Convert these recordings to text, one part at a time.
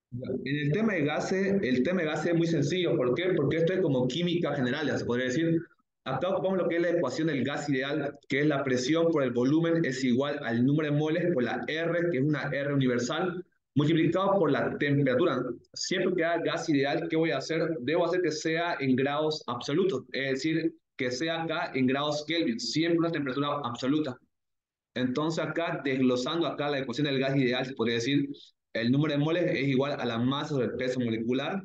En el tema de gases es muy sencillo. ¿Por qué? Porque esto es como química general, ya se podría decir. Acá ocupamos lo que es la ecuación del gas ideal, que es la presión por el volumen es igual al número de moles por la R, que es una R universal, multiplicado por la temperatura. Siempre que haga gas ideal, ¿qué voy a hacer? Debo hacer que sea en grados absolutos, es decir, que sea acá en grados Kelvin, siempre una temperatura absoluta. Entonces acá, desglosando acá la ecuación del gas ideal, se podría decir, el número de moles es igual a la masa sobre el peso molecular.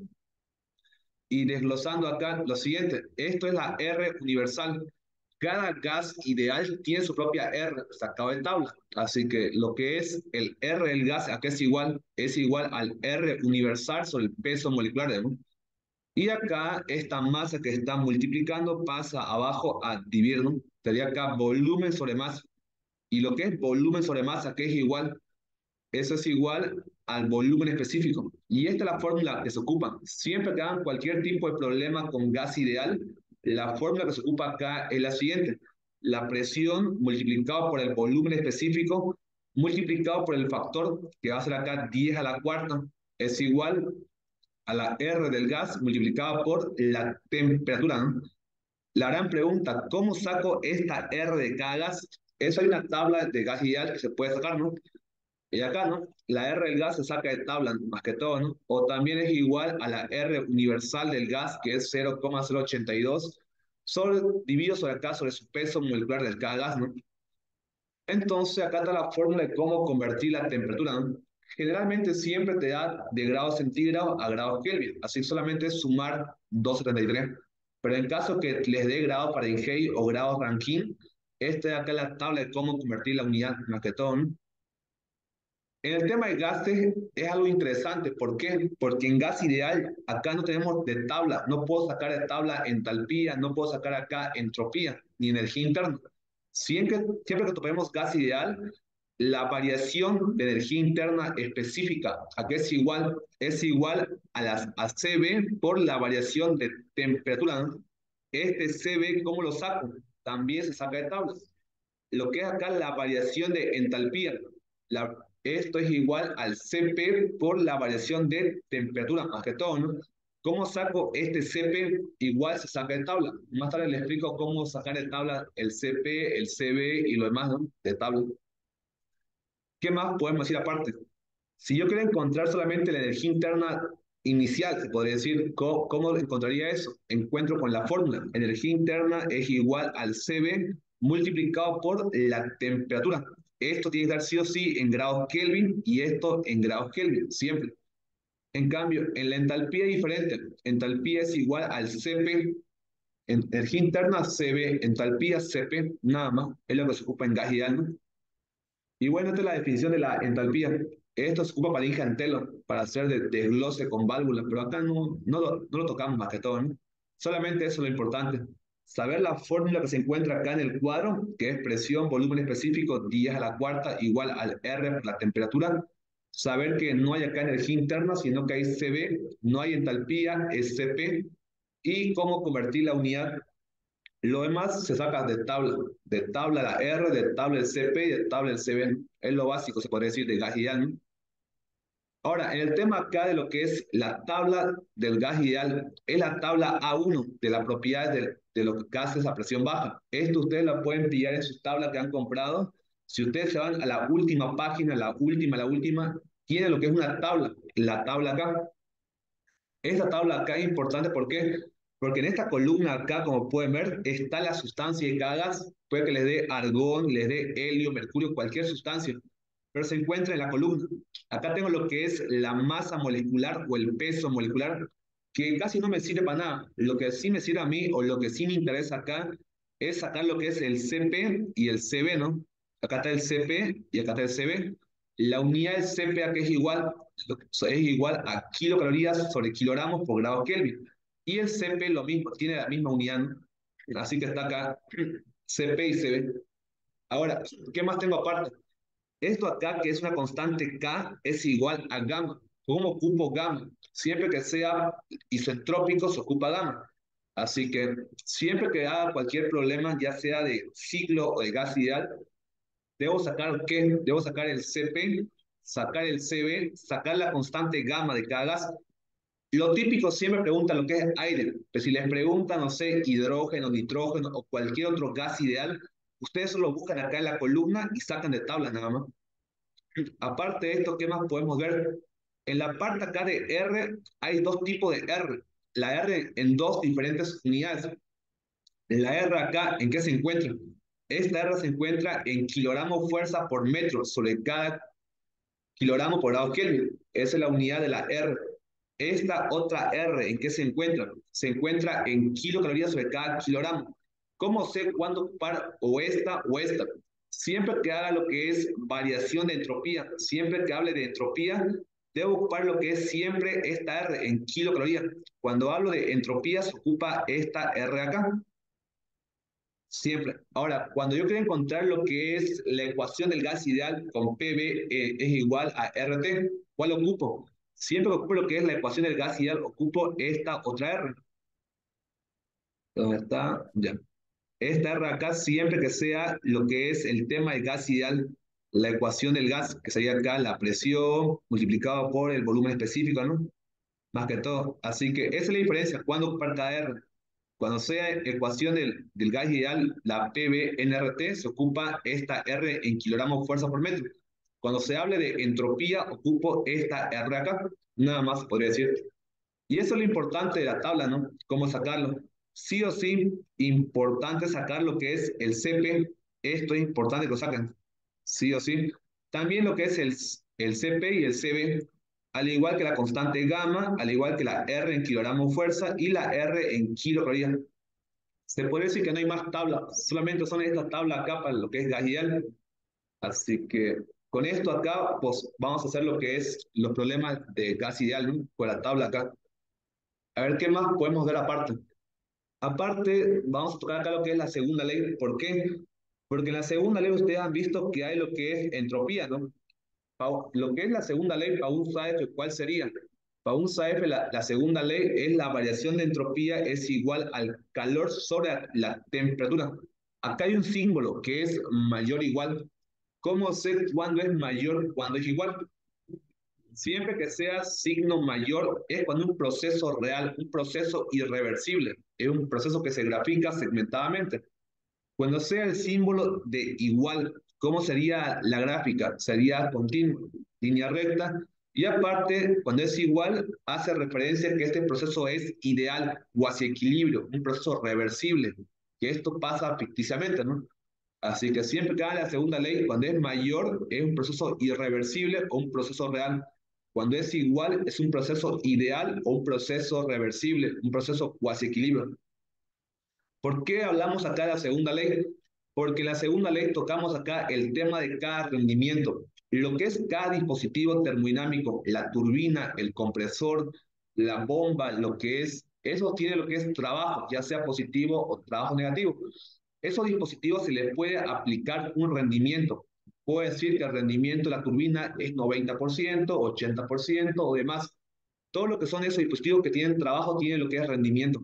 Y desglosando acá lo siguiente, esto es la R universal. Cada gas ideal tiene su propia R sacado de tabla. Así que lo que es el R del gas acá es igual al R universal sobre el peso molecular de uno. Y acá esta masa que está multiplicando pasa abajo a dividir, ¿no? Sería acá volumen sobre masa. Y lo que es volumen sobre masa, que es igual, eso es igual al volumen específico. Y esta es la fórmula que se ocupa. Siempre que hagan cualquier tipo de problema con gas ideal, la fórmula que se ocupa acá es la siguiente. La presión multiplicado por el volumen específico multiplicado por el factor que va a ser acá 10 a la cuarta es igual a la R del gas multiplicada por la temperatura, ¿no? La gran pregunta, ¿cómo saco esta R de cada gas? Eso hay una tabla de gas ideal que se puede sacar, ¿no? Y acá, ¿no? La R del gas se saca de tabla, más que todo, ¿no? O también es igual a la R universal del gas, que es 0,082, dividido sobre acá, sobre su peso molecular del cada gas, ¿no? Entonces, acá está la fórmula de cómo convertir la temperatura, ¿no? Generalmente siempre te da de grados centígrados a grados Kelvin, así solamente es sumar 273. Pero en caso que les dé grados Fahrenheit o grados Rankine, esta de acá es la tabla de cómo convertir la unidad, más que todo, ¿no? En el tema de gases es algo interesante. ¿Por qué? Porque en gas ideal acá no tenemos de tabla. No puedo sacar de tabla entalpía, no puedo sacar acá entropía, ni energía interna. Siempre que topemos gas ideal, la variación de energía interna específica, aquí es igual a CB por la variación de temperatura, ¿no? Este CB, ¿cómo lo saco? También se saca de tablas. Lo que es acá la variación de entalpía. Esto es igual al Cp por la variación de temperatura, más que todo, ¿no? ¿Cómo saco este Cp? Igual se saca de tabla. Más tarde les explico cómo sacar de tabla el Cp, el Cb y lo demás, ¿no? De tabla. ¿Qué más podemos decir aparte? Si yo quiero encontrar solamente la energía interna inicial, se podría decir, ¿cómo encontraría eso? Encuentro con la fórmula. Energía interna es igual al Cb multiplicado por la temperatura. Esto tiene que dar sí o sí en grados Kelvin y esto en grados Kelvin, siempre. En cambio, en la entalpía es diferente. Entalpía es igual al Cp, energía interna Cb, entalpía Cp, nada más. Es lo que se ocupa en gas ideal, ¿no? Y bueno, esta es la definición de la entalpía. Esto se ocupa para Inge Taylor, para hacer desglose con válvulas, pero acá no lo tocamos más que todo, ¿no? Solamente eso es lo importante. Saber la fórmula que se encuentra acá en el cuadro, que es presión, volumen específico, 10 a la cuarta, igual al R por la temperatura. Saber que no hay acá energía interna, sino que hay CB, no hay entalpía, es CP. Y cómo convertir la unidad. Lo demás se saca de tabla la R, de tabla el CP y de tabla el CB. Es lo básico, se podría decir, de gas ideal, ¿no? Ahora, en el tema acá de lo que es la tabla del gas ideal, es la tabla A1 de las propiedades de los gases a presión baja. Esto ustedes la pueden pillar en sus tablas que han comprado. Si ustedes se van a la última página, la última, tiene lo que es una tabla, la tabla acá. Esta tabla acá es importante, ¿por qué? Porque en esta columna acá, como pueden ver, está la sustancia de cada gas. Puede que les dé argón, les dé helio, mercurio, cualquier sustancia, pero se encuentra en la columna. Acá tengo lo que es la masa molecular o el peso molecular, que casi no me sirve para nada. Lo que sí me sirve a mí, o lo que sí me interesa acá, es sacar lo que es el Cp y el Cb, ¿no? Acá está el Cp y acá está el Cb. La unidad del Cp que es igual a kilocalorías sobre kilogramos por grado Kelvin. Y el Cp lo mismo, tiene la misma unidad, ¿no? Así que está acá Cp y Cb. Ahora, ¿qué más tengo aparte? Esto acá, que es una constante K, es igual a gamma. ¿Cómo ocupo gamma? Siempre que sea isentrópico, se ocupa gamma. Así que siempre que haga cualquier problema, ya sea de ciclo o de gas ideal, debo sacar ¿qué? Debo sacar el Cp sacar el CB, sacar la constante gamma de cada gas. Lo típico siempre preguntan lo que es aire, pero si les preguntan, no sé, hidrógeno, nitrógeno o cualquier otro gas ideal, ustedes solo buscan acá en la columna y sacan de tabla nada más. Aparte de esto, ¿qué más podemos ver? En la parte acá de R hay dos tipos de R. La R en dos diferentes unidades. La R acá, ¿en qué se encuentra? Esta R se encuentra en kilogramos fuerza por metro sobre cada kilogramo por grado Kelvin. Esa es la unidad de la R. Esta otra R, ¿en qué se encuentra? Se encuentra en kilocalorías sobre cada kilogramo. ¿Cómo sé cuándo ocupar o esta o esta? Siempre que haga lo que es variación de entropía, siempre que hable de entropía, debo ocupar lo que es siempre esta R en kilocalorías. Cuando hablo de entropía, se ocupa esta R acá. Siempre. Ahora, cuando yo quiero encontrar lo que es la ecuación del gas ideal con PV es igual a RT, ¿cuál ocupo? Siempre que ocupo lo que es la ecuación del gas ideal, ocupo esta otra R. ¿Dónde está? Ya. Esta R acá, siempre que sea lo que es el tema del gas ideal, la ecuación del gas, que sería acá la presión multiplicado por el volumen específico, ¿no? Más que todo. Así que esa es la diferencia. ¿Cuándo ocupar cada R? Cuando sea ecuación del gas ideal, la PV-nRT, se ocupa esta R en kilogramos fuerza por metro. Cuando se hable de entropía, ocupo esta R acá. Nada más podría decir. Y eso es lo importante de la tabla, ¿no? ¿Cómo sacarlo? Sí o sí, importante sacar lo que es el CP. Esto es importante que lo saquen. Sí o sí. También lo que es el CP y el CB, al igual que la constante gamma, al igual que la R en kilogramo fuerza y la R en kilocalorías. Se puede decir que no hay más tablas, solamente son estas tablas acá para lo que es gas ideal. Así que con esto acá, pues vamos a hacer lo que es los problemas de gas ideal, ¿no? Con la tabla acá. A ver qué más podemos ver aparte. Aparte, vamos a tocar acá lo que es la segunda ley. ¿Por qué? Porque en la segunda ley ustedes han visto que hay lo que es entropía, ¿no? Lo que es la segunda ley para un SAEF, ¿cuál sería? Para un SAEF, la segunda ley es la variación de entropía es igual al calor sobre la temperatura. Acá hay un símbolo que es mayor o igual. ¿Cómo sé cuándo es mayor, cuándo es igual? Siempre que sea signo mayor es cuando un proceso real, un proceso irreversible, es un proceso que se grafica segmentadamente. Cuando sea el símbolo de igual, ¿cómo sería la gráfica? Sería continua, línea recta. Y aparte, cuando es igual, hace referencia a que este proceso es ideal o hacia equilibrio, un proceso reversible, que esto pasa ficticiamente, ¿no? Así que siempre que haga la segunda ley, cuando es mayor, es un proceso irreversible o un proceso real. Cuando es igual, es un proceso ideal o un proceso reversible, un proceso cuasi equilibrio. ¿Por qué hablamos acá de la segunda ley? Porque en la segunda ley tocamos acá el tema de cada rendimiento, lo que es cada dispositivo termodinámico, la turbina, el compresor, la bomba, lo que es, eso tiene lo que es trabajo, ya sea positivo o trabajo negativo. Esos dispositivos se les puede aplicar un rendimiento. Puedo decir que el rendimiento de la turbina es 90%, 80% o demás. Todo lo que son esos dispositivos que tienen trabajo tienen lo que es rendimiento.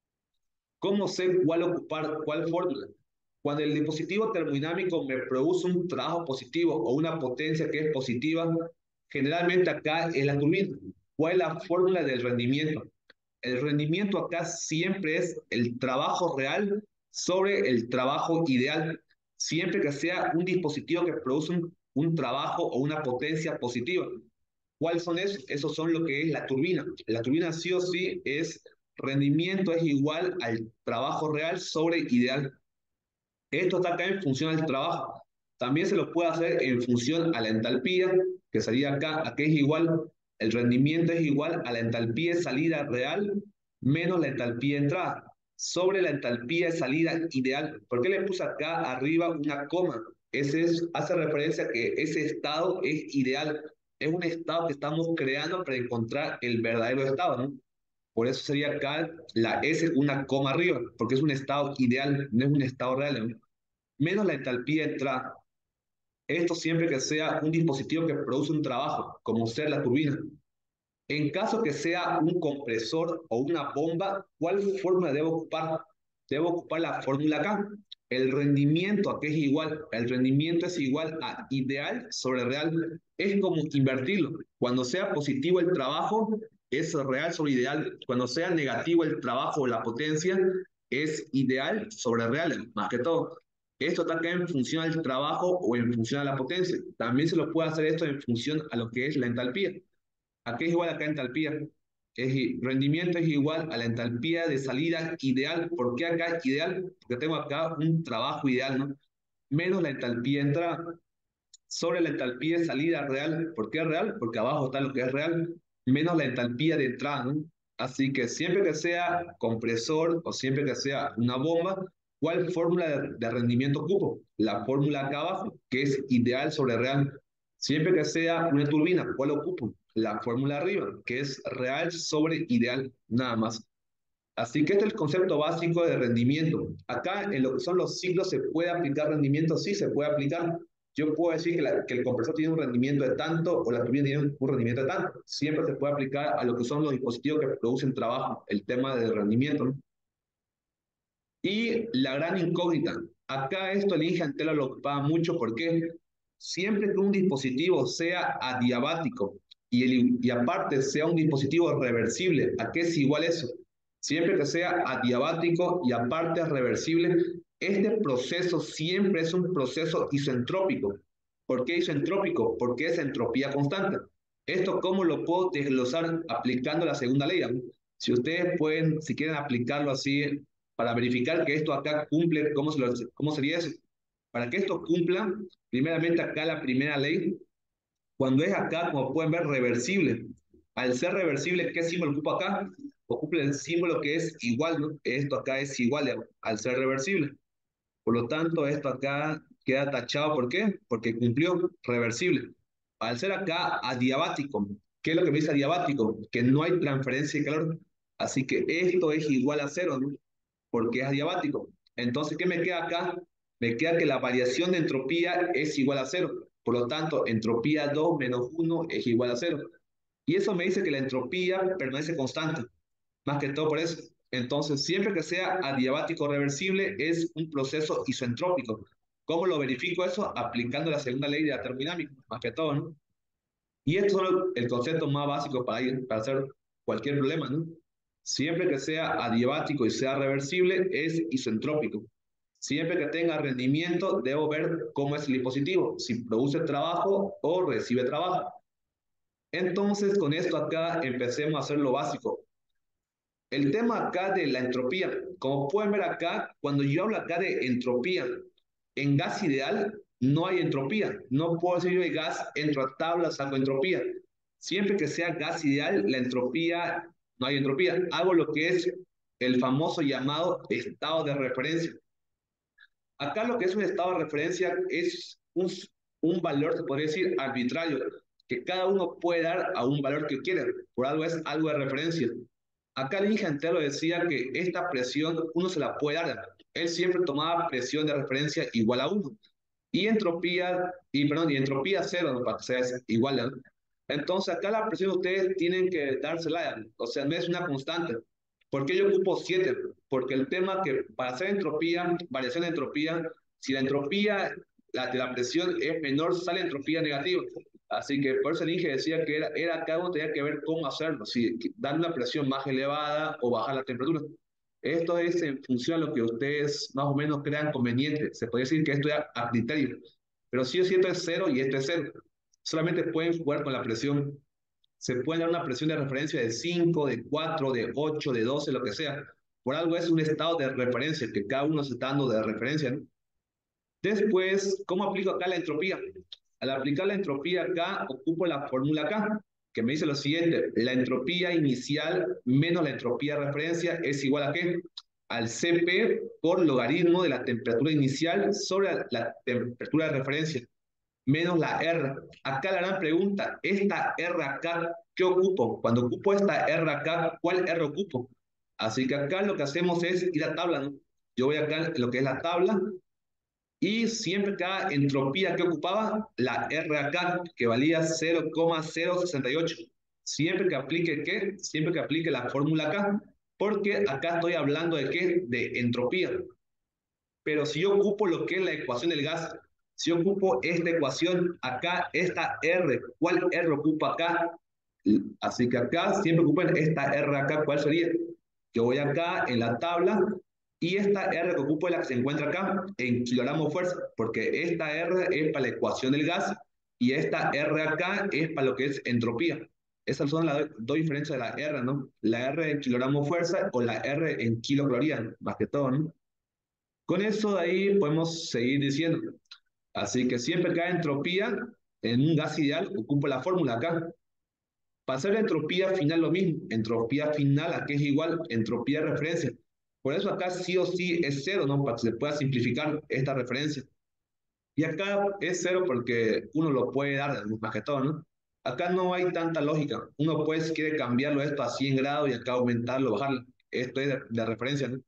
¿Cómo sé cuál ocupar, cuál fórmula? Cuando el dispositivo termodinámico me produce un trabajo positivo o una potencia que es positiva, generalmente acá es la turbina. ¿Cuál es la fórmula del rendimiento? El rendimiento acá siempre es el trabajo real sobre el trabajo ideal, siempre que sea un dispositivo que produce un trabajo o una potencia positiva. ¿Cuáles son esos? Esos son lo que es la turbina. La turbina sí o sí es rendimiento es igual al trabajo real sobre ideal. Esto está acá en función al trabajo. También se lo puede hacer en función a la entalpía, que sería acá, aquí es igual, el rendimiento es igual a la entalpía de salida real menos la entalpía de entrada, sobre la entalpía de salida ideal. ¿Por qué le puse acá arriba una coma? Hace referencia a que ese estado es ideal, es un estado que estamos creando para encontrar el verdadero estado, ¿no? Por eso sería acá la S una coma arriba, porque es un estado ideal, no es un estado real, ¿no? Menos la entalpía de entrada. Esto siempre que sea un dispositivo que produce un trabajo, como ser la turbina. En caso que sea un compresor o una bomba, ¿cuál fórmula debo ocupar? Debo ocupar la fórmula acá. El rendimiento aquí es igual. El rendimiento es igual a ideal sobre real. es como invertirlo. Cuando sea positivo el trabajo, es real sobre ideal. Cuando sea negativo el trabajo o la potencia, es ideal sobre real, más que todo. Esto está acá en función al trabajo o en función a la potencia. También se lo puede hacer esto en función a lo que es la entalpía. ¿A qué es igual acá entalpía? Rendimiento es igual a la entalpía de salida ideal. ¿Por qué acá ideal? Porque tengo acá un trabajo ideal, ¿no? Menos la entalpía de entrada sobre la entalpía de salida real. ¿Por qué real? Porque abajo está lo que es real, menos la entalpía de entrada, ¿no? Así que siempre que sea compresor o siempre que sea una bomba, ¿cuál fórmula de rendimiento ocupo? La fórmula acá abajo, que es ideal sobre real. Siempre que sea una turbina, ¿cuál ocupo? La fórmula arriba, que es real sobre ideal, nada más. Así que este es el concepto básico de rendimiento. Acá en lo que son los ciclos se puede aplicar rendimiento, sí se puede aplicar. Yo puedo decir que el compresor tiene un rendimiento de tanto o la turbina tiene un rendimiento de tanto. Siempre se puede aplicar a lo que son los dispositivos que producen trabajo, el tema del rendimiento, ¿no? Y la gran incógnita. Acá esto el Inge Antelo lo ocupaba mucho porque siempre que un dispositivo sea adiabático y aparte sea un dispositivo reversible, ¿a qué es igual eso? Siempre que sea adiabático y aparte es reversible, este proceso siempre es un proceso isentrópico. ¿Por qué isentrópico? Porque es entropía constante. ¿Esto cómo lo puedo desglosar aplicando la segunda ley? Si ustedes pueden, si quieren aplicarlo así para verificar que esto acá cumple, ¿cómo sería eso? Para que esto cumpla, primeramente acá la primera ley, cuando es acá, como pueden ver, reversible. Al ser reversible, ¿qué símbolo ocupa acá? Ocupa el símbolo que es igual, ¿no? Esto acá es igual al ser reversible. Por lo tanto, esto acá queda tachado, ¿por qué? Porque cumplió reversible. Al ser acá adiabático, ¿qué es lo que me dice adiabático? Que no hay transferencia de calor. Así que esto es igual a cero, ¿no? Porque es adiabático. Entonces, ¿qué me queda acá? Me queda que la variación de entropía es igual a cero. Por lo tanto, entropía 2 menos 1 es igual a cero. Y eso me dice que la entropía permanece constante. Más que todo por eso. Entonces, siempre que sea adiabático reversible, es un proceso isentrópico. ¿Cómo lo verifico eso? Aplicando la segunda ley de la termodinámica, más que todo, ¿no? Y esto es el concepto más básico para hacer cualquier problema, ¿no? Siempre que sea adiabático y sea reversible, es isentrópico. Siempre que tenga rendimiento, debo ver cómo es el dispositivo, si produce trabajo o recibe trabajo. Entonces, con esto acá empecemos a hacer lo básico. El tema acá de la entropía, como pueden ver acá, cuando yo hablo acá de entropía, en gas ideal no hay entropía. No puedo decir yo de gas, entro a tabla, saco entropía. Siempre que sea gas ideal, la entropía, no hay entropía. Hago lo que es el famoso llamado estado de referencia. Acá lo que es un estado de referencia es un valor, se podría decir, arbitrario, que cada uno puede dar a un valor que quiere. Por algo es algo de referencia. Acá el ingeniero decía que esta presión uno se la puede dar. Él siempre tomaba presión de referencia igual a uno. Y entropía cero, ¿no? Para que sea igual, ¿no? Entonces acá la presión ustedes tienen que dársela, o sea, no es una constante. ¿Por qué yo ocupo 7? Porque el tema que para hacer entropía, variación de entropía, si la entropía de la presión es menor, sale entropía negativa. Así que por eso el Inge decía que cada uno tenía que ver cómo hacerlo, si dar una presión más elevada o bajar la temperatura. Esto es en función a lo que ustedes más o menos crean conveniente. Se puede decir que esto es a criterio. Pero si es cierto es cero y este es cero. Solamente pueden jugar con la presión. Se puede dar una presión de referencia de 5, de 4, de 8, de 12, lo que sea. Por algo es un estado de referencia, que cada uno se está dando de referencia, ¿no? Después, ¿cómo aplico acá la entropía? Al aplicar la entropía acá, ocupo la fórmula acá, que me dice lo siguiente: la entropía inicial menos la entropía de referencia es igual a ¿qué? Al Cp por logaritmo de la temperatura inicial sobre la temperatura de referencia, menos la R. Acá la gran pregunta, esta R acá, ¿qué ocupo? Cuando ocupo esta R acá, ¿cuál R ocupo? Así que acá lo que hacemos es ir a tabla, ¿no? Yo voy acá en lo que es la tabla, y siempre cada entropía que ocupaba, la R acá, que valía 0,068. Siempre que aplique ¿qué? Siempre que aplique la fórmula acá, porque acá estoy hablando de ¿qué? De entropía. Pero si yo ocupo lo que es la ecuación del gas, Si ocupo esta ecuación, acá, esta R, ¿cuál R ocupo acá? Así que acá siempre ocupen esta R acá, ¿cuál sería? Yo voy acá en la tabla y esta R que ocupo es la que se encuentra acá en kilogramos fuerza, porque esta R es para la ecuación del gas y esta R acá es para lo que es entropía. Esas son las dos diferencias de la R, ¿no? La R en kilogramos fuerza o la R en kilocalorías, más que todo, ¿no? Con eso de ahí podemos seguir diciendo. Así que siempre que hay entropía en un gas ideal, ocupo la fórmula acá. Para hacer la entropía final lo mismo. Entropía final aquí es igual entropía de referencia. Por eso acá sí o sí es cero, ¿no? Para que se pueda simplificar esta referencia. Y acá es cero porque uno lo puede dar más que todo, ¿no? Acá no hay tanta lógica. Uno pues si quiere cambiarlo esto a 100 grados y acá aumentarlo, bajarlo. Esto es de referencia, ¿no?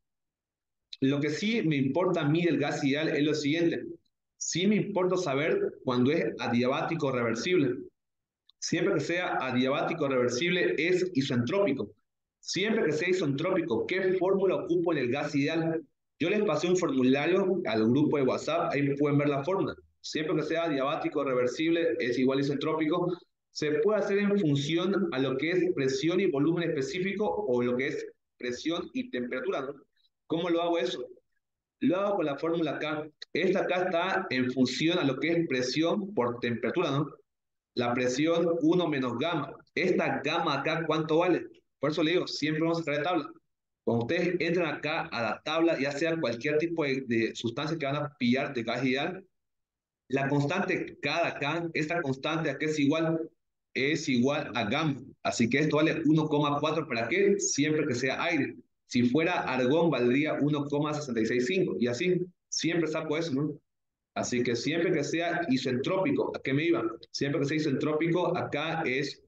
Lo que sí me importa a mí del gas ideal es lo siguiente. Sí me importa saber cuando es adiabático reversible. Siempre que sea adiabático reversible es isentrópico. Siempre que sea isentrópico, ¿qué fórmula ocupo en el gas ideal? Yo les pasé un formulario al grupo de WhatsApp, ahí pueden ver la fórmula. Siempre que sea adiabático reversible es igual a isentrópico. Se puede hacer en función a lo que es presión y volumen específico o lo que es presión y temperatura, ¿no? ¿Cómo lo hago eso? Lo hago con la fórmula acá. Esta acá está en función a lo que es presión por temperatura, ¿no? La presión 1 menos gamma. Esta gamma acá, ¿cuánto vale? Por eso le digo, siempre vamos a traer tabla. Cuando ustedes entran acá a la tabla, ya sea cualquier tipo de sustancia que van a pillar de gas ideal, la constante cada acá, esta constante acá es igual a gamma. Así que esto vale 1,4. ¿Para qué? Siempre que sea aire. Si fuera argón, valdría 1,665. Y así, siempre saco eso, ¿no? Así que siempre que sea isentrópico, ¿a qué me iba? Siempre que sea isentrópico, acá es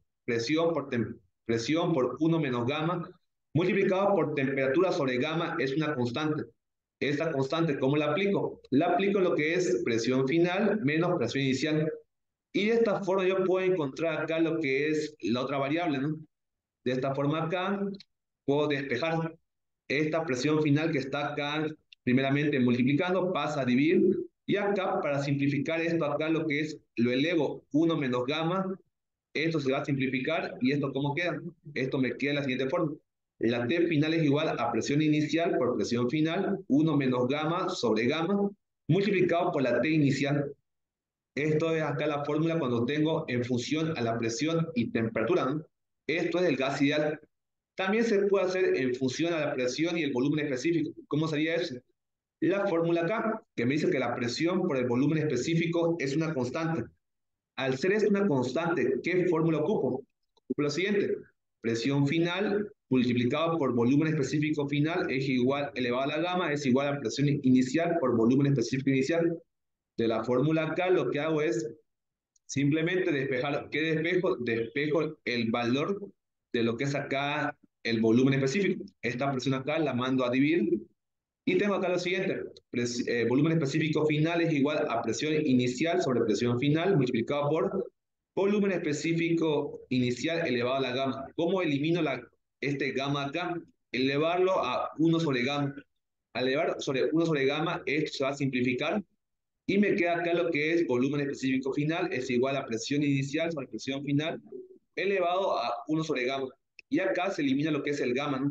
presión por 1 menos gamma, multiplicado por temperatura sobre gamma, es una constante. Esta constante, ¿cómo la aplico? La aplico lo que es presión final menos presión inicial. Y de esta forma yo puedo encontrar acá lo que es la otra variable, ¿no? De esta forma acá puedo despejar esta presión final que está acá, primeramente multiplicando, pasa a dividir, y acá para simplificar esto acá lo que es, lo elevo 1 menos gamma, esto se va a simplificar, y esto ¿cómo queda? Esto me queda de la siguiente forma. La T final es igual a presión inicial por presión final, 1 menos gamma sobre gamma, multiplicado por la T inicial. Esto es acá la fórmula cuando tengo en función a la presión y temperatura, ¿no? Esto es el gas ideal. También se puede hacer en función a la presión y el volumen específico. ¿Cómo sería eso? La fórmula acá, que me dice que la presión por el volumen específico es una constante. Al ser esto una constante, ¿qué fórmula ocupo? Ocupo lo siguiente. Presión final multiplicado por volumen específico final es igual, elevado a la gamma, es igual a presión inicial por volumen específico inicial. De la fórmula acá lo que hago es simplemente despejar. ¿Qué despejo? Despejo el valor de lo que es acá el volumen específico. Esta presión acá la mando a dividir y tengo acá lo siguiente. Volumen específico final es igual a presión inicial sobre presión final multiplicado por volumen específico inicial elevado a la gamma. ¿Cómo elimino este gamma acá? Elevarlo a 1 sobre gamma. Al elevar sobre 1 sobre gamma, esto se va a simplificar y me queda acá lo que es volumen específico final, es igual a presión inicial sobre presión final, elevado a 1 sobre gamma. Y acá se elimina lo que es el gamma, ¿no?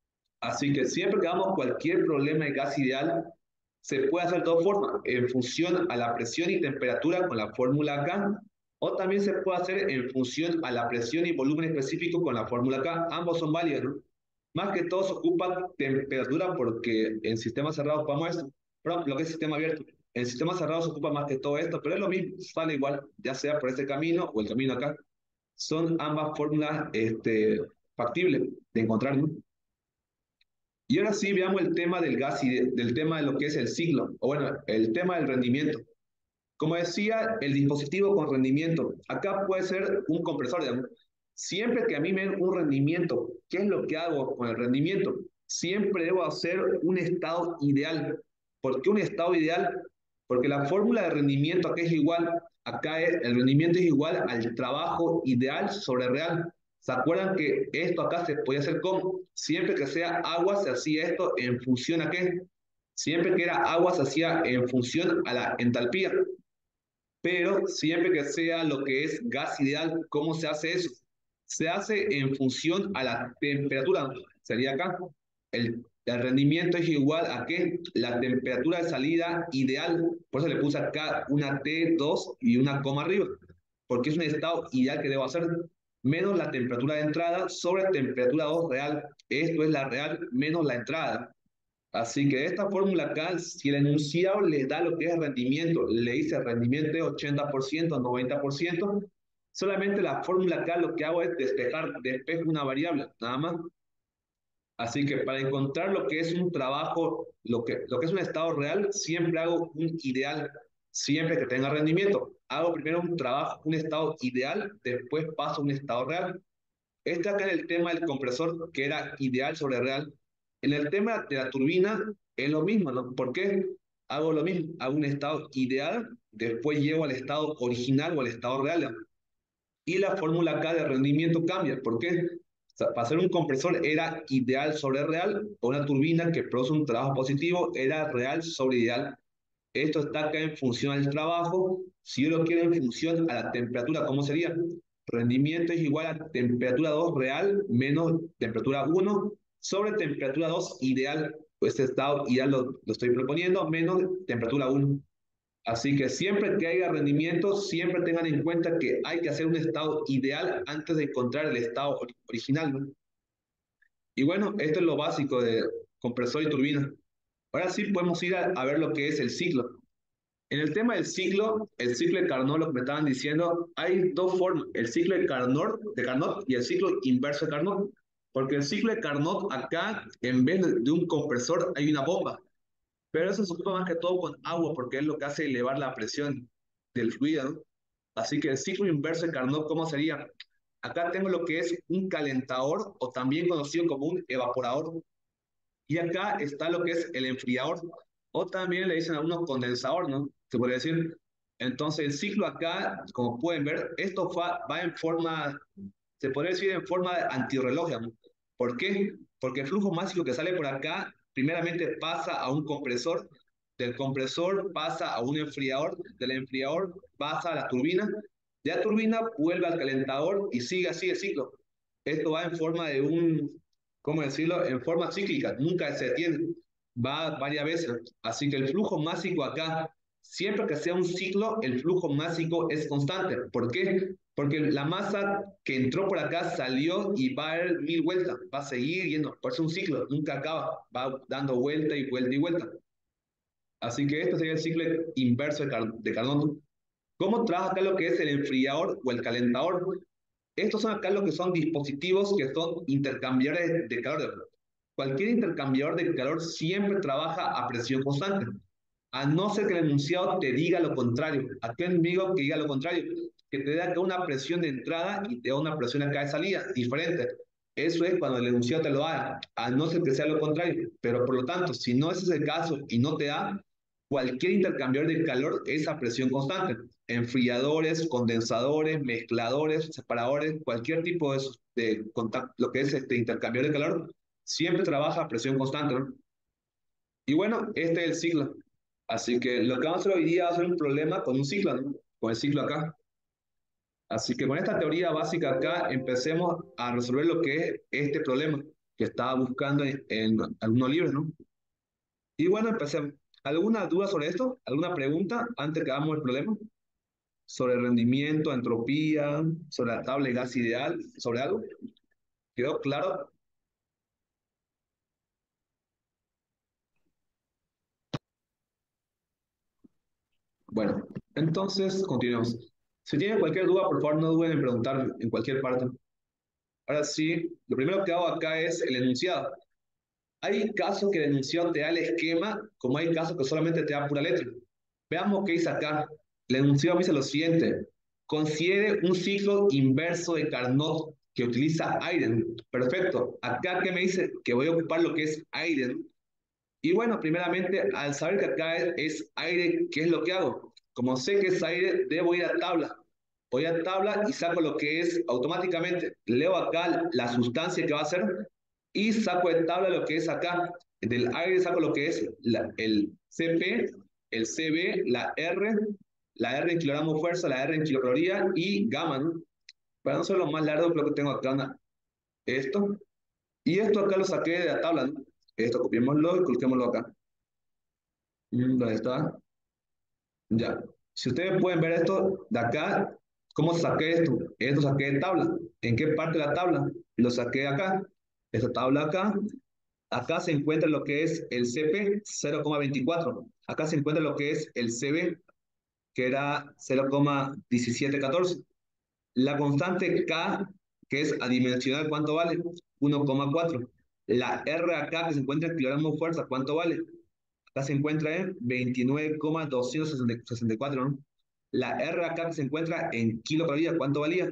Así que siempre que hagamos cualquier problema de gas ideal, se puede hacer de dos formas, en función a la presión y temperatura con la fórmula acá, o también se puede hacer en función a la presión y volumen específico con la fórmula acá. Ambos son válidos, ¿no? Más que todo se ocupa temperatura porque en sistemas cerrados ocupamos esto. Pero lo que es sistema abierto. En sistemas cerrados se ocupa más que todo esto, pero es lo mismo, sale igual, ya sea por este camino o el camino acá. Son ambas fórmulas factibles de encontrar, ¿no? Y ahora sí veamos el tema del gas y del tema de lo que es el ciclo, o bueno, el tema del rendimiento. Como decía, el dispositivo con rendimiento, acá puede ser un compresor, digamos. Siempre que a mí me den un rendimiento, ¿qué es lo que hago con el rendimiento? Siempre debo hacer un estado ideal. ¿Por qué un estado ideal? Porque la fórmula de rendimiento acá es igual, el rendimiento es igual al trabajo ideal sobre real. ¿Se acuerdan que esto acá se podía hacer con? Siempre que sea agua se hacía esto en función a qué? Siempre que era agua se hacía en función a la entalpía. pero siempre que sea lo que es gas ideal, ¿cómo se hace eso? Se hace en función a la temperatura, sería acá. El rendimiento es igual a ¿qué? La temperatura de salida ideal, por eso le puse acá una T2 y una coma arriba, porque es un estado ideal que debo hacer, menos la temperatura de entrada sobre temperatura 2 real. Esto es la real menos la entrada. Así que de esta fórmula acá, si el enunciado le da lo que es rendimiento, le dice rendimiento de 80%, 90%, solamente la fórmula acá lo que hago es despejo una variable, nada más. Así que para encontrar lo que es un trabajo, lo que es un estado real, siempre hago un ideal, siempre que tenga rendimiento. Hago primero un trabajo, un estado ideal, después paso a un estado real. Este acá en el tema del compresor, que era ideal sobre real. En el tema de la turbina es lo mismo, ¿no? ¿Por qué? Hago lo mismo, hago un estado ideal, después llego al estado original o al estado real, ¿no? Y la fórmula acá de rendimiento cambia. ¿Por qué? O sea, para hacer un compresor era ideal sobre real, o una turbina que produce un trabajo positivo era real sobre ideal. Esto está acá en función al trabajo. Si yo lo quiero en función a la temperatura, ¿cómo sería? Rendimiento es igual a temperatura 2 real menos temperatura 1 sobre temperatura 2 ideal. Pues este estado ideal lo estoy proponiendo menos temperatura 1. Así que siempre que haya rendimiento, siempre tengan en cuenta que hay que hacer un estado ideal antes de encontrar el estado original, ¿no? Y bueno, esto es lo básico de compresor y turbina. Ahora sí podemos ir a ver lo que es el ciclo. En el tema del ciclo, el ciclo de Carnot, lo que me estaban diciendo, hay dos formas, el ciclo de Carnot y el ciclo inverso de Carnot. Porque el ciclo de Carnot acá, en vez de un compresor, hay una bomba. Pero eso se ocupa más que todo con agua, porque es lo que hace elevar la presión del fluido, ¿no? Así que el ciclo inverso de Carnot, ¿cómo sería? Acá tengo lo que es un calentador, o también conocido como un evaporador. Y acá está lo que es el enfriador, o también le dicen a uno condensador, ¿no? Se puede decir. Entonces, el ciclo acá, como pueden ver, esto va en forma, se podría decir en forma de antirreloj, ¿no? ¿Por qué? Porque el flujo máximo que sale por acá, primeramente pasa a un compresor, del compresor pasa a un enfriador, del enfriador pasa a la turbina, de la turbina vuelve al calentador y sigue así el ciclo. Esto va en forma de un, ¿cómo decirlo? En forma cíclica, nunca se detiene, va varias veces. Así que el flujo másico acá, siempre que sea un ciclo, el flujo másico es constante. ¿Por qué? Porque la masa que entró por acá salió y va a dar 1000 vueltas, va a seguir yendo, por eso es un ciclo, nunca acaba, va dando vuelta y vuelta y vuelta. Así que este sería el ciclo inverso de Carnot. ¿Cómo trabaja acá lo que es el enfriador o el calentador? Estos son acá lo que son dispositivos que son intercambiadores de calor. Cualquier intercambiador de calor siempre trabaja a presión constante, a no ser que el enunciado te diga lo contrario. ¿A qué enemigo que diga lo contrario? Que te dé acá una presión de entrada y te da una presión acá de salida, diferente. Eso es cuando el enunciado te lo da, a no ser que sea lo contrario. Pero por lo tanto, si no ese es el caso y no te da, cualquier intercambiador de calor es a presión constante. Enfriadores, condensadores, mezcladores, separadores, cualquier tipo de contacto, lo que es este intercambiador de calor, siempre trabaja a presión constante, ¿no? Y bueno, este es el ciclo. Así que lo que vamos a hacer hoy día va a ser un problema con un ciclo, ¿no? Con el ciclo acá. Así que con esta teoría básica acá empecemos a resolver lo que es este problema que estaba buscando en algunos libros, ¿no? Y bueno, empecemos. ¿Alguna duda sobre esto? ¿Alguna pregunta antes que hagamos el problema? ¿Sobre el rendimiento, entropía, sobre la tabla de gas ideal, sobre algo? ¿Quedó claro? Bueno, entonces continuemos. Si tienen cualquier duda, por favor no duden en preguntarme en cualquier parte. Ahora sí, lo primero que hago acá es el enunciado. Hay casos que el enunciado te da el esquema, como hay casos que solamente te da pura letra. Veamos qué dice acá. El enunciado me dice lo siguiente. Considere un ciclo inverso de Carnot que utiliza aire. Perfecto. Acá que me dice que voy a ocupar lo que es aire. Y bueno, primeramente, al saber que acá es aire, ¿qué es lo que hago? Como sé que es aire, debo ir a tabla. Voy a tabla y saco lo que es automáticamente. Leo acá la sustancia que va a ser y saco de tabla lo que es acá. Del aire saco lo que es el CP, el CB, la R, la R en kilogramo fuerza, la R en kilocaloría y gamma, ¿no? Para no ser lo más largo, creo que tengo acá esto. Y esto acá lo saqué de la tabla, ¿no? Esto copiémoslo y coloquémoslo acá. ¿Dónde está? Ya. Si ustedes pueden ver esto de acá, ¿cómo saqué esto? Esto saqué de tabla. ¿En qué parte de la tabla? Lo saqué acá. Esta tabla acá. Acá se encuentra lo que es el CP 0,24. Acá se encuentra lo que es el CB, que era 0,1714. La constante K, que es adimensional, ¿cuánto vale? 1,4. La R acá, que se encuentra en kilogramo fuerza, ¿cuánto vale? Acá se encuentra en 29,264, ¿no? La R acá que se encuentra en kilocalorías, ¿cuánto valía?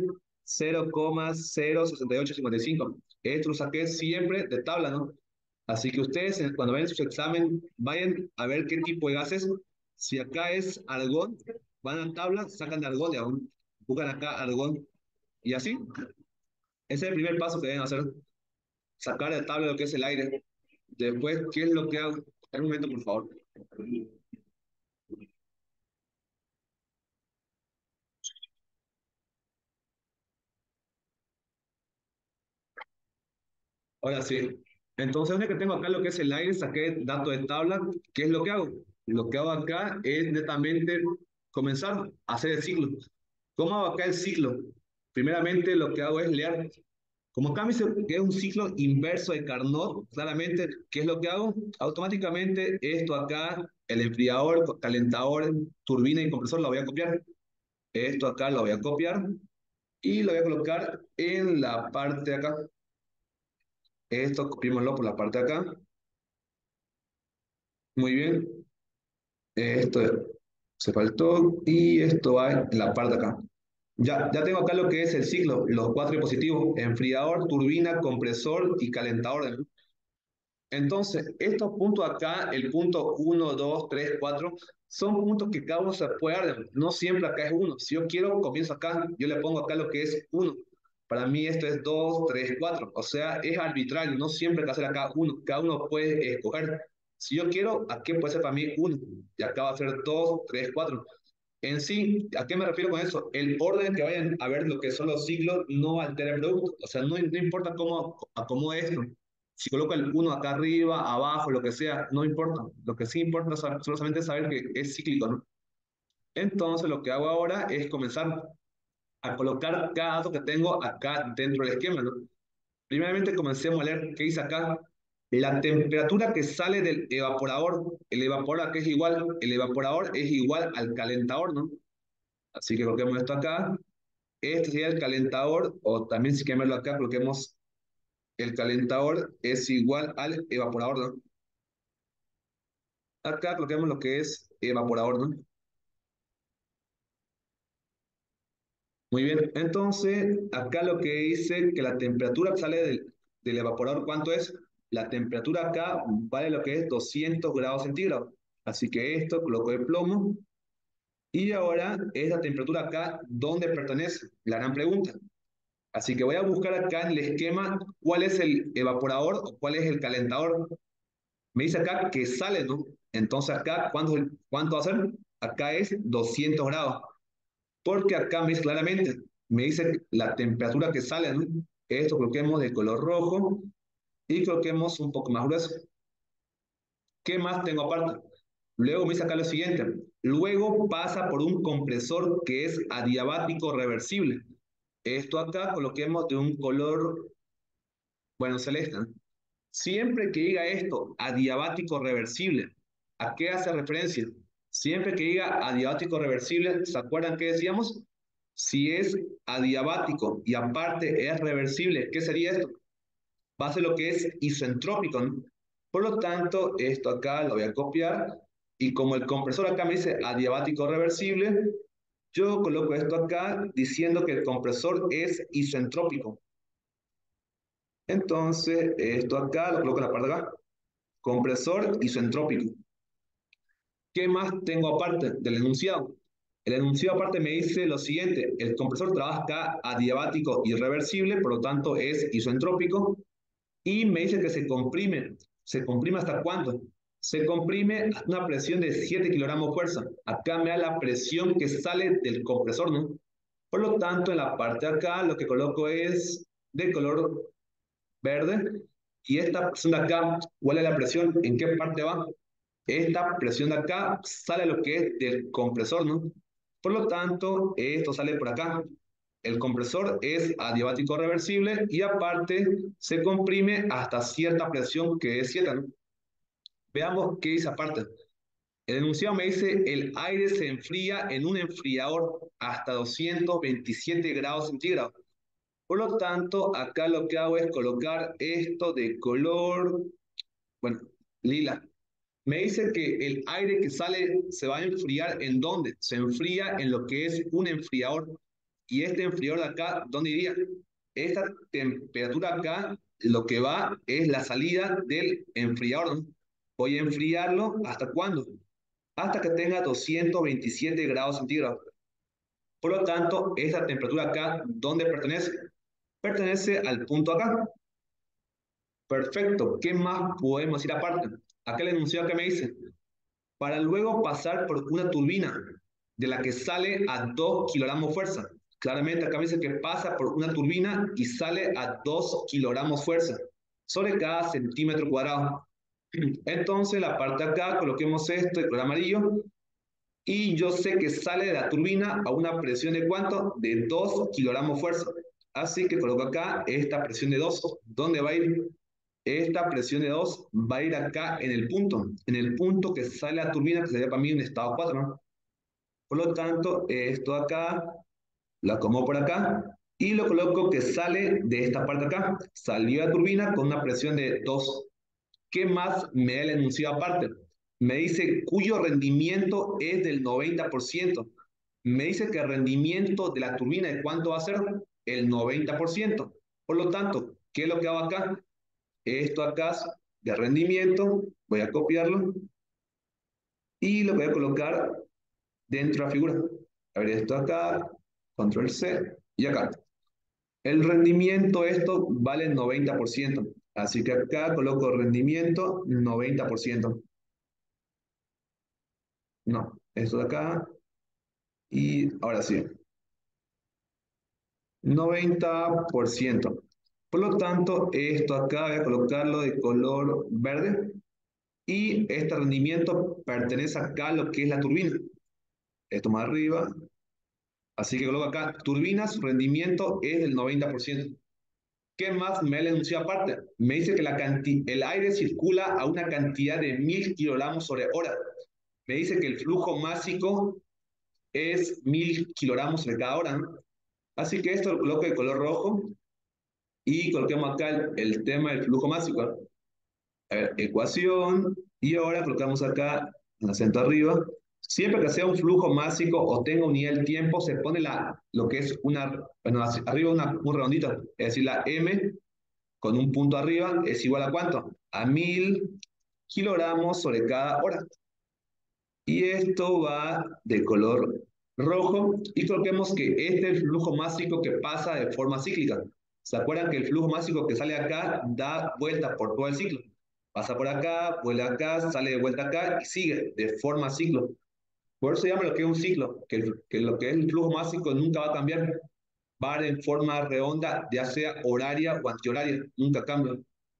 0,06855. Esto lo saqué siempre de tabla, ¿no? Así que ustedes cuando vayan sus examen, vayan a ver qué tipo de gases. Si acá es argón, van a tabla, sacan de argón de aún, buscan acá argón y así. Ese es el primer paso que deben hacer, sacar de tabla lo que es el aire. Después, ¿qué es lo que hago? Un momento, por favor. Ahora sí. Entonces, una que tengo acá lo que es el aire, saqué datos de tabla. ¿Qué es lo que hago? Lo que hago acá es netamente comenzar a hacer el ciclo. ¿Cómo hago acá el ciclo? Primeramente, lo que hago es leer. Como acá me dice que es un ciclo inverso de Carnot, claramente, ¿qué es lo que hago? Automáticamente, esto acá, el enfriador, calentador, turbina y compresor, lo voy a copiar. Esto acá lo voy a copiar y lo voy a colocar en la parte de acá. Esto copiémoslo por la parte de acá. Muy bien. Esto se faltó y esto va en la parte de acá. Ya tengo acá lo que es el ciclo, los cuatro dispositivos, enfriador, turbina, compresor y calentador. Entonces, estos puntos acá, el punto uno 2 3 4 son puntos que cada uno se puede dar. No siempre acá es uno. Si yo quiero, comienzo acá. Yo le pongo acá lo que es uno. Para mí esto es 2 3 4. O sea, es arbitrario. No siempre hay que hacer acá uno. Cada uno puede escoger. Si yo quiero, aquí puede ser para mí uno. Y acá va a ser 2 3 4. En sí, ¿a qué me refiero con eso? El orden que vayan a ver lo que son los ciclos no altera el producto. O sea, no importa cómo acomode esto. Si coloco el uno acá arriba, abajo, lo que sea, no importa. Lo que sí importa es solamente saber que es cíclico, ¿no? Entonces, lo que hago ahora es comenzar a colocar cada dato que tengo acá dentro del esquema, ¿no? Primeramente, comencemos a leer qué dice acá. La temperatura que sale del evaporador, el evaporador que es igual, el evaporador es igual al calentador, ¿no? Así que coloquemos esto acá. Este sería el calentador, o también si queremos verlo acá, coloquemos el calentador es igual al evaporador, ¿no? Acá coloquemos lo que es evaporador, ¿no? Muy bien, entonces acá lo que dice que la temperatura que sale del evaporador, ¿cuánto es? La temperatura acá vale lo que es 200 grados centígrados. Así que esto coloco de plomo. Y ahora, esta temperatura acá, ¿dónde pertenece? La gran pregunta. Así que voy a buscar acá en el esquema cuál es el evaporador o cuál es el calentador. Me dice acá que sale, ¿no? Entonces acá, ¿cuánto va a ser? Acá es 200 grados. Porque acá me dice claramente, me dice la temperatura que sale, ¿no? Esto coloquemos de color rojo y coloquemos un poco más grueso. ¿Qué más tengo aparte? Luego me dice acá lo siguiente. Luego pasa por un compresor que es adiabático reversible. Esto acá coloquemos de un color, bueno, celeste, ¿no? Siempre que diga esto, adiabático reversible, ¿a qué hace referencia? Siempre que diga adiabático reversible, ¿se acuerdan qué decíamos? Si es adiabático y aparte es reversible, ¿qué sería esto? Va a ser lo que es isentrópico, ¿no? Por lo tanto, esto acá lo voy a copiar y como el compresor acá me dice adiabático reversible, yo coloco esto acá diciendo que el compresor es isentrópico. Entonces, esto acá lo coloco en la parte de acá. Compresor isentrópico. ¿Qué más tengo aparte del enunciado? El enunciado aparte me dice lo siguiente, el compresor trabaja adiabático irreversible, por lo tanto es isentrópico, y me dice que se comprime. ¿Se comprime hasta cuándo? se comprime a una presión de 7 kilogramos fuerza. Acá me da la presión que sale del compresor, ¿no? Por lo tanto, en la parte de acá lo que coloco es de color verde. Y esta presión de acá, ¿cuál es la presión? ¿En qué parte va? Esta presión de acá sale lo que es del compresor, ¿no? Por lo tanto, esto sale por acá. El compresor es adiabático reversible y aparte se comprime hasta cierta presión que es 7, ¿no? Veamos qué dice aparte. El enunciado me dice, el aire se enfría en un enfriador hasta 227 grados centígrados. Por lo tanto, acá lo que hago es colocar esto de color, bueno, lila. Me dice que el aire que sale se va a enfriar ¿en dónde? Se enfría en lo que es un enfriador. Y este enfriador de acá, ¿dónde iría? Esta temperatura acá, lo que va es la salida del enfriador, ¿no? Voy a enfriarlo, ¿hasta cuándo? Hasta que tenga 227 grados centígrados. Por lo tanto, esta temperatura acá, ¿dónde pertenece? Pertenece al punto acá. Perfecto. ¿Qué más podemos decir aparte? Acá el enunciado que me dice, para luego pasar por una turbina de la que sale a 2 kilogramos fuerza. Claramente acá me dice que pasa por una turbina y sale a 2 kilogramos fuerza sobre cada centímetro cuadrado. Entonces, la parte de acá, coloquemos esto, el color amarillo, y yo sé que sale de la turbina a una presión de ¿cuánto? De 2 kilogramos fuerza. Así que coloco acá esta presión de 2. ¿Dónde va a ir? Esta presión de 2 va a ir acá en el punto que sale la turbina, que sería para mí un estado 4, ¿no? Por lo tanto, esto acá, lo acomodo por acá, y lo coloco que sale de esta parte acá. Salió la turbina con una presión de 2. ¿Qué más me da el enunciado aparte? Me dice cuyo rendimiento es del 90%. Me dice que el rendimiento de la turbina, ¿de cuánto va a ser? El 90%. Por lo tanto, ¿qué es lo que hago acá? Esto acá de rendimiento, voy a copiarlo y lo voy a colocar dentro de la figura. A ver, esto acá, control C y acá. El rendimiento, esto vale 90%. Así que acá coloco rendimiento 90%. No, esto de acá y ahora sí, 90%. Por lo tanto, esto acá voy a colocarlo de color verde y este rendimiento pertenece acá a lo que es la turbina. Esto más arriba. Así que coloco acá, turbinas, rendimiento es del 90%. ¿Qué más me ha enunciado aparte? Me dice que el aire circula a una cantidad de 1000 kilogramos sobre hora. Me dice que el flujo másico es 1000 kilogramos sobre cada hora, ¿no? Así que esto lo coloco de color rojo y coloquemos acá el tema del flujo másico, ¿no? A ver, ecuación, y ahora colocamos acá el acento arriba. Siempre que sea un flujo másico o tenga unidad del tiempo, se pone lo que es bueno, arriba un redondito, es decir, la M con un punto arriba es igual a ¿cuánto? A 1000 kilogramos sobre cada hora. Y esto va de color rojo y coloquemos que este es el flujo másico que pasa de forma cíclica. ¿Se acuerdan que el flujo másico que sale acá da vuelta por todo el ciclo? Pasa por acá, vuelve acá, sale de vuelta acá y sigue de forma ciclo. Por eso se llama lo que es un ciclo, que lo que es el flujo másico nunca va a cambiar. Va en forma redonda, ya sea horaria o antihoraria, nunca cambia.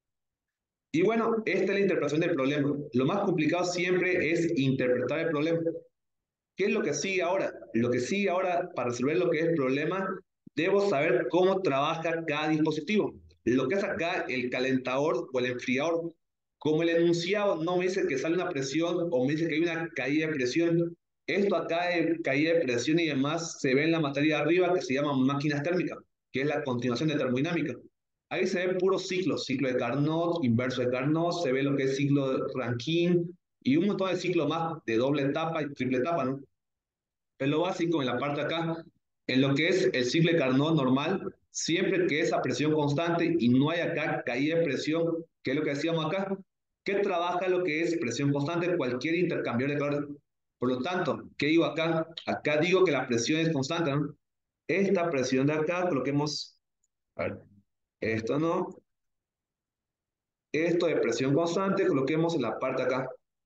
Y bueno, esta es la interpretación del problema. Lo más complicado siempre es interpretar el problema. ¿Qué es lo que sigue ahora? Lo que sigue ahora para resolver lo que es el problema, debo saber cómo trabaja cada dispositivo. Lo que es acá el calentador o el enfriador. Como el enunciado no me dice que sale una presión o me dice que hay una caída de presión, esto acá de caída de presión y demás se ve en la materia de arriba que se llama máquinas térmicas, que es la continuación de termodinámica. Ahí se ve puros ciclos, ciclo de Carnot, inverso de Carnot, se ve lo que es ciclo de Rankine y un montón de ciclos más de doble etapa y triple etapa, ¿no? Es lo básico en la parte de acá. En lo que es el ciclo de Carnot normal, siempre que es a presión constante y no hay acá caída de presión, que es lo que decíamos acá, que trabaja lo que es presión constante, cualquier intercambiador de calor. Por lo tanto, ¿qué digo acá? Acá digo que la presión es constante, ¿no? Esta presión de acá, coloquemos, a ver, esto no, esto de presión constante, coloquemos en la parte de acá.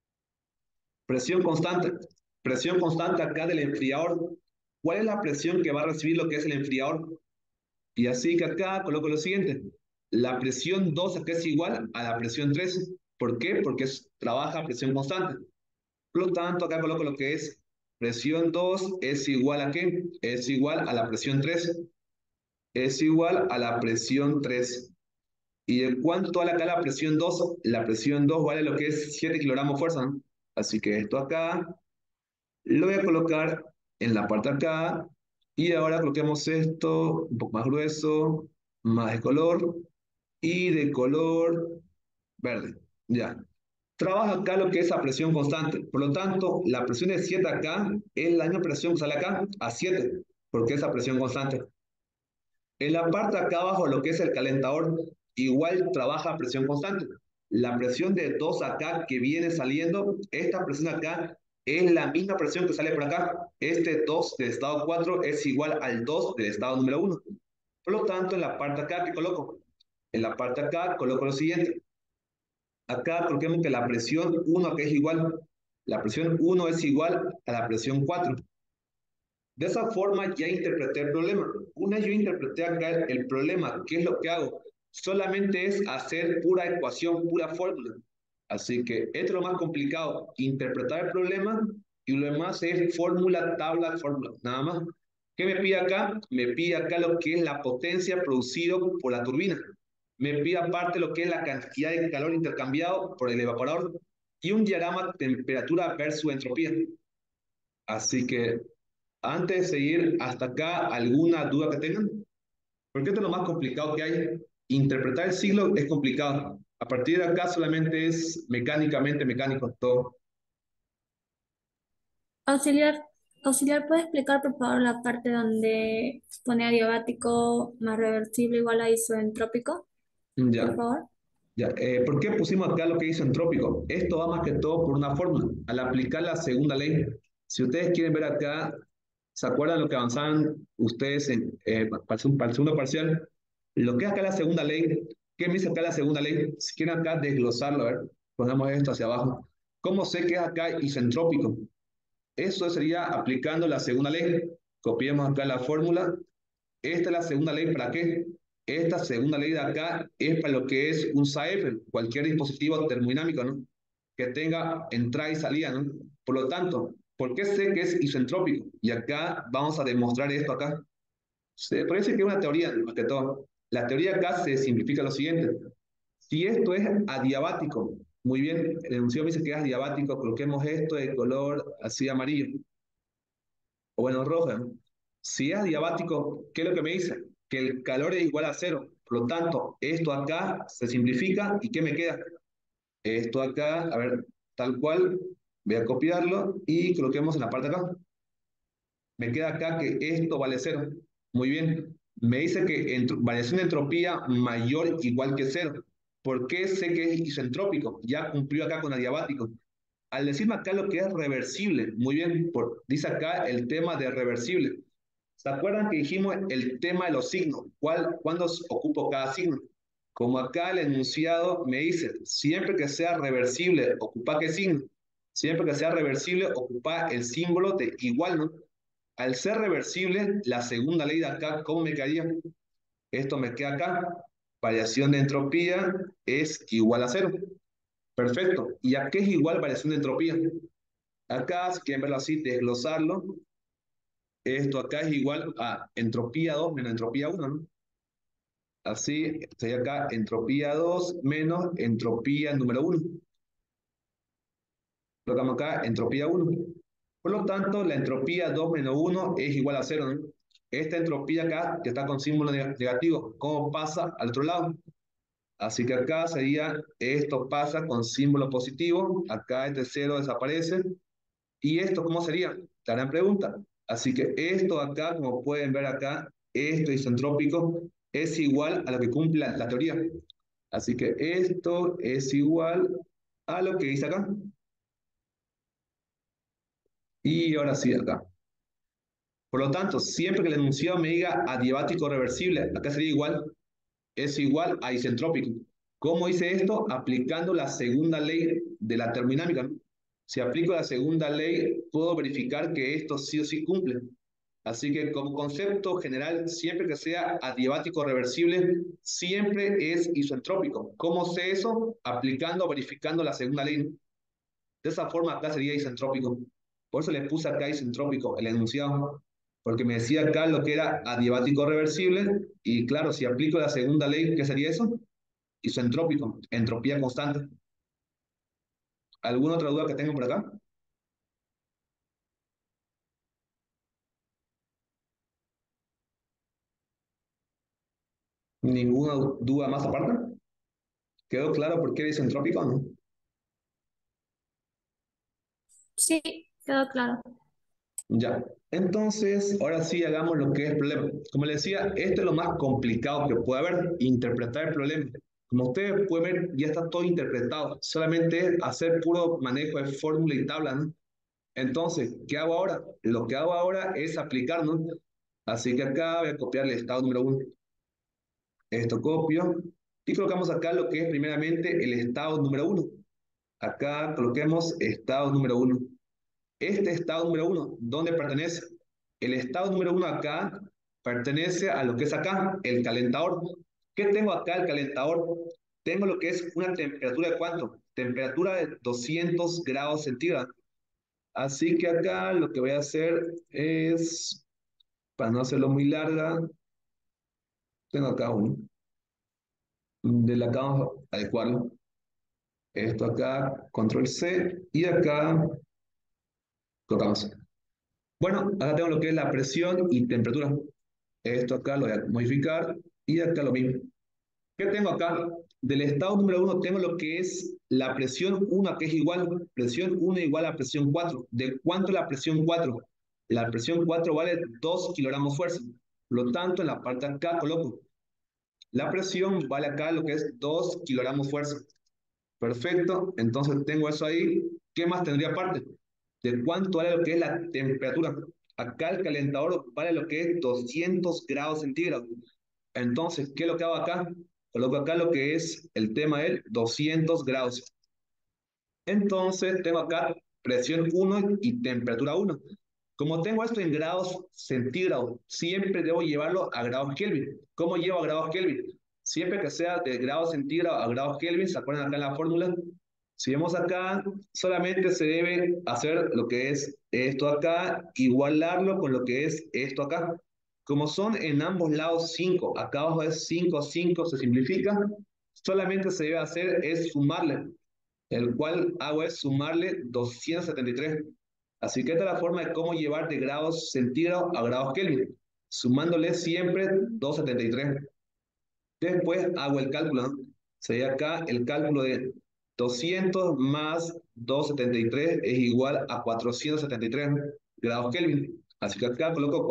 Presión constante. Presión constante acá del enfriador. ¿Cuál es la presión que va a recibir lo que es el enfriador? Y así que acá coloco lo siguiente. La presión 2 acá es igual a la presión 3. ¿Por qué? Porque trabaja a presión constante. Por lo tanto, acá coloco lo que es presión 2 es igual a ¿qué? Es igual a la presión 3. Es igual a la presión 3. ¿Y de cuánto vale acá la presión 2? La presión 2 vale lo que es 7 kilogramos fuerza, ¿no? Así que esto acá lo voy a colocar en la parte acá. Y ahora coloquemos esto un poco más grueso, más de color y de color verde. Ya. Trabaja acá lo que es a presión constante. Por lo tanto, la presión de 7 acá es la misma presión que sale acá a 7, porque es a presión constante. En la parte acá abajo, lo que es el calentador, igual trabaja a presión constante. La presión de 2 acá que viene saliendo, esta presión acá es la misma presión que sale por acá. Este 2 del estado 4 es igual al 2 del estado número 1. Por lo tanto, en la parte acá, ¿qué coloco? En la parte acá coloco lo siguiente. Acá coloquemos que la presión 1 que es igual, la presión 1 es igual a la presión 4. De esa forma ya interpreté el problema. Una vez yo interpreté acá el problema, ¿qué es lo que hago? Solamente es hacer pura ecuación, pura fórmula. Así que esto es lo más complicado, interpretar el problema y lo demás es fórmula, tabla, fórmula, nada más. ¿Qué me pide acá? Me pide acá lo que es la potencia producida por la turbina. Me pide aparte lo que es la cantidad de calor intercambiado por el evaporador y un diagrama temperatura versus entropía. Así que antes de seguir hasta acá, ¿alguna duda que tengan? Porque esto es lo más complicado que hay. Interpretar el siglo es complicado. A partir de acá solamente es mecánicamente mecánico todo. Auxiliar, auxiliar, ¿puede explicar por favor la parte donde pone adiabático más reversible igual a isoentrópico, por Ya, favor? ya. ¿Por qué pusimos acá lo que hizo entrópico? Esto va más que todo por una fórmula. Al aplicar la segunda ley, si ustedes quieren ver acá, ¿se acuerdan lo que avanzaban ustedes para el segundo parcial? Lo que es acá la segunda ley, ¿qué me dice acá la segunda ley? Si quieren acá desglosarlo, a ver, pongamos esto hacia abajo. ¿Cómo sé que es acá isentrópico? Eso sería aplicando la segunda ley. Copiemos acá la fórmula. Esta es la segunda ley, ¿para qué? Esta segunda ley de acá es para lo que es un SAEF, cualquier dispositivo termodinámico, ¿no? Que tenga entrada y salida, ¿no? Por lo tanto, ¿por qué sé que es isentrópico? Y acá vamos a demostrar esto acá. Se parece que es una teoría, más que todo. La teoría acá se simplifica lo siguiente. Si esto es adiabático, muy bien, el enunciado me dice que es adiabático, coloquemos esto de color así amarillo, o bueno, rojo, ¿no? Si es adiabático, ¿qué es lo que me dice? Que el calor es igual a cero. Por lo tanto, esto acá se simplifica y ¿qué me queda? Esto acá, a ver, tal cual, voy a copiarlo y coloquemos en la parte de acá. Me queda acá que esto vale cero. Muy bien. Me dice que variación de entropía mayor igual que cero. ¿Por qué sé que es isentrópico? Ya cumplió acá con adiabático. Al decirme acá lo que es reversible, muy bien, dice acá el tema de reversible. ¿Se acuerdan que dijimos el tema de los signos? ¿Cuándo ocupo cada signo? Como acá el enunciado me dice, siempre que sea reversible, ocupa qué signo. Siempre que sea reversible, ocupa el símbolo de igual, ¿no? Al ser reversible, la segunda ley de acá, ¿cómo me quedaría? Esto me queda acá. Variación de entropía es igual a cero. Perfecto. ¿Y a qué es igual variación de entropía? Acá, si quieren verlo así, desglosarlo, esto acá es igual a entropía 2 menos entropía 1, ¿no? Así, sería acá entropía 2 menos entropía número 1. Colocamos acá entropía 1. Por lo tanto, la entropía 2 menos 1 es igual a 0, ¿no? Esta entropía acá, que está con símbolo negativo, ¿cómo pasa al otro lado? Así que acá sería, esto pasa con símbolo positivo, acá este 0 desaparece, ¿y esto cómo sería? La gran pregunta. Así que esto acá, como pueden ver acá, esto isentrópico es igual a lo que cumple la teoría. Así que esto es igual a lo que dice acá. Y ahora sí acá. Por lo tanto, siempre que el enunciado me diga adiabático reversible, acá sería igual, es igual a isentrópico. ¿Cómo hice esto? Aplicando la segunda ley de la termodinámica, ¿no? Si aplico la segunda ley, puedo verificar que esto sí o sí cumple. Así que como concepto general, siempre que sea adiabático reversible, siempre es isentrópico. ¿Cómo sé eso? Aplicando o verificando la segunda ley. De esa forma acá sería isentrópico. Por eso le puse acá isentrópico, el enunciado. Porque me decía acá lo que era adiabático reversible. Y claro, si aplico la segunda ley, ¿qué sería eso? Isentrópico, entropía constante. ¿Alguna otra duda que tengan por acá? ¿Ninguna duda más aparte? ¿Quedó claro por qué es isentrópico o no? Sí, quedó claro. Ya. Entonces, ahora sí hagamos lo que es el problema. Como les decía, esto es lo más complicado que puede haber, interpretar el problema. Como ustedes pueden ver, ya está todo interpretado. Solamente es hacer puro manejo de fórmula y tabla, ¿no? Entonces, ¿qué hago ahora? Lo que hago ahora es aplicar, ¿no? Así que acá voy a copiar el estado número uno. Esto copio y colocamos acá lo que es primeramente el estado número uno. Acá coloquemos estado número uno. Este estado número uno, ¿dónde pertenece? El estado número uno acá pertenece a lo que es acá, el calentador. ¿Qué tengo acá, el calentador? Tengo lo que es una temperatura de ¿cuánto? Temperatura de 200 grados centígrados. Así que acá lo que voy a hacer es, para no hacerlo muy larga, tengo acá uno. De la acá vamos a adecuarlo. Esto acá, control C, y acá colocamos. Bueno, acá tengo lo que es la presión y temperatura. Esto acá lo voy a modificar y acá lo mismo. ¿Qué tengo acá? Del estado número uno tengo lo que es la presión 1 que es igual, presión 1 igual a presión 4. ¿De cuánto es la presión 4? La presión 4 vale 2 kilogramos fuerza. Por lo tanto, en la parte de acá coloco la presión vale acá lo que es 2 kilogramos fuerza. Perfecto, entonces tengo eso ahí. ¿Qué más tendría aparte? ¿De cuánto vale lo que es la temperatura? Acá el calentador vale lo que es 200 grados centígrados. Entonces, ¿qué es lo que hago acá? Coloco acá lo que es el tema del 200 grados. Entonces, tengo acá presión 1 y temperatura 1. Como tengo esto en grados centígrados, siempre debo llevarlo a grados Kelvin. ¿Cómo llevo a grados Kelvin? Siempre que sea de grados centígrados a grados Kelvin, ¿se acuerdan acá en la fórmula? Si vemos acá, solamente se debe hacer lo que es esto acá, igualarlo con lo que es esto acá. Como son en ambos lados 5, acá abajo es 5, 5, se simplifica, solamente se debe hacer es sumarle, el cual hago es sumarle 273. Así que esta es la forma de cómo llevar de grados centígrados a grados Kelvin, sumándole siempre 273. Después hago el cálculo, ¿no? Sería acá el cálculo de 200 más 273 es igual a 473 grados Kelvin. Así que acá coloco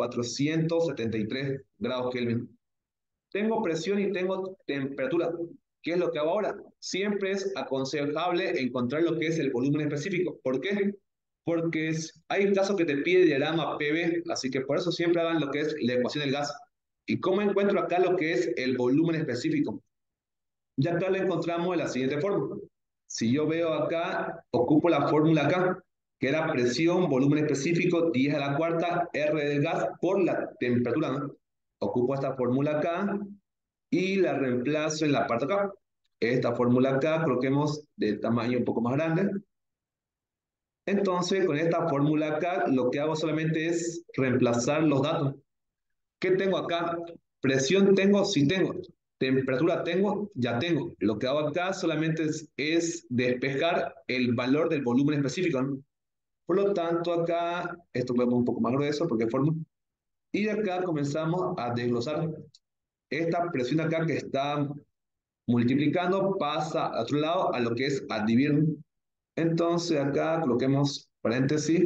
473 grados Kelvin. Tengo presión y tengo temperatura. ¿Qué es lo que hago ahora? Siempre es aconsejable encontrar lo que es el volumen específico. ¿Por qué? Porque hay casos que te pide diagrama PV, así que por eso siempre hagan lo que es la ecuación del gas. ¿Y cómo encuentro acá lo que es el volumen específico? Ya acá lo encontramos de la siguiente forma. Si yo veo acá, ocupo la fórmula acá, que era presión, volumen específico, 10 a la cuarta, R del gas por la temperatura, ¿no? Ocupo esta fórmula acá y la reemplazo en la parte acá. Esta fórmula acá, coloquemos de tamaño un poco más grande. Entonces, con esta fórmula acá, lo que hago solamente es reemplazar los datos. ¿Qué tengo acá? Presión tengo, sí tengo. Temperatura tengo, ya tengo. Lo que hago acá solamente es despejar el valor del volumen específico, ¿no? Por lo tanto, acá, esto podemos un poco más grueso porque es forma. Y acá comenzamos a desglosar. Esta presión acá que está multiplicando pasa a otro lado a lo que es a dividir. Entonces acá coloquemos paréntesis,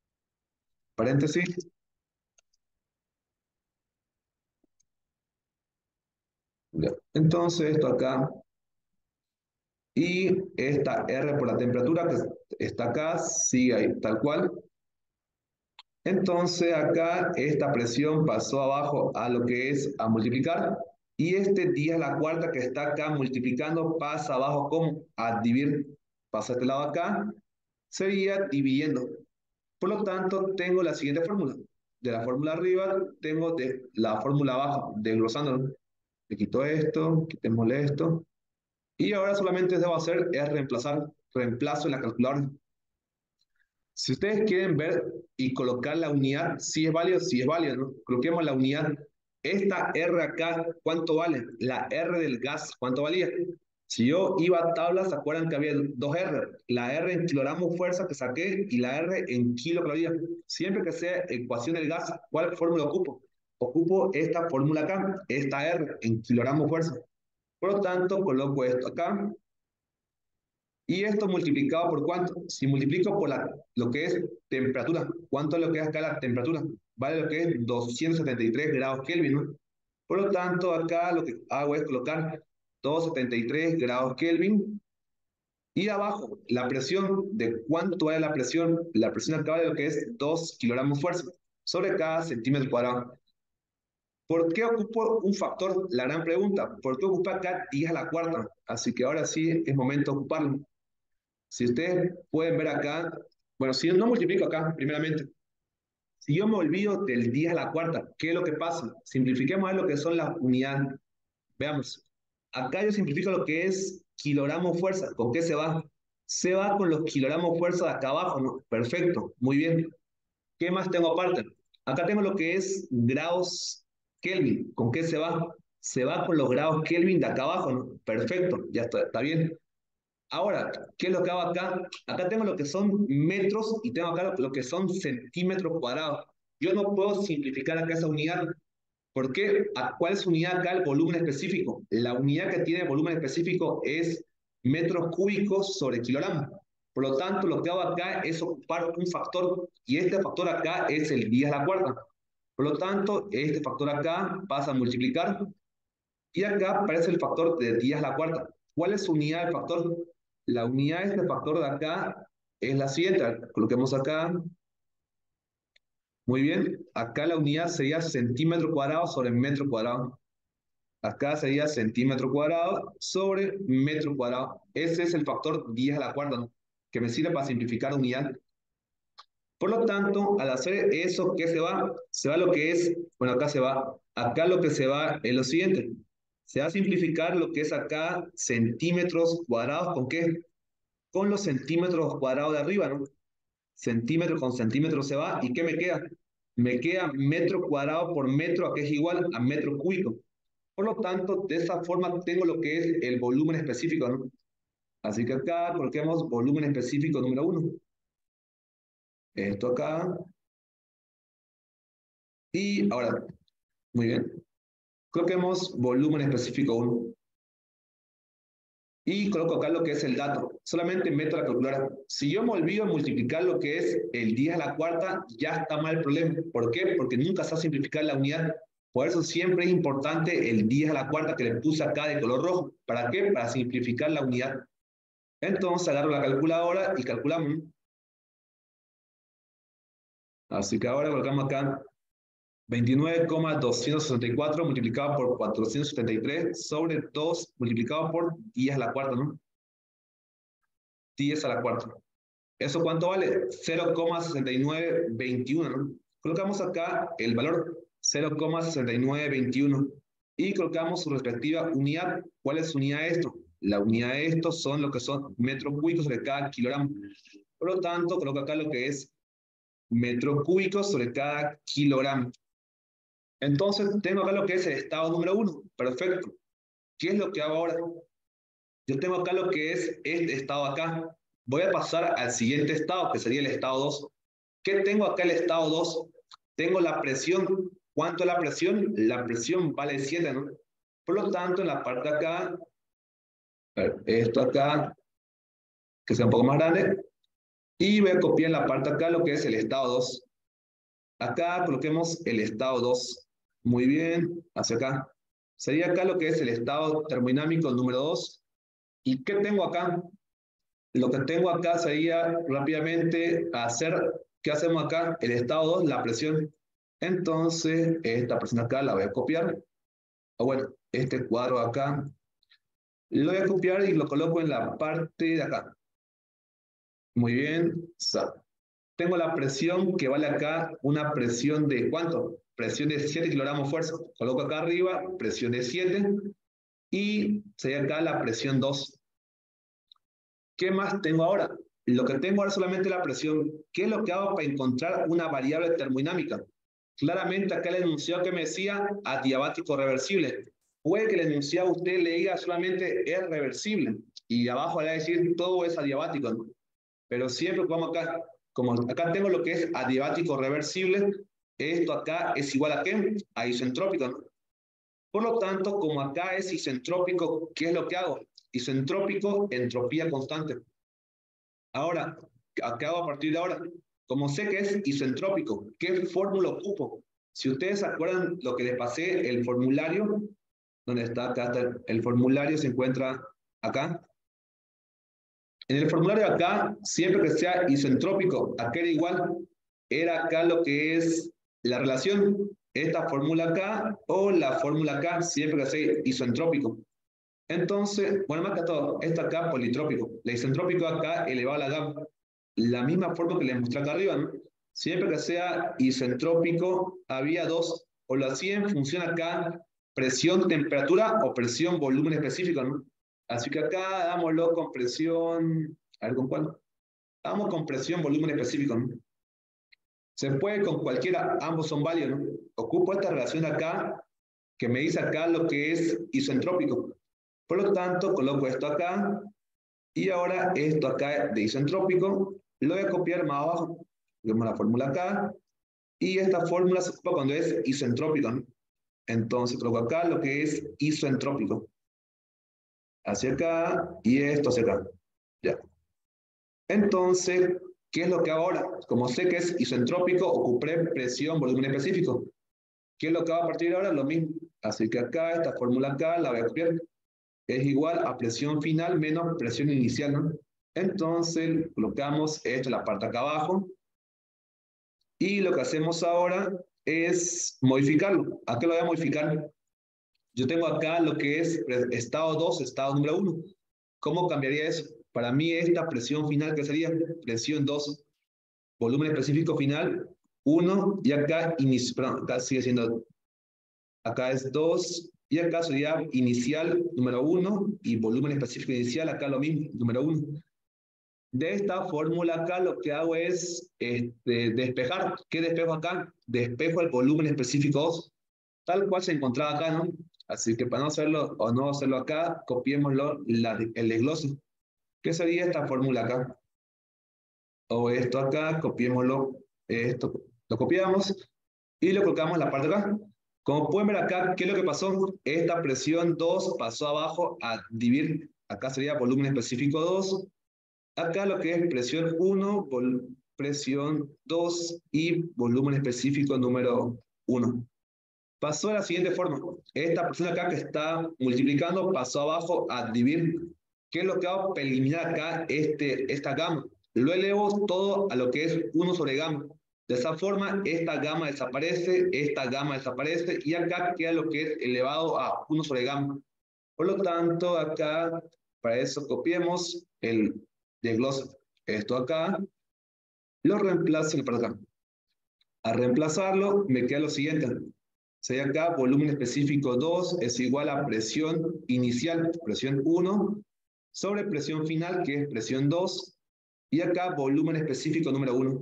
paréntesis. Ya. Entonces esto acá y esta R por la temperatura que está acá, sigue ahí, tal cual. Entonces acá esta presión pasó abajo a lo que es a multiplicar y este 10 a la cuarta que está acá multiplicando pasa abajo como a dividir. Pasa a este lado acá sería dividiendo. Por lo tanto, tengo la siguiente fórmula. De la fórmula arriba, tengo de la fórmula abajo, desglosándolo. Le quito esto, quitémosle esto. Y ahora solamente debo hacer es reemplazar. Reemplazo en la calculadora. Si ustedes quieren ver y colocar la unidad, si es válido, ¿no? Coloquemos la unidad. Esta R acá, ¿cuánto vale? La R del gas, ¿cuánto valía? Si yo iba a tablas, ¿se acuerdan que había dos R? La R en kilogramos fuerza que saqué y la R en kilocalorías. Siempre que sea ecuación del gas, ¿cuál fórmula ocupo? Ocupo esta fórmula acá, esta R en kilogramos fuerza. Por lo tanto, coloco esto acá. ¿Y esto multiplicado por cuánto? Si multiplico por lo que es temperatura, ¿cuánto es lo que es acá la temperatura? Vale lo que es 273 grados Kelvin, ¿no? Por lo tanto, acá lo que hago es colocar 273 grados Kelvin. Y abajo, la presión, ¿de cuánto vale la presión? La presión acá vale lo que es 2 kilogramos fuerza sobre cada centímetro cuadrado. ¿Por qué ocupo un factor? La gran pregunta. ¿Por qué ocupa acá 10 a la cuarta? Así que ahora sí es momento de ocuparlo. Si ustedes pueden ver acá, bueno, si no multiplico acá, primeramente, si yo me olvido del 10 a la cuarta, ¿qué es lo que pasa? Simplifiquemos a ver lo que son las unidades. Veamos. Acá yo simplifico lo que es kilogramos fuerza. ¿Con qué se va? Se va con los kilogramos fuerza de acá abajo, ¿no? Perfecto, muy bien. ¿Qué más tengo aparte? Acá tengo lo que es grados Kelvin. ¿Con qué se va? Se va con los grados Kelvin de acá abajo, ¿no? Perfecto, ya está bien. Ahora, ¿qué es lo que hago acá? Acá tengo lo que son metros y tengo acá lo que son centímetros cuadrados. Yo no puedo simplificar acá esa unidad. ¿Por qué? ¿Cuál es unidad acá? El volumen específico. La unidad que tiene volumen específico es metros cúbicos sobre kilogramos. Por lo tanto, lo que hago acá es ocupar un factor y este factor acá es el 10 a la cuarta. Por lo tanto, este factor acá pasa a multiplicar y acá aparece el factor de 10 a la cuarta. ¿Cuál es su unidad del factor? La unidad de este factor de acá es la siguiente. Coloquemos acá. Muy bien. Acá la unidad sería centímetro cuadrado sobre metro cuadrado. Acá sería centímetro cuadrado sobre metro cuadrado. Ese es el factor 10 a la cuarta, ¿no? Que me sirve para simplificar la unidad. Por lo tanto, al hacer eso, ¿qué se va? Se va lo que es, bueno, acá se va. Acá lo que se va es lo siguiente. Se va a simplificar lo que es acá centímetros cuadrados. ¿Con qué? Con los centímetros cuadrados de arriba, ¿no? Centímetro con centímetro se va. ¿Y qué me queda? Me queda metro cuadrado por metro, que es igual a metro cúbico. Por lo tanto, de esa forma tengo lo que es el volumen específico, ¿no? Así que acá coloquemos volumen específico número 1. Esto acá. Y ahora, muy bien. Coloquemos volumen específico 1. Y coloco acá lo que es el dato. Solamente meto la calculadora. Si yo me olvido de multiplicar lo que es el 10 a la cuarta, ya está mal el problema. ¿Por qué? Porque nunca se va a simplificar la unidad. Por eso siempre es importante el 10 a la cuarta que le puse acá de color rojo. ¿Para qué? Para simplificar la unidad. Entonces agarro la calculadora y calculamos. Así que ahora colocamos acá 29,264 multiplicado por 473 sobre 2 multiplicado por 10 a la cuarta, ¿no? 10 a la cuarta. ¿Eso cuánto vale? 0,6921, ¿no? Colocamos acá el valor 0,6921 y colocamos su respectiva unidad. ¿Cuál es su unidad de esto? La unidad de esto son lo que son metros cúbicos sobre cada kilogramo. Por lo tanto, coloco acá lo que es metros cúbicos sobre cada kilogramo. Entonces, tengo acá lo que es el estado número 1. Perfecto. ¿Qué es lo que hago ahora? Yo tengo acá lo que es este estado acá. Voy a pasar al siguiente estado, que sería el estado 2. ¿Qué tengo acá el estado 2? Tengo la presión. ¿Cuánto es la presión? La presión vale 7, ¿no? Por lo tanto, en la parte de acá, esto acá, que sea un poco más grande, y voy a copiar en la parte de acá lo que es el estado 2. Acá coloquemos el estado 2. Muy bien, hacia acá. Sería acá lo que es el estado termodinámico número 2. ¿Y qué tengo acá? Lo que tengo acá sería rápidamente hacer, ¿qué hacemos acá? El estado 2, la presión. Entonces, esta presión acá la voy a copiar. O bueno, este cuadro acá lo voy a copiar y lo coloco en la parte de acá. Muy bien. Tengo la presión que vale acá una presión de ¿cuánto? Presión de 7 kilogramos fuerza. Coloco acá arriba presión de 7 y sería acá la presión 2. ¿Qué más tengo ahora? Lo que tengo ahora es solamente la presión. ¿Qué es lo que hago para encontrar una variable termodinámica? Claramente acá el enunciado que me decía adiabático reversible. Puede que el enunciado usted le diga solamente es reversible y abajo le va a decir todo es adiabático, ¿no? Pero siempre vamos acá, como acá tengo lo que es adiabático reversible, esto acá es igual a ¿qué? A isentrópico, ¿no? Por lo tanto, como acá es isentrópico, ¿qué es lo que hago? Isentrópico, entropía constante. Ahora, ¿qué hago a partir de ahora? Como sé que es isentrópico, ¿qué fórmula ocupo? Si ustedes se acuerdan lo que les pasé, el formulario, ¿dónde está? Acá está el formulario, se encuentra acá. En el formulario acá, siempre que sea isentrópico, acá era igual, era acá lo que es la relación, esta fórmula acá o la fórmula acá, siempre que sea isentrópico. Entonces, bueno, más que todo, esto acá politrópico, la isentrópico acá elevado a la gamma. La misma forma que les mostré acá arriba, ¿no? Siempre que sea isentrópico, había dos, o lo hacía en función acá, presión, temperatura o presión, volumen específico, ¿no? Así que acá dámoslo con presión, a ver con cuál. Damos con presión, volumen específico, ¿no? Se puede con cualquiera, ambos son válidos, ¿no? Ocupo esta relación acá, que me dice acá lo que es isentrópico. Por lo tanto, coloco esto acá, y ahora esto acá de isentrópico, lo voy a copiar más abajo. Vemos la fórmula acá, y esta fórmula se ocupa cuando es isentrópico, ¿no? Entonces coloco acá lo que es isentrópico. Hacia acá, y esto hacia acá. Ya. Entonces, ¿qué es lo que hago ahora? Como sé que es isentrópico, ocupé presión, volumen específico. ¿Qué es lo que hago a partir de ahora? Lo mismo. Así que acá, esta fórmula acá, la voy a copiar. Es igual a presión final menos presión inicial, ¿no? Entonces, colocamos esto en la parte acá abajo. Y lo que hacemos ahora es modificarlo. ¿A qué lo voy a modificar? Yo tengo acá lo que es estado 2, estado número 1. ¿Cómo cambiaría eso? Para mí esta presión final, ¿qué sería? Presión 2, volumen específico final 1, y acá, perdón, acá sigue siendo, acá es 2, y acá sería inicial número 1, y volumen específico inicial, acá lo mismo, número 1. De esta fórmula acá lo que hago es despejar. ¿Qué despejo acá? Despejo el volumen específico 2, tal cual se encontraba acá, ¿no? Así que para no hacerlo o no hacerlo acá, copiémoslo el desglose. ¿Qué sería esta fórmula acá? O esto acá, copiémoslo, esto lo copiamos y lo colocamos en la parte de acá. Como pueden ver acá, ¿qué es lo que pasó? Esta presión 2 pasó abajo a dividir, acá sería volumen específico 2, acá lo que es presión 1, presión 2 y volumen específico número 1. Pasó de la siguiente forma. Esta presión acá que está multiplicando pasó abajo a dividir. ¿Qué es lo que hago para eliminar acá esta gamma? Lo elevo todo a lo que es 1 sobre gamma. De esa forma, esta gamma desaparece y acá queda lo que es elevado a 1 sobre gamma. Por lo tanto, acá, para eso copiemos el desglose. Esto acá, lo reemplazo para acá. Al reemplazarlo, me queda lo siguiente. Sería acá, volumen específico 2 es igual a presión inicial, presión 1, sobre presión final, que es presión 2, y acá volumen específico número 1.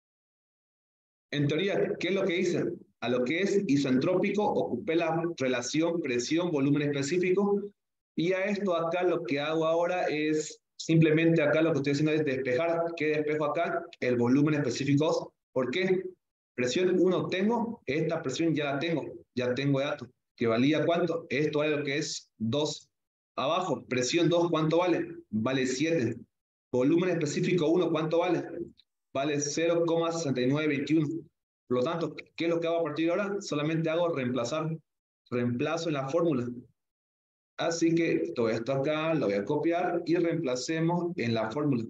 En teoría, ¿qué es lo que hice? A lo que es isentrópico, ocupé la relación presión-volumen específico, y a esto acá lo que hago ahora es, simplemente acá lo que estoy haciendo es despejar. ¿Qué despejo acá? El volumen específico 2. ¿Por qué? Presión 1 tengo, esta presión ya tengo datos, que valía ¿cuánto? Esto vale lo que es 2. Abajo, presión 2, ¿cuánto vale? Vale 7. Volumen específico 1, ¿cuánto vale? Vale 0,6921. Por lo tanto, ¿qué es lo que hago a partir de ahora? Solamente hago reemplazar. Reemplazo en la fórmula. Así que todo esto acá lo voy a copiar y reemplacemos en la fórmula.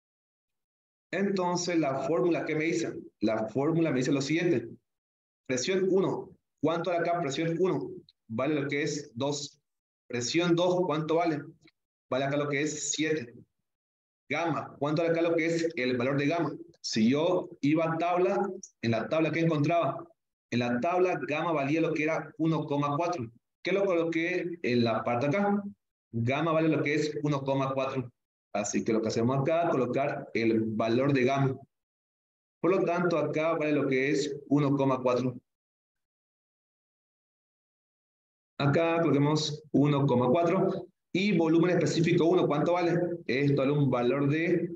Entonces, la fórmula, ¿qué me dice? La fórmula me dice lo siguiente. Presión 1. ¿Cuánto vale acá presión 1? Vale lo que es 2. Presión 2, ¿cuánto vale? Vale acá lo que es 7. Gamma, ¿cuánto era acá lo que es el valor de gamma? Si yo iba a tabla, en la tabla que encontraba, en la tabla gamma valía lo que era 1,4. ¿Qué lo coloqué en la parte de acá? Gamma vale lo que es 1,4. Así que lo que hacemos acá, colocar el valor de gamma. Por lo tanto, acá vale lo que es 1,4. Acá coloquemos 1,4 y volumen específico 1, ¿cuánto vale? Esto vale un valor de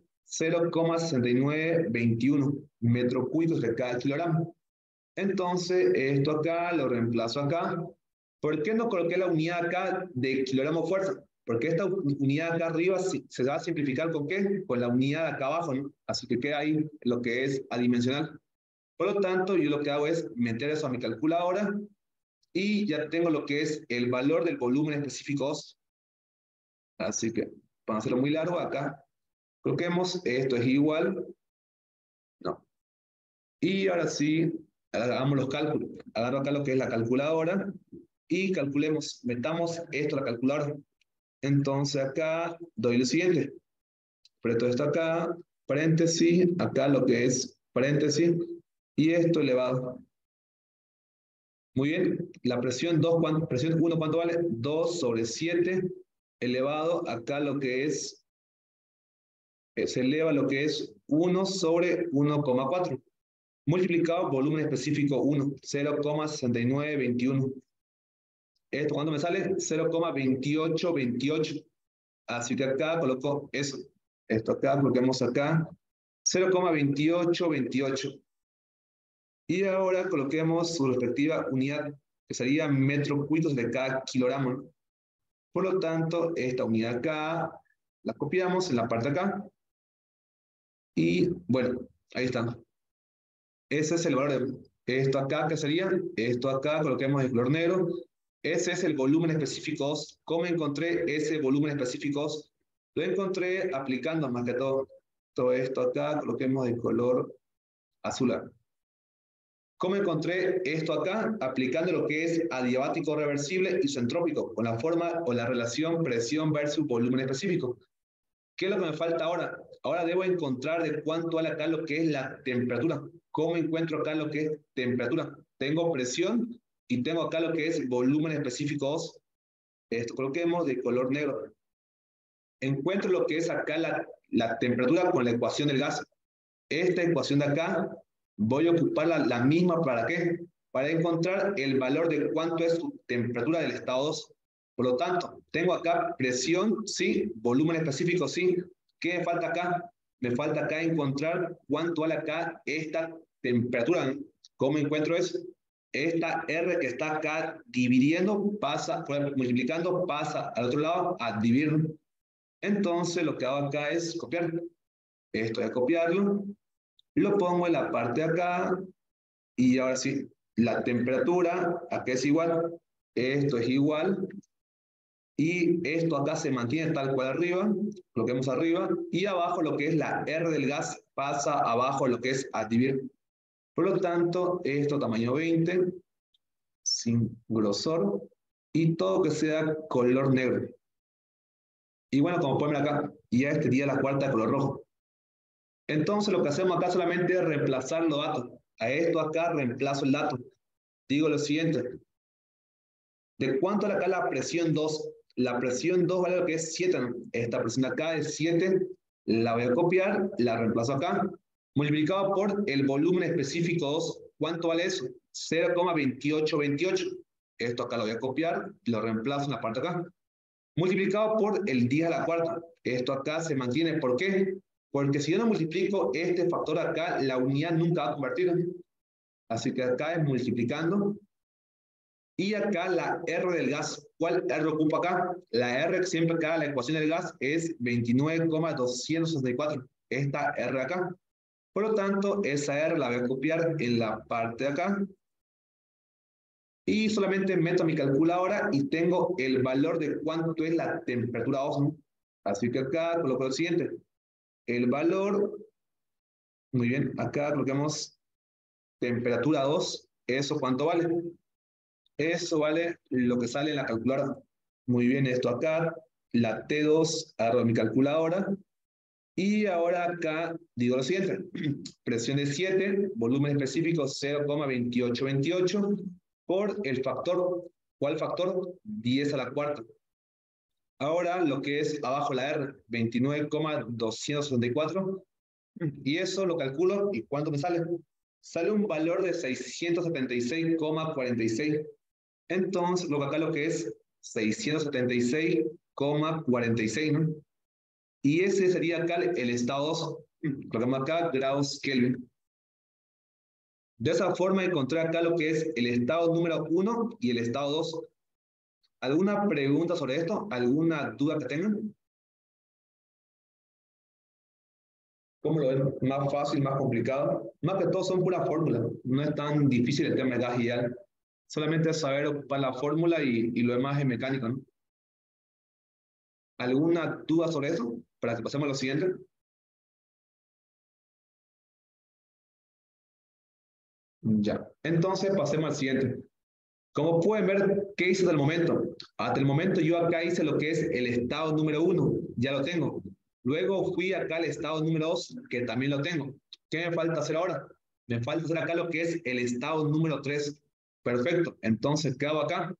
0,6921 metros cúbicos de cada kilogramo. Entonces, esto acá lo reemplazo acá. ¿Por qué no coloqué la unidad acá de kilogramo fuerza? Porque esta unidad acá arriba se va a simplificar ¿con qué? Con la unidad acá abajo, ¿no? Así que queda ahí lo que es adimensional. Por lo tanto, yo lo que hago es meter eso a mi calculadora y ya tengo lo que es el valor del volumen específico 2. Así que, para hacerlo muy largo, acá coloquemos, esto es igual, no. Y ahora sí, hagamos los cálculos. Agarro acá lo que es la calculadora y calculemos, metamos esto a la calculadora. Entonces acá doy lo siguiente, presto esto acá, paréntesis, acá lo que es paréntesis, y esto elevado. Muy bien, la presión 2, presión 1, ¿cuánto vale? 2 sobre 7 elevado acá lo que es, se eleva lo que es 1 sobre 1,4 multiplicado volumen específico 1, 0,6921. ¿Esto cuánto me sale? 0,2828. Así que acá coloco eso. Esto acá, coloquemos acá 0,2828. Y ahora coloquemos su respectiva unidad, que sería metros cúbicos de cada kilogramo. Por lo tanto, esta unidad acá la copiamos en la parte acá. Y bueno, ahí está. Ese es el valor de esto acá, ¿qué sería? Esto acá, coloquemos el color negro. Ese es el volumen específico 2. ¿Cómo encontré ese volumen específico 2? Lo encontré aplicando más que todo esto acá, coloquemos el color azul. ¿Cómo encontré esto acá? Aplicando lo que es adiabático reversible isentrópico, con la forma o la relación presión versus volumen específico. ¿Qué es lo que me falta ahora? Ahora debo encontrar de cuánto vale acá lo que es la temperatura. ¿Cómo encuentro acá lo que es temperatura? Tengo presión y tengo acá lo que es volumen específico 2. Esto coloquemos de color negro. Encuentro lo que es acá la temperatura con la ecuación del gas. Esta ecuación de acá voy a ocupar la misma ¿para qué? Para encontrar el valor de cuánto es su temperatura del estado 2. Por lo tanto, tengo acá presión, sí, volumen específico, sí. ¿Qué me falta acá? Me falta acá encontrar cuánto vale acá esta temperatura. ¿Cómo encuentro eso? Esta R que está acá dividiendo, pasa, multiplicando, pasa al otro lado a dividir. Entonces, lo que hago acá es copiar. Esto es copiarlo, lo pongo en la parte de acá y ahora sí, la temperatura acá es igual, esto es igual y esto acá se mantiene tal cual arriba, lo que vemos arriba, y abajo lo que es la R del gas pasa abajo lo que es a dividir. Por lo tanto, esto tamaño 20, sin grosor, y todo que sea color negro. Y bueno, como pueden ver acá, ya este día la cuarta de color rojo. Entonces lo que hacemos acá solamente es reemplazar los datos. A esto acá reemplazo el dato. Digo lo siguiente. ¿De cuánto era acá la presión 2? La presión 2 vale lo que es 7, ¿no? Esta presión de acá es 7. La voy a copiar, la reemplazo acá. Multiplicado por el volumen específico 2. ¿Cuánto vale eso? 0,2828. Esto acá lo voy a copiar y lo reemplazo en la parte de acá. Multiplicado por el 10 a la cuarta. Esto acá se mantiene. ¿Por qué? Porque si yo no multiplico este factor acá, la unidad nunca va a convertir. Así que acá es multiplicando. Y acá la R del gas. ¿Cuál R ocupa acá? La R siempre acá, la ecuación del gas es 29,264. Esta R acá. Por lo tanto, esa R la voy a copiar en la parte de acá. Y solamente meto mi calculadora y tengo el valor de cuánto es la temperatura ósea. Así que acá coloco lo siguiente. El valor, muy bien, acá colocamos temperatura 2. ¿Eso cuánto vale? Eso vale lo que sale en la calculadora. Muy bien, esto acá, la T2, agarro mi calculadora Y ahora acá digo lo siguiente. Presión de 7, volumen específico 0,2828 por el factor. ¿Cuál factor? 10 a la cuarta. Ahora lo que es abajo la R, 29,264. Y eso lo calculo. ¿Y cuánto me sale? Sale un valor de 676,46. Entonces, lo que acá lo que es 676,46, ¿no? Y ese sería acá el estado 2. Colocamos acá grados Kelvin. De esa forma encontré acá lo que es el estado número 1 y el estado 2. ¿Alguna pregunta sobre esto? ¿Alguna duda que tengan? ¿Cómo lo ven? ¿Más fácil, más complicado? Más que todo son puras fórmulas. No es tan difícil el tema de gas ideal. Solamente es saber ocupar la fórmula y lo demás es mecánico, ¿no? ¿Alguna duda sobre eso? Para que pasemos a lo siguiente. Ya. Entonces pasemos al siguiente. Como pueden ver, ¿qué hice hasta el momento? Hasta el momento yo acá hice lo que es el estado número 1, ya lo tengo. Luego fui acá al estado número 2, que también lo tengo. ¿Qué me falta hacer ahora? Me falta hacer acá lo que es el estado número 3. Perfecto, entonces, ¿qué hago acá?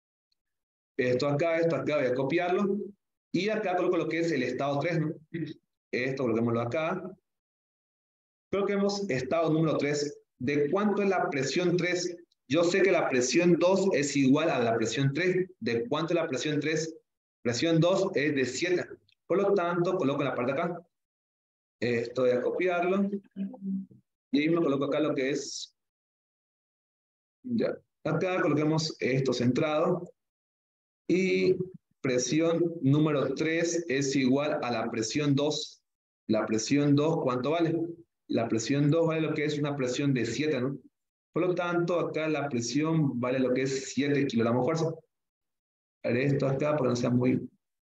Esto acá, voy a copiarlo. Y acá coloco lo que es el estado 3, ¿no? Esto coloquémoslo acá. Coloquemos estado número 3. ¿De cuánto es la presión 3? Yo sé que la presión 2 es igual a la presión 3. ¿De cuánto es la presión 3? Presión 2 es de 7. Por lo tanto, coloco en la parte de acá. Esto voy a copiarlo. Y ahí me coloco acá lo que es. Ya. Acá coloquemos esto centrado. Y presión número 3 es igual a la presión 2. La presión 2, ¿cuánto vale? La presión 2 vale lo que es una presión de 7, ¿no? Por lo tanto, acá la presión vale lo que es 7 kilogramos fuerza. Haré esto acá para que no sea muy...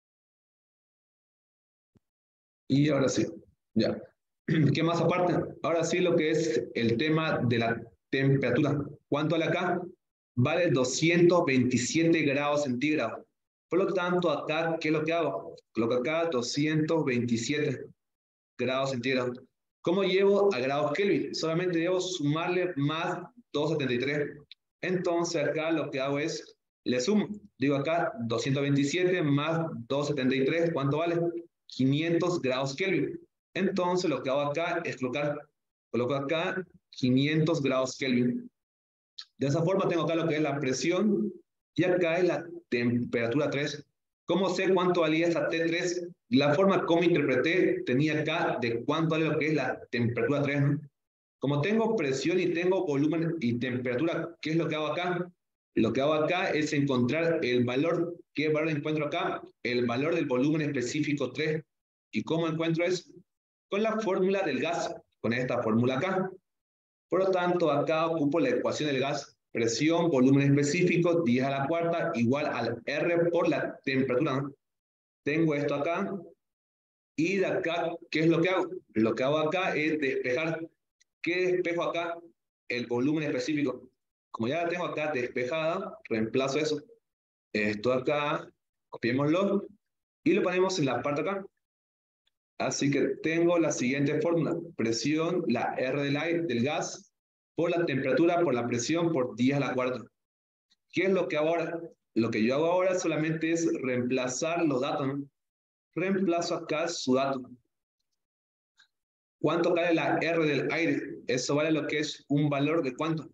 Y ahora sí, ya. ¿Qué más aparte? Ahora sí lo que es el tema de la temperatura. ¿Cuánto vale acá? Vale 227 grados centígrados. Por lo tanto, acá, ¿qué es lo que hago? Coloco acá 227 grados centígrados. ¿Cómo llevo a grados Kelvin? Solamente debo sumarle más 273. Entonces, acá lo que hago es, le sumo. Digo acá 227 más 273, ¿cuánto vale? 500 grados Kelvin. Entonces, lo que hago acá es coloco acá 500 grados Kelvin. De esa forma tengo acá lo que es la presión y acá es la temperatura 3. ¿Cómo sé cuánto valía esa T3? La forma como interpreté tenía acá de cuánto vale lo que es la temperatura 3, ¿no? Como tengo presión y tengo volumen y temperatura, ¿qué es lo que hago acá? Lo que hago acá es encontrar el valor. ¿Qué valor encuentro acá? El valor del volumen específico 3. ¿Y cómo encuentro eso? Con la fórmula del gas, con esta fórmula acá. Por lo tanto, acá ocupo la ecuación del gas, presión, volumen específico, 10 a la cuarta, igual al R por la temperatura, ¿no? Tengo esto acá, y de acá, ¿qué es lo que hago? Lo que hago acá es despejar. ¿Qué despejo acá? El volumen específico. Como ya la tengo acá despejada, reemplazo eso. Esto acá, copiémoslo, y lo ponemos en la parte acá. Así que tengo la siguiente fórmula. Presión, la R del aire, del gas, por la temperatura, por la presión, por 10 a la cuarta. ¿Qué es lo que hago ahora? Lo que yo hago ahora solamente es reemplazar los datos, ¿no? Reemplazo acá su dato. ¿Cuánto vale la R del aire? Eso vale lo que es un valor de ¿cuánto?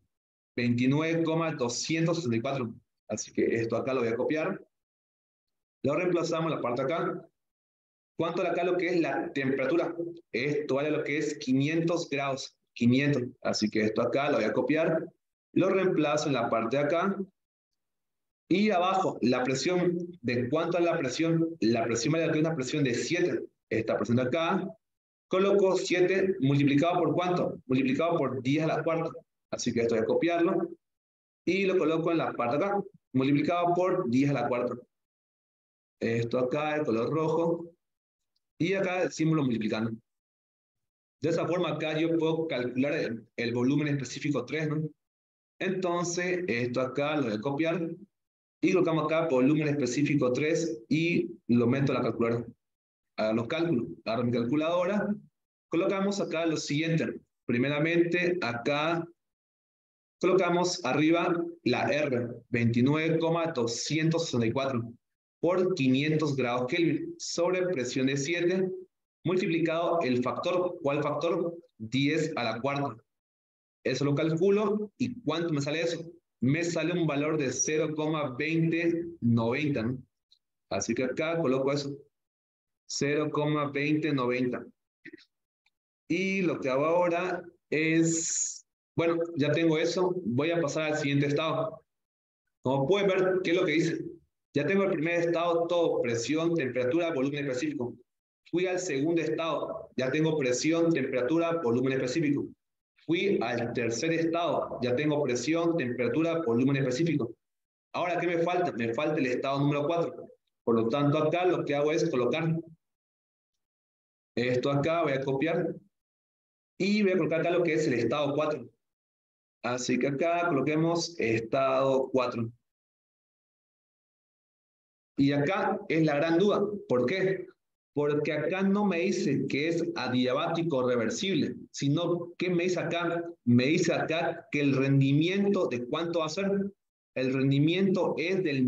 29,264. Así que esto acá lo voy a copiar. Lo reemplazamos en la parte acá. ¿Cuánto acá lo que es la temperatura? Esto vale lo que es 500 grados. 500. Así que esto acá lo voy a copiar. Lo reemplazo en la parte de acá. Y abajo, la presión. ¿De cuánto es la presión? La presión vale lo que es una presión de 7. Esta presión de acá. Coloco 7 multiplicado por ¿cuánto? Multiplicado por 10 a la cuarta. Así que esto voy a copiarlo. Y lo coloco en la parte de acá. Multiplicado por 10 a la cuarta. Esto acá, el color rojo. Y acá el símbolo multiplicando. De esa forma acá yo puedo calcular el volumen específico 3, ¿no? Entonces, esto acá lo voy a copiar y colocamos acá volumen específico 3 y lo meto a la calculadora. a los cálculos. Agarro mi calculadora, colocamos acá lo siguiente. Primeramente, acá colocamos arriba la R, 29,264 por 500 grados Kelvin sobre presión de 7 multiplicado el factor. ¿Cuál factor? 10 a la cuarta. Eso lo calculo y ¿cuánto me sale eso? Me sale un valor de 0,2090, ¿no? Así que acá coloco eso, 0,2090. Y lo que hago ahora es, bueno, ya tengo eso, voy a pasar al siguiente estado. Como pueden ver, ¿qué es lo que hice? Ya tengo el primer estado, todo, presión, temperatura, volumen específico. Fui al segundo estado, ya tengo presión, temperatura, volumen específico. Fui al tercer estado, ya tengo presión, temperatura, volumen específico. Ahora, ¿qué me falta? Me falta el estado número 4. Por lo tanto, acá lo que hago es colocar esto acá, voy a copiar y voy a colocar acá lo que es el estado 4. Así que acá coloquemos estado 4. Y acá es la gran duda. ¿Por qué? Porque acá no me dice que es adiabático reversible, sino que me dice acá, me dice acá que el rendimiento de cuánto va a ser. El rendimiento es del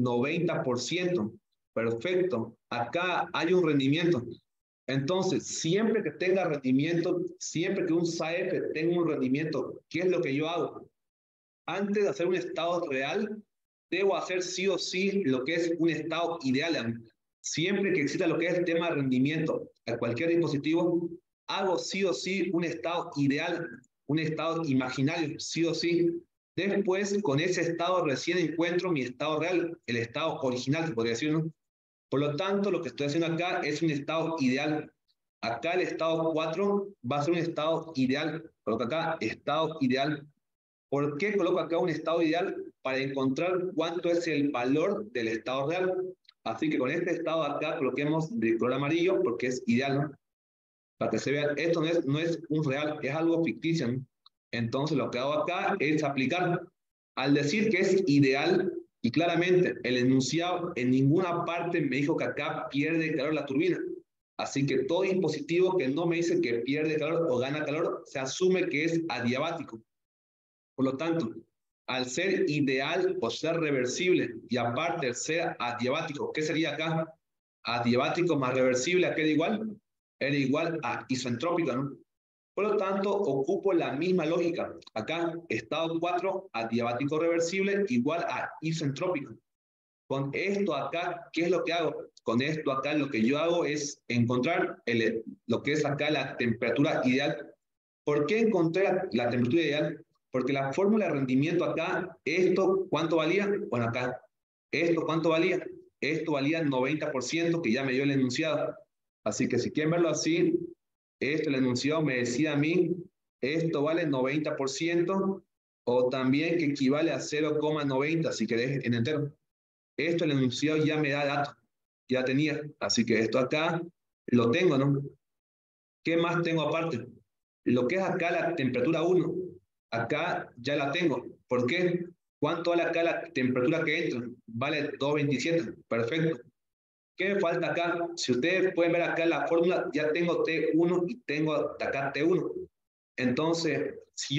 90%. Perfecto. Acá hay un rendimiento. Entonces, siempre que tenga rendimiento, siempre que un SAEP tenga un rendimiento, ¿qué es lo que yo hago? Antes de hacer un estado real, debo hacer sí o sí lo que es un estado ideal. Siempre que exista lo que es el tema de rendimiento a cualquier dispositivo, hago sí o sí un estado ideal, un estado imaginario, sí o sí. Después, con ese estado recién encuentro mi estado real, el estado original, se podría decir, ¿no? Por lo tanto, lo que estoy haciendo acá es un estado ideal. Acá el estado 4 va a ser un estado ideal. Coloco acá estado ideal. ¿Por qué coloco acá un estado ideal? Para encontrar cuánto es el valor del estado real. Así que con este estado acá coloquemos de color amarillo porque es ideal, ¿no? Para que se vea, esto no es un real, es algo ficticio, ¿no? Entonces lo que hago acá es aplicar. Al decir que es ideal, y claramente el enunciado en ninguna parte me dijo que acá pierde calor la turbina. Así que todo dispositivo que no me dice que pierde calor o gana calor, se asume que es adiabático. Por lo tanto, al ser ideal o ser reversible y aparte el ser adiabático, ¿qué sería acá? Adiabático más reversible, ¿a qué era igual? Era igual a isentrópico, ¿no? Por lo tanto, ocupo la misma lógica. Acá, estado 4, adiabático reversible, igual a isentrópico. Con esto acá, ¿qué es lo que hago? Con esto acá lo que yo hago es encontrar lo que es acá la temperatura ideal. ¿Por qué encontré la temperatura ideal? Porque la fórmula de rendimiento acá, esto, ¿cuánto valía? Bueno, acá, esto, ¿cuánto valía? Esto valía 90%, que ya me dio el enunciado. Así que si quieren verlo así, esto, el enunciado me decía a mí, esto vale 90%, o también que equivale a 0,90, si querés, en entero. Esto, el enunciado ya me da datos, ya tenía. Así que esto acá lo tengo, ¿no? ¿Qué más tengo aparte? Lo que es acá la temperatura 1, acá ya la tengo. ¿Por qué? ¿Cuánto vale acá la temperatura que entra? Vale 227. Perfecto. ¿Qué me falta acá? Si ustedes pueden ver acá la fórmula, ya tengo T1 y tengo acá T1. Entonces,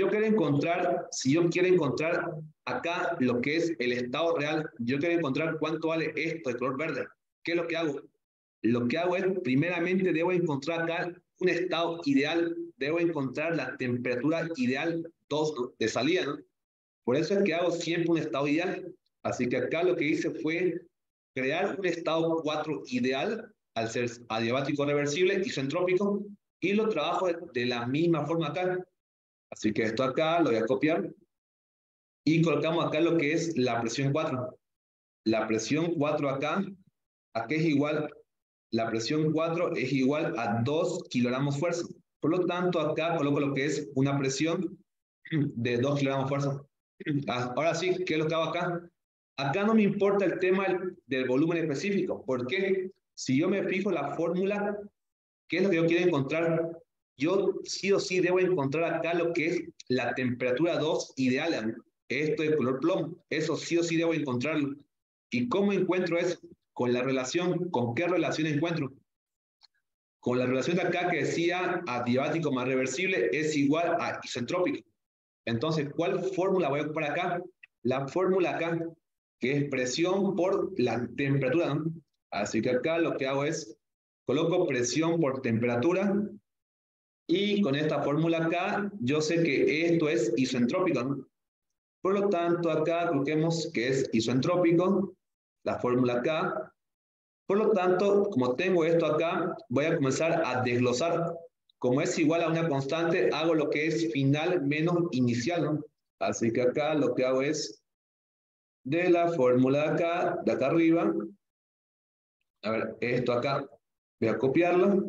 si yo quiero encontrar acá lo que es el estado real, yo quiero encontrar cuánto vale esto de color verde. ¿Qué es lo que hago? Lo que hago es, primeramente, debo encontrar acá un estado ideal, debo encontrar la temperatura ideal 2 de salida, ¿no? Por eso es que hago siempre un estado ideal. Así que acá lo que hice fue crear un estado 4 ideal al ser adiabático reversible, isentrópico, y lo trabajo de la misma forma acá. Así que esto acá lo voy a copiar y colocamos acá lo que es la presión 4. La presión 4 acá, aquí es igual, la presión 4 es igual a 2 kilogramos fuerza. Por lo tanto, acá coloco lo que es una presión de 2 kilogramos fuerza. Ahora sí, ¿qué es lo que hago acá? Acá no me importa el tema del volumen específico. ¿Por qué? Si yo me fijo la fórmula, ¿qué es lo que yo quiero encontrar? Yo sí o sí debo encontrar acá lo que es la temperatura 2 ideal. Esto de color plomo. Eso sí o sí debo encontrarlo. ¿Y cómo encuentro eso? Con la relación. ¿Con qué relación encuentro? con la relación de acá que decía adiabático más reversible es igual a isentrópico. Entonces, ¿cuál fórmula voy a ocupar acá? La fórmula acá, que es presión por la temperatura, ¿no? Así que acá lo que hago es, coloco presión por temperatura, y con esta fórmula acá, yo sé que esto es isentrópico, ¿no? Por lo tanto, acá coloquemos que es isentrópico, la fórmula acá. Por lo tanto, como tengo esto acá, voy a comenzar a desglosar. Como es igual a una constante, hago lo que es final menos inicial, ¿no? Así que acá lo que hago es, de la fórmula de acá arriba, a ver, esto acá, voy a copiarlo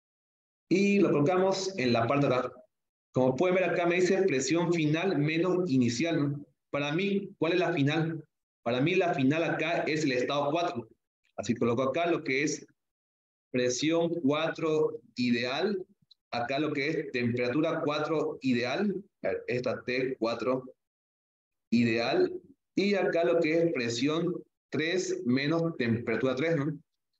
y lo colocamos en la parte de acá. Como pueden ver acá me dice presión final menos inicial, ¿no? Para mí, ¿cuál es la final? Para mí la final acá es el estado 4. Así que coloco acá lo que es presión 4 ideal, acá lo que es temperatura 4 ideal, esta T4 ideal, y acá lo que es presión 3 menos temperatura 3, ¿no?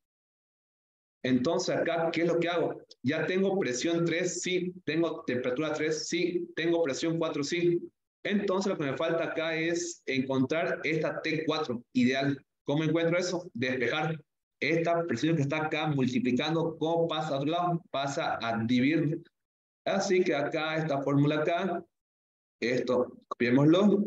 Entonces acá, ¿qué es lo que hago? Ya tengo presión 3, sí, tengo temperatura 3, sí, tengo presión 4, sí. Entonces lo que me falta acá es encontrar esta T4 ideal. ¿Cómo encuentro eso? Despejar. Esta presión que está acá multiplicando, ¿cómo pasa a otro lado? Pasa a dividir. Así que acá, esta fórmula acá, esto, copiémoslo.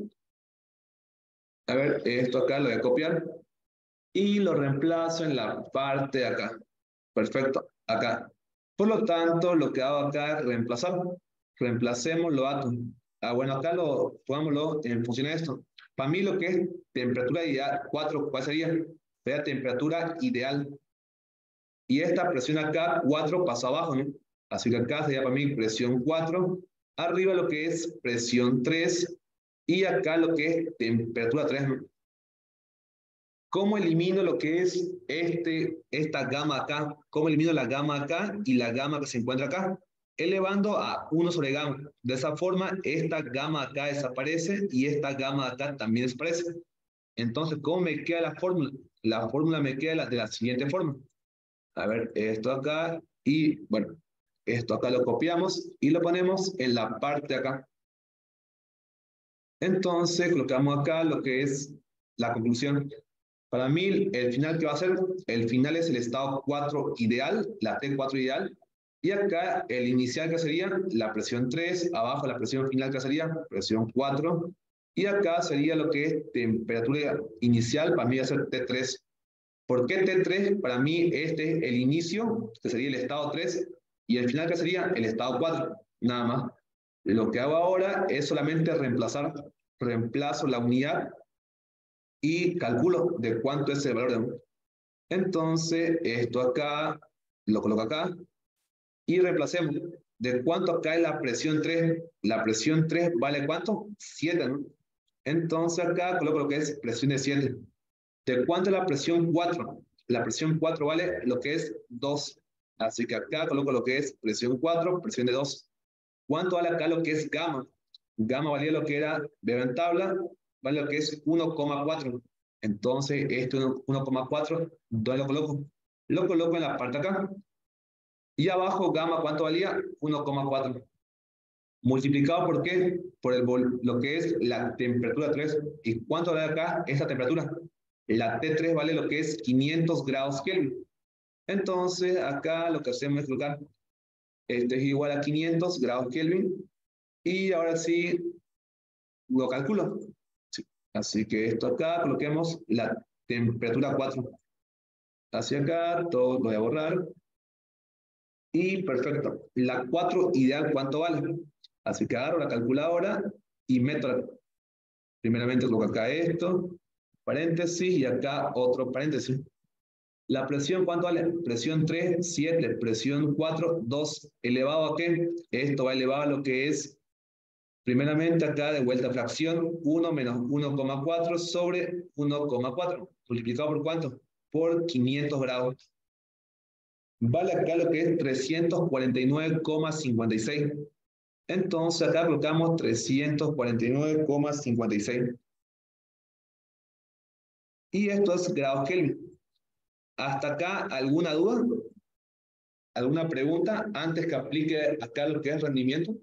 A ver, esto acá lo voy a copiar y lo reemplazo en la parte de acá. Perfecto, acá. Por lo tanto, lo que hago acá es reemplazar. Reemplacemos los átomos. Ah, bueno, acá lo pongámoslo en función de esto. Para mí lo que es temperatura ideal, 4, ¿cuál sería? Sería temperatura ideal. Y esta presión acá, 4 pasa abajo, ¿no? Así que acá sería para mí presión 4. Arriba lo que es presión 3. Y acá lo que es temperatura 3, ¿no? ¿Cómo elimino lo que es esta gama acá? ¿Cómo elimino la gama acá y la gama que se encuentra acá? Elevando a 1 sobre gamma. De esa forma, esta gama acá desaparece y esta gama acá también desaparece. Entonces, ¿cómo me queda la fórmula? La fórmula me queda de la siguiente forma. A ver, esto acá y, bueno, esto acá lo copiamos y lo ponemos en la parte de acá. Entonces, colocamos acá lo que es la conclusión. Para mí, el final que va a ser, el final es el estado 4 ideal, la T4 ideal, y acá el inicial que sería la presión 3, abajo la presión final que sería presión 4, y acá sería lo que es temperatura inicial, para mí va a ser T3. ¿Por qué T3? Para mí este es el inicio, que sería el estado 3, y el final que sería el estado 4, nada más. Lo que hago ahora es solamente reemplazar, reemplazo la unidad y calculo de cuánto es el valor de un. Entonces, esto acá, lo coloco acá y reemplacemos. ¿De cuánto acá es la presión 3? La presión 3 vale ¿cuánto? 7, ¿no? Entonces acá coloco lo que es presión de 7. ¿De cuánto es la presión 4? La presión 4 vale lo que es 2. Así que acá coloco lo que es presión 4, presión de 2. ¿Cuánto vale acá lo que es gamma? Gamma valía lo que era, veo en tabla, vale lo que es 1,4. Entonces, esto 1,4, ¿dónde lo coloco? Lo coloco en la parte de acá. Y abajo, gamma, ¿cuánto valía? 1,4. Multiplicado por qué? Por lo que es la temperatura 3. ¿Y cuánto vale acá esta temperatura? La T3 vale lo que es 500 grados Kelvin. Entonces, acá lo que hacemos es colocar, este es igual a 500 grados Kelvin. Y ahora sí, lo calculo. Sí. Así que esto acá, coloquemos la temperatura 4. Hacia acá, todo lo voy a borrar. Y perfecto. La 4 ideal, ¿cuánto vale? Así que agarro la calculadora y meto, primeramente coloco acá esto, paréntesis, y acá otro paréntesis. La presión, ¿cuánto vale? Presión 3, 7, presión 4, 2. ¿Elevado a qué? Esto va elevado a lo que es, primeramente acá de vuelta fracción, 1 menos 1,4 sobre 1,4. ¿Multiplicado por cuánto? Por 500 grados. Vale acá lo que es 349,56. Entonces acá colocamos 349,56. Y esto es grados Kelvin. ¿Hasta acá alguna duda? ¿Alguna pregunta antes que aplique acá lo que es rendimiento?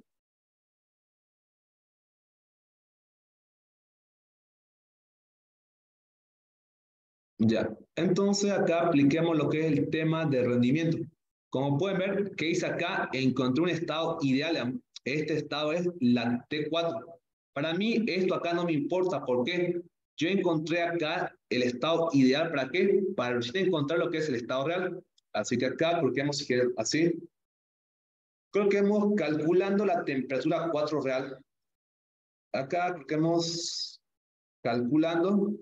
Ya, entonces acá apliquemos lo que es el tema de rendimiento. Como pueden ver, ¿qué hice acá? Encontré un estado ideal. Este estado es la T4. Para mí esto acá no me importa. ¿Por qué? Yo encontré acá el estado ideal. ¿Para qué? Para recién encontrar lo que es el estado real. Así que acá coloquemos así. Coloquemos calculando la temperatura 4 real. Acá coloquemos calculando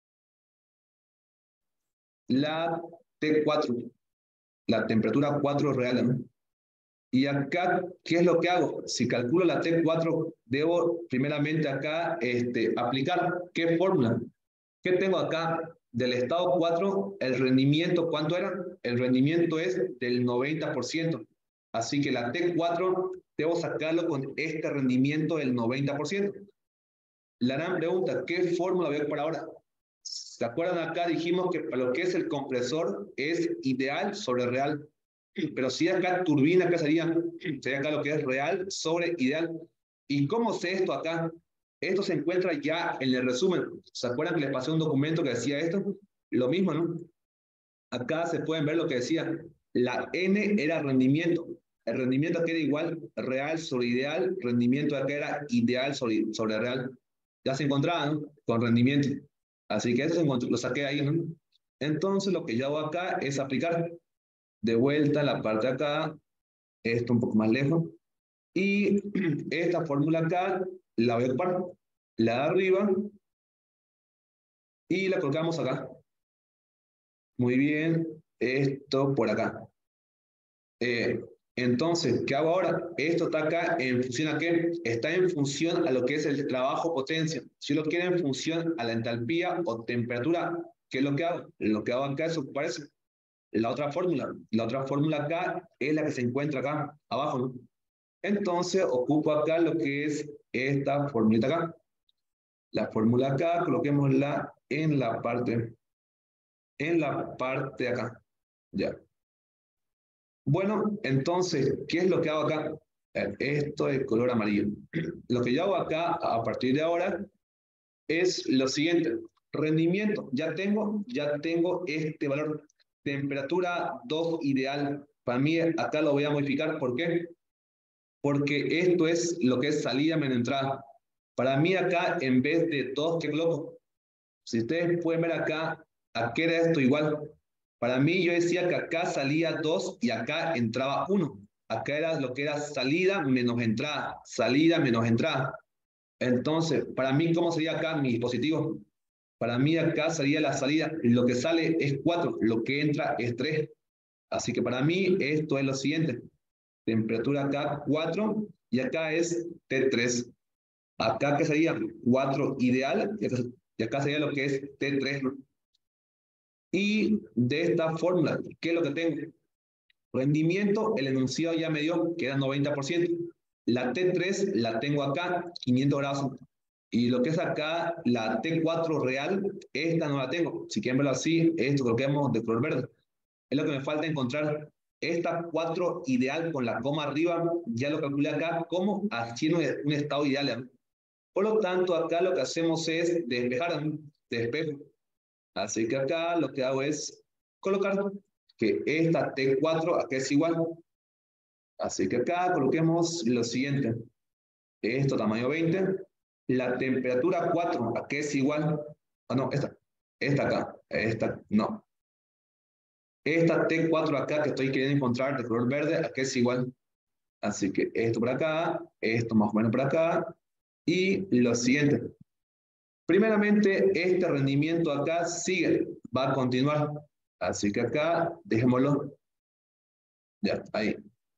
la T4. La temperatura 4 real, ¿no? Y acá, ¿qué es lo que hago? Si calculo la T4, debo primeramente acá aplicar qué fórmula. ¿Qué tengo acá? Del estado 4, el rendimiento, ¿cuánto era? El rendimiento es del 90%. Así que la T4 debo sacarlo con este rendimiento del 90%. La gran pregunta, ¿qué fórmula voy a ocupar ahora? ¿Se acuerdan acá? Dijimos que para lo que es el compresor es ideal sobre real. Pero si acá turbina, acá sería acá lo que es real sobre ideal. ¿Y cómo sé esto acá? Esto se encuentra ya en el resumen. ¿Se acuerdan que les pasé un documento que decía esto? Lo mismo, ¿no? Acá se pueden ver lo que decía. La N era rendimiento. El rendimiento acá era igual real sobre ideal. Rendimiento acá era ideal sobre real. Ya se encontraban, ¿no? Con rendimiento. Así que eso lo saqué ahí, ¿no? Entonces lo que yo hago acá es aplicar de vuelta la parte de acá, esto un poco más lejos, y esta fórmula acá la voy a ocupar, la de arriba, y la colocamos acá. Muy bien, esto por acá. Eh, entonces, ¿qué hago ahora? Esto está acá en función a qué? Está en función a lo que es el trabajo potencia. Si lo quiero en función a la entalpía o temperatura, ¿qué es lo que hago? Lo que hago acá es ocupar eso. La otra fórmula. La otra fórmula acá es la que se encuentra acá, abajo, ¿no? Entonces, ocupo acá lo que es esta fórmula acá. La fórmula acá, coloquémosla en la parte de acá. Ya. Bueno, entonces, ¿qué es lo que hago acá? Esto es color amarillo. Lo que yo hago acá a partir de ahora es lo siguiente. Rendimiento, ya tengo este valor. Temperatura 2 ideal. Para mí acá lo voy a modificar. ¿Por qué? Porque esto es lo que es salida menos entrada. Para mí acá, en vez de 2, ¿qué coloco? Si ustedes pueden ver acá, ¿a qué era esto igual? Para mí yo decía que acá salía 2 y acá entraba 1. Acá era lo que era salida menos entrada, salida menos entrada. Entonces, para mí, ¿cómo sería acá mi dispositivo? Para mí acá sería la salida, lo que sale es 4, lo que entra es 3. Así que para mí esto es lo siguiente. Temperatura acá 4 y acá es T3. Acá que sería 4 ideal y acá sería lo que es T3, ¿no? Y de esta fórmula, ¿qué es lo que tengo? Rendimiento, el enunciado ya me dio que era 90%. La T3 la tengo acá, 500 grados. Y lo que es acá, la T4 real, esta no la tengo. Si quieren verlo así, esto coloquemos de color verde. Es lo que me falta encontrar. Esta 4 ideal con la coma arriba, ya lo calculé acá como haciendo un estado ideal, ¿eh? Por lo tanto, acá lo que hacemos es despejar, ¿no? Despejo. Así que acá lo que hago es colocar que esta T4 acá es igual. Así que acá coloquemos lo siguiente. Esto tamaño 20. La temperatura 4 acá es igual. Ah, no, esta acá. Esta, no. Esta T4 acá que estoy queriendo encontrar de color verde, acá es igual. Así que esto por acá, esto más o menos por acá. Y lo siguiente. Primeramente, este rendimiento acá sigue, va a continuar. Así que acá, dejémoslo. Ya, ahí.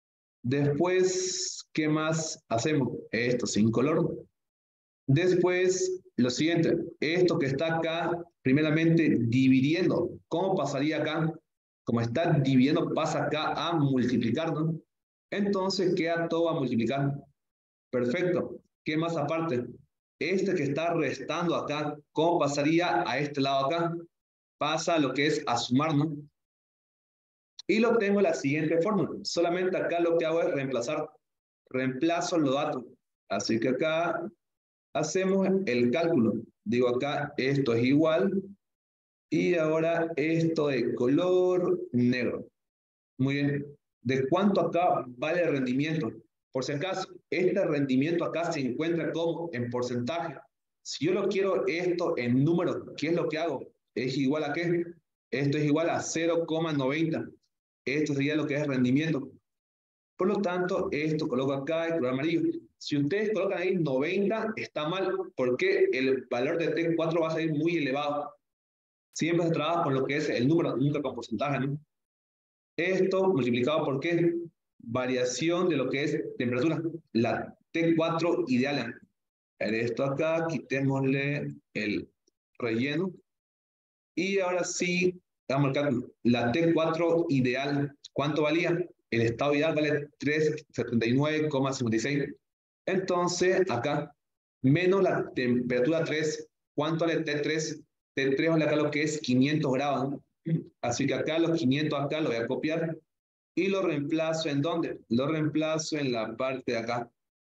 Después, ¿qué más hacemos? Esto sin color. Después, lo siguiente, esto que está acá, primeramente dividiendo. ¿Cómo pasaría acá? Como está dividiendo, pasa acá a multiplicar, ¿no? Entonces queda todo a multiplicar. Perfecto. ¿Qué más aparte? Este que está restando acá, ¿cómo pasaría a este lado acá? Pasa lo que es a sumar, ¿no? Y lo tengo en la siguiente fórmula. Solamente acá lo que hago es reemplazo los datos. Así que acá hacemos el cálculo. Digo acá, esto es igual. Y ahora esto de color negro. Muy bien. ¿De cuánto acá vale el rendimiento? Por si acaso, este rendimiento acá se encuentra como en porcentaje. Si yo lo quiero esto en números, ¿qué es lo que hago? ¿Es igual a qué? Esto es igual a 0,90. Esto sería lo que es rendimiento. Por lo tanto, esto coloco acá el color amarillo. Si ustedes colocan ahí 90, está mal, porque el valor de T4 va a salir muy elevado. Siempre se trabaja con lo que es el número, nunca con porcentaje, ¿no? Esto multiplicado por qué? Variación de lo que es temperatura. La T4 ideal. Esto acá, quitémosle el relleno. Y ahora sí, vamos al cálculo. La T4 ideal, ¿cuánto valía? El estado ideal vale 379,56. Entonces, acá, menos la temperatura 3, ¿cuánto vale T3? T3 vale acá lo que es 500 grados, ¿no? Así que acá los 500 acá lo voy a copiar y lo reemplazo ¿en dónde? Lo reemplazo en la parte de acá.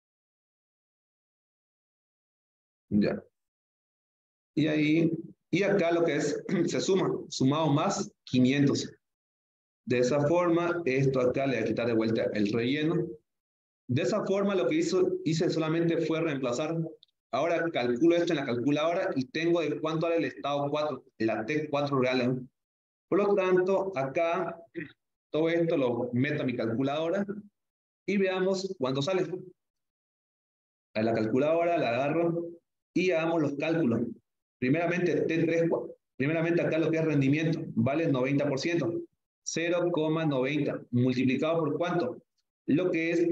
Ya. Y ahí, y acá lo que es, se suma, sumado más 500. De esa forma, esto acá le voy a quitar de vuelta el relleno. De esa forma, lo que hice solamente fue reemplazar. Ahora calculo esto en la calculadora y tengo de cuánto vale el estado 4, la T4 real, ¿no? Por lo tanto, acá todo esto lo meto a mi calculadora y veamos cuánto sale. A la calculadora la agarro y hagamos los cálculos. Primeramente, T3, primeramente acá lo que es rendimiento, vale 90%. 0,90 multiplicado por cuánto, lo que es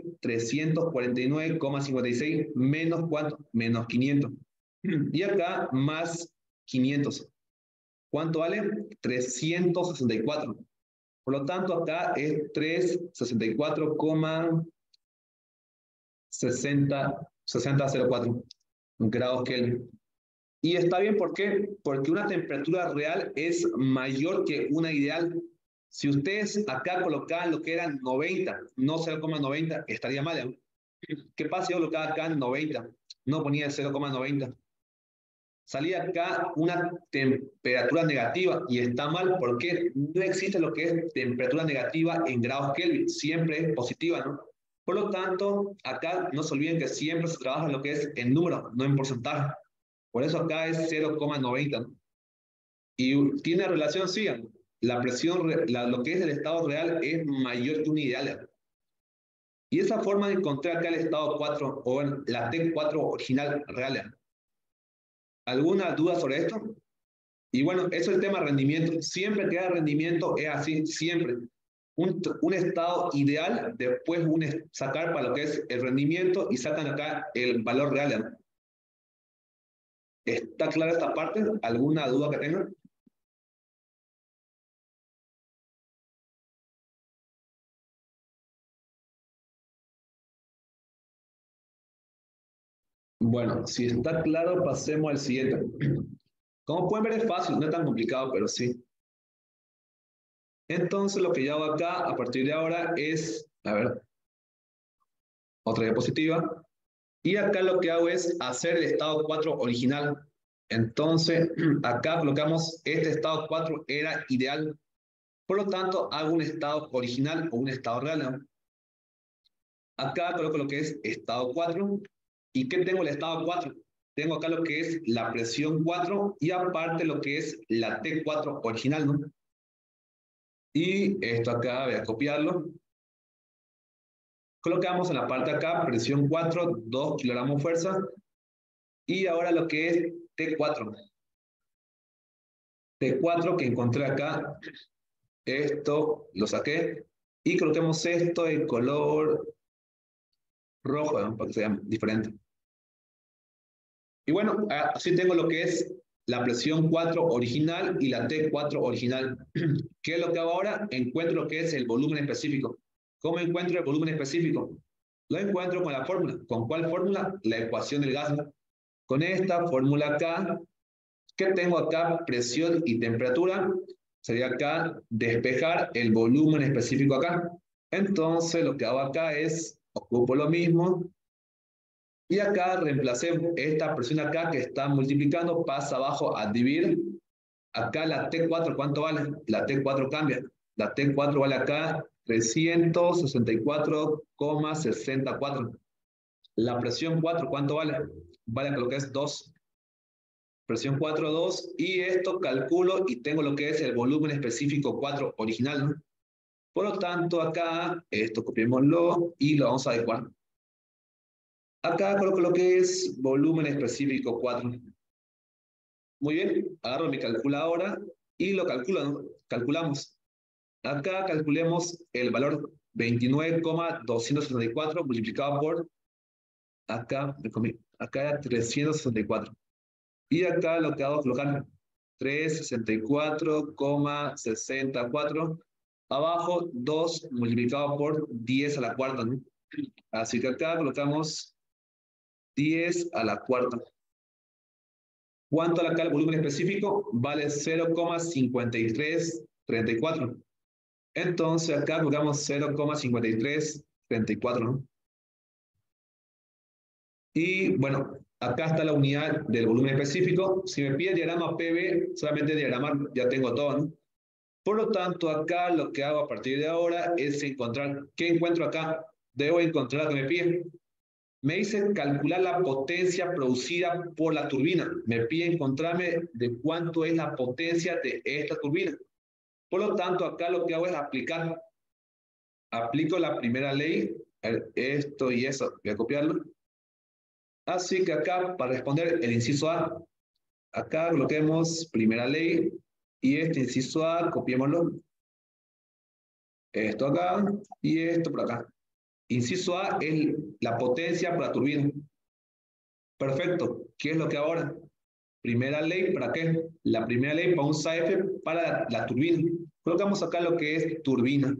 349,56 menos cuánto, menos 500. Y acá más 500. ¿Cuánto vale? 364. Por lo tanto, acá es 364,6004 grados Kelvin. Y está bien, ¿por qué? Porque una temperatura real es mayor que una ideal. Si ustedes acá colocaban lo que eran 90, no 0,90, estaría mal, ¿eh? ¿Qué pasa si yo colocaba acá 90? No ponía el 0,90. Salía acá una temperatura negativa y está mal porque no existe lo que es temperatura negativa en grados Kelvin, siempre es positiva, ¿no? Por lo tanto, acá no se olviden que siempre se trabaja en lo que es en número, no en porcentaje. Por eso acá es 0,90, ¿no? Y tiene relación, sí, la presión, lo que es el estado real es mayor que un ideal. Y esa forma de encontrar acá el estado 4 o la T4 original real. ¿Alguna duda sobre esto? Y bueno, eso es el tema rendimiento. Siempre que haya rendimiento es así, siempre. Un estado ideal, después sacar para lo que es el rendimiento y sacan acá el valor real, ¿no? ¿Está clara esta parte? ¿Alguna duda que tengan? Bueno, si está claro, pasemos al siguiente. Como pueden ver, es fácil, no es tan complicado, pero sí. Entonces, lo que yo hago acá, a partir de ahora, es, a ver, otra diapositiva. Y acá lo que hago es hacer el estado 4 original. Entonces, acá colocamos, este estado 4 era ideal. Por lo tanto, hago un estado original o un estado real, ¿no? Acá coloco lo que es estado 4. ¿Y qué tengo el estado 4? Tengo acá lo que es la presión 4 y aparte lo que es la T4 original, ¿no? Y esto acá voy a copiarlo. Colocamos en la parte de acá, presión 4, 2 kilogramos fuerza. Y ahora lo que es T4. T4 que encontré acá, esto lo saqué. Y coloquemos esto en color rojo, ¿no? Para que sea diferente. Y bueno, así tengo lo que es la presión 4 original y la T4 original. ¿Qué es lo que hago ahora? Encuentro lo que es el volumen específico. ¿Cómo encuentro el volumen específico? Lo encuentro con la fórmula. ¿Con cuál fórmula? La ecuación del gas. Con esta fórmula acá, ¿qué tengo acá? Presión y temperatura. Sería acá despejar el volumen específico acá. Entonces lo que hago acá es, ocupo lo mismo, y acá reemplacé esta presión acá que está multiplicando, pasa abajo a dividir. Acá la T4, ¿cuánto vale? La T4 cambia. La T4 vale acá 364,64. La presión 4, ¿cuánto vale? Vale lo que es 2. Presión 4, 2. Y esto calculo y tengo lo que es el volumen específico 4 original, ¿no? Por lo tanto, acá, esto copiémoslo y lo vamos a adecuar. Acá coloco lo que es volumen específico 4. Muy bien, agarro mi calculadora y lo calculo, ¿no? Calculamos. Acá calculemos el valor 29,264 multiplicado por, acá, acá 364. Y acá lo que hago es colocar 364,64. Abajo 2 multiplicado por 10 a la cuarta, ¿no? Así que acá colocamos 10 a la cuarta. ¿Cuánto acá el volumen específico? Vale 0,5334. Entonces acá colocamos 0,5334, ¿no? Y bueno, acá está la unidad del volumen específico. Si me pide el diagrama PV, solamente diagramar, ya tengo todo, ¿no? Por lo tanto, acá lo que hago a partir de ahora es encontrar, ¿qué encuentro acá? Debo encontrar lo que me pide. Me dice calcular la potencia producida por la turbina. Me pide encontrarme de cuánto es la potencia de esta turbina. Por lo tanto, acá lo que hago es aplicar. Aplico la primera ley, esto y eso, voy a copiarlo. Así que acá, para responder el inciso A, acá coloquemos primera ley y este inciso A, copiémoslo. Esto acá y esto por acá. Inciso A es la potencia para la turbina. Perfecto. ¿Qué es lo que ahora? Primera ley, ¿para qué? La primera ley para un SAEF para la turbina. Colocamos acá lo que es turbina.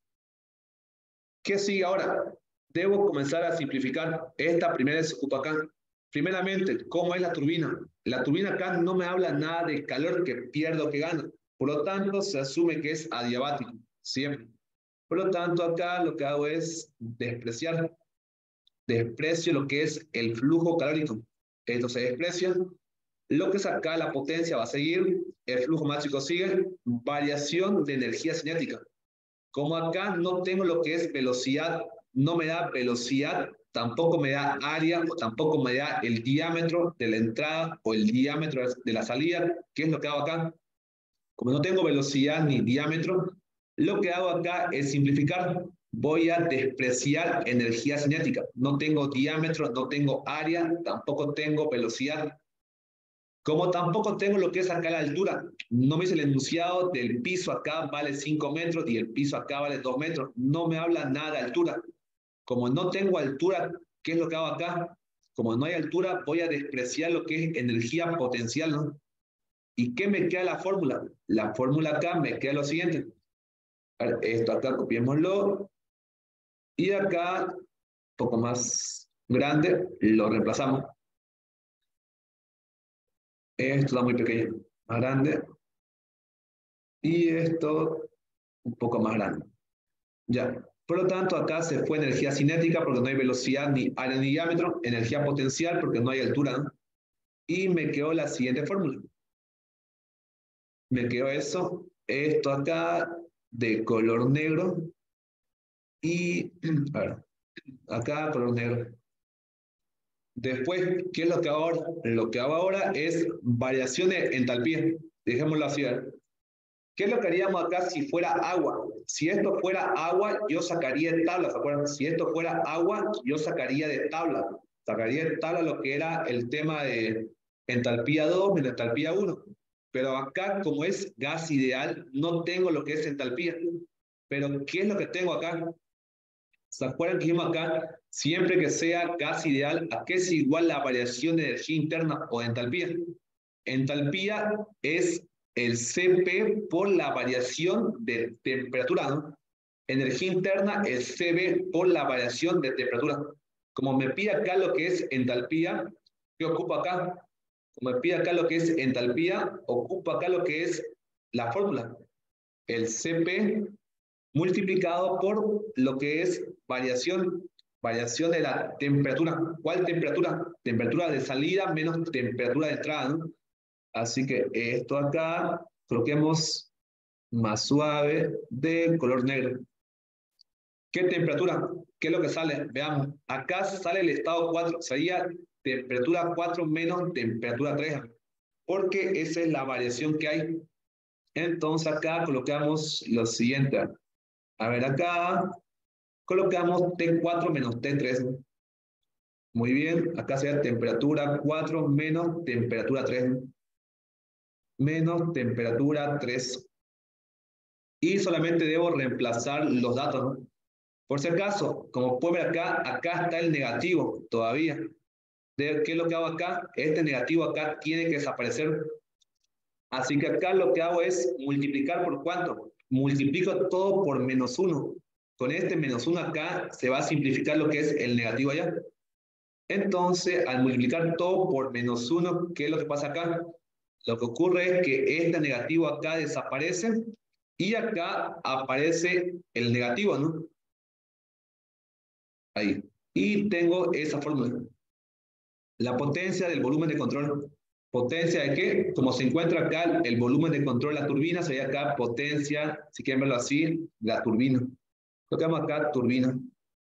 ¿Qué sigue ahora? Debo comenzar a simplificar. Esta primera se ocupa acá. Primeramente, ¿cómo es la turbina? La turbina acá no me habla nada de calor que pierdo o que gano. Por lo tanto, se asume que es adiabático, siempre. Por lo tanto, acá lo que hago es despreciar. Desprecio lo que es el flujo calórico. Esto se desprecia. Lo que es acá la potencia va a seguir. El flujo máximo sigue. Variación de energía cinética. Como acá no tengo lo que es velocidad, no me da velocidad, tampoco me da área o tampoco me da el diámetro de la entrada o el diámetro de la salida. ¿Qué es lo que hago acá? Como no tengo velocidad ni diámetro, lo que hago acá es simplificar. Voy a despreciar energía cinética. No tengo diámetro, no tengo área, tampoco tengo velocidad. Como tampoco tengo lo que es acá la altura, no me dice el enunciado del piso acá vale 5 metros y el piso acá vale 2 metros. No me habla nada de altura. Como no tengo altura, ¿qué es lo que hago acá? Como no hay altura, voy a despreciar lo que es energía potencial, ¿no? ¿Y qué me queda la fórmula? La fórmula acá me queda lo siguiente. A ver, esto acá copiémoslo. Y acá, un poco más grande, lo reemplazamos. Esto está muy pequeño, más grande. Y esto un poco más grande. Ya. Por lo tanto, acá se fue energía cinética porque no hay velocidad ni área ni diámetro. Energía potencial porque no hay altura, ¿no? Y me quedó la siguiente fórmula. Me quedó eso. Esto acá de color negro. Y, a ver, acá color negro. Después, ¿qué es lo que hago ahora? Lo que hago ahora es variación de entalpía. Dejémoslo así. ¿Qué es lo que haríamos acá si fuera agua? Si esto fuera agua, yo sacaría de tabla, ¿se acuerdan? Si esto fuera agua, yo sacaría de tabla. Sacaría de tabla lo que era el tema de entalpía 2 menos entalpía 1. Pero acá, como es gas ideal, no tengo lo que es entalpía. Pero, ¿qué es lo que tengo acá? ¿Se acuerdan que dijimos acá? Siempre que sea gas ideal, ¿a qué es igual la variación de energía interna o de entalpía? Entalpía es el Cp por la variación de temperatura, ¿no? Energía interna es Cv por la variación de temperatura. Como me pide acá lo que es entalpía, ¿qué ocupo acá? Como me pide acá lo que es entalpía, ocupo acá lo que es la fórmula. el CP multiplicado por lo que es variación de la temperatura. ¿Cuál temperatura? Temperatura de salida menos temperatura de entrada, ¿no? Así que esto acá, coloquemos más suave de color negro. ¿Qué temperatura? ¿Qué es lo que sale? Veamos, acá sale el estado 4, sería temperatura 4 menos temperatura 3, porque esa es la variación que hay. Entonces acá colocamos lo siguiente. A ver, acá colocamos T4 menos T3. Muy bien, acá sería temperatura 4 menos temperatura 3. Menos temperatura 3. Y solamente debo reemplazar los datos, ¿no? Por si acaso, como pueden ver acá, acá está el negativo todavía. ¿Qué es lo que hago acá? Este negativo acá tiene que desaparecer. Así que acá lo que hago es multiplicar por ¿cuánto? Multiplico todo por -1. Con este -1 acá se va a simplificar lo que es el negativo allá. Entonces, al multiplicar todo por -1, ¿qué es lo que pasa acá? Lo que ocurre es que este negativo acá desaparece y acá aparece el negativo, ¿no? Ahí. Y tengo esa fórmula. La potencia del volumen de control. ¿Potencia de qué? Como se encuentra acá el volumen de control de la turbina, sería acá potencia, si quieren verlo así, la turbina. Colocamos acá turbina.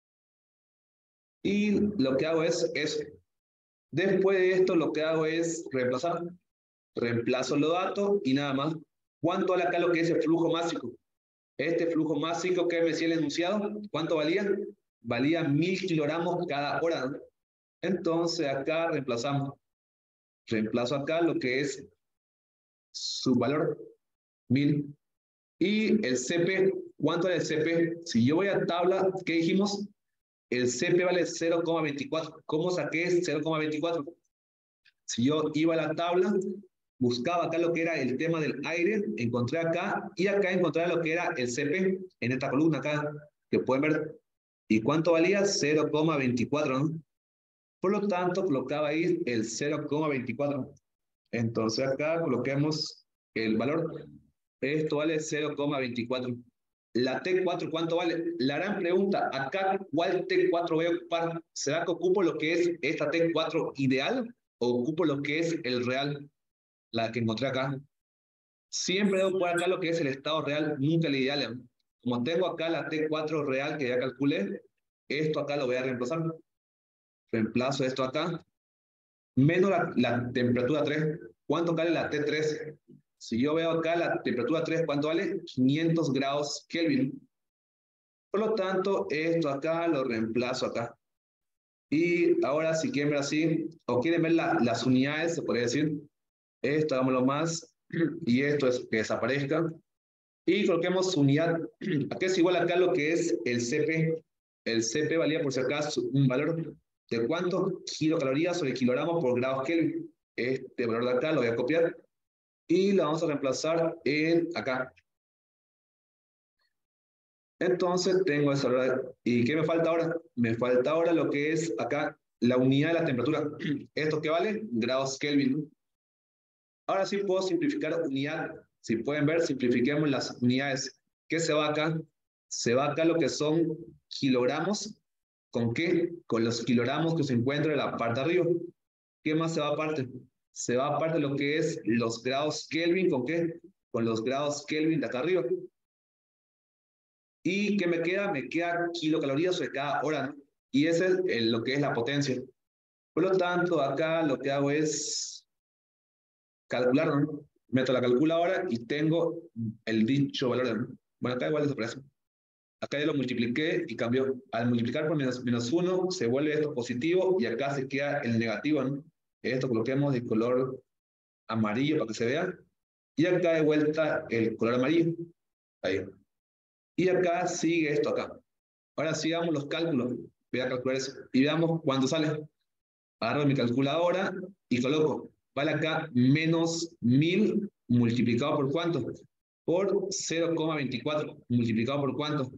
Y lo que hago es eso. Después de esto, lo que hago es reemplazar. Reemplazo los datos y nada más. ¿Cuánto vale acá lo que es el flujo másico? Este flujo másico que me decía el enunciado, ¿cuánto valía? Valía 1000 kilogramos cada hora, ¿no? Entonces acá reemplazamos. Reemplazo acá lo que es su valor, 1000. Y el CP, ¿cuánto es el CP? Si yo voy a tabla, ¿qué dijimos? El CP vale 0,24. ¿Cómo saqué 0,24? Si yo iba a la tabla, buscaba acá lo que era el tema del aire, encontré acá, y acá encontré lo que era el CP, en esta columna acá, que pueden ver. ¿Y cuánto valía? 0,24, ¿no? Por lo tanto, colocaba ahí el 0,24. Entonces acá coloquemos el valor. Esto vale 0,24. La T4, ¿cuánto vale? La gran pregunta, acá, ¿cuál T4 voy a ocupar? ¿Será que ocupo lo que es esta T4 ideal o ocupo lo que es el real, la que encontré acá? Siempre debo poner acá lo que es el estado real, nunca el ideal, ¿eh? Como tengo acá la T4 real que ya calculé, esto acá lo voy a reemplazar. Reemplazo esto acá, menos la temperatura 3. ¿Cuánto vale la T3? Si yo veo acá la temperatura 3, ¿cuánto vale? 500 grados Kelvin. Por lo tanto, esto acá lo reemplazo acá. Y ahora, si quieren ver así, o quieren ver las unidades, se podría decir, esto hagámoslo más, y esto es que desaparezca. Y coloquemos unidad, acá es igual acá lo que es el CP. El CP valía por si acaso un valor de ¿cuánto? Kilocalorías sobre kilogramos por grados Kelvin. Este valor de acá lo voy a copiar y lo vamos a reemplazar en acá. Entonces tengo esa valor. ¿Y qué me falta ahora? Me falta ahora lo que es acá la unidad de la temperatura. ¿Esto qué vale? Grados Kelvin. Ahora sí puedo simplificar unidad. Si pueden ver, simplifiquemos las unidades. ¿Qué se va acá? Se va acá lo que son kilogramos. ¿Con qué? Con los kilogramos que se encuentran en la parte de arriba. ¿Qué más se va aparte? Se va aparte lo que es los grados Kelvin. ¿Con qué? Con los grados Kelvin de acá arriba. ¿Y qué me queda? Me queda kilocalorías sobre cada hora, ¿no? Y ese es lo que es la potencia. Por lo tanto, acá lo que hago es calcular, ¿no? Meto la calculadora y tengo el dicho valor, ¿no? Bueno, acá igual desaparece. Acá ya lo multipliqué y cambió. Al multiplicar por menos 1, se vuelve esto positivo y acá se queda el negativo, ¿no? Esto coloquemos de color amarillo para que se vea. Y acá de vuelta el color amarillo. Ahí. Y acá sigue esto acá. Ahora sí hagamos los cálculos. Voy a calcular eso. Y veamos cuánto sale. Agarro mi calculadora y coloco. Vale acá menos 1000 multiplicado por cuánto? Por 0,24. ¿Multiplicado por cuánto?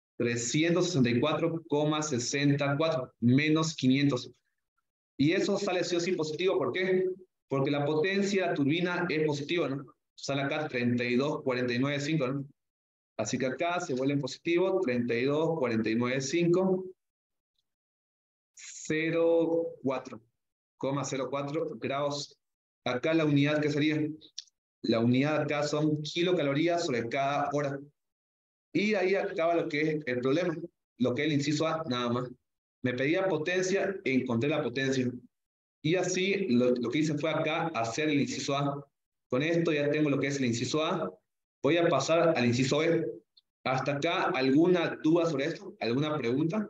364,64 menos 500. Y eso sale sí o sí positivo. ¿Por qué? Porque la potencia de la turbina es positiva, ¿no? Sale acá 32,49,5, ¿no? Así que acá se vuelve en positivo 32,49,5, 0,4 grados. Acá la unidad, ¿qué sería? La unidad acá son kilocalorías sobre cada hora. Y ahí acaba lo que es el problema, lo que es el inciso A, nada más. Me pedía potencia, encontré la potencia. Y así lo que hice fue acá hacer el inciso A. Con esto ya tengo lo que es el inciso A. Voy a pasar al inciso B. ¿Hasta acá alguna duda sobre esto? ¿Alguna pregunta?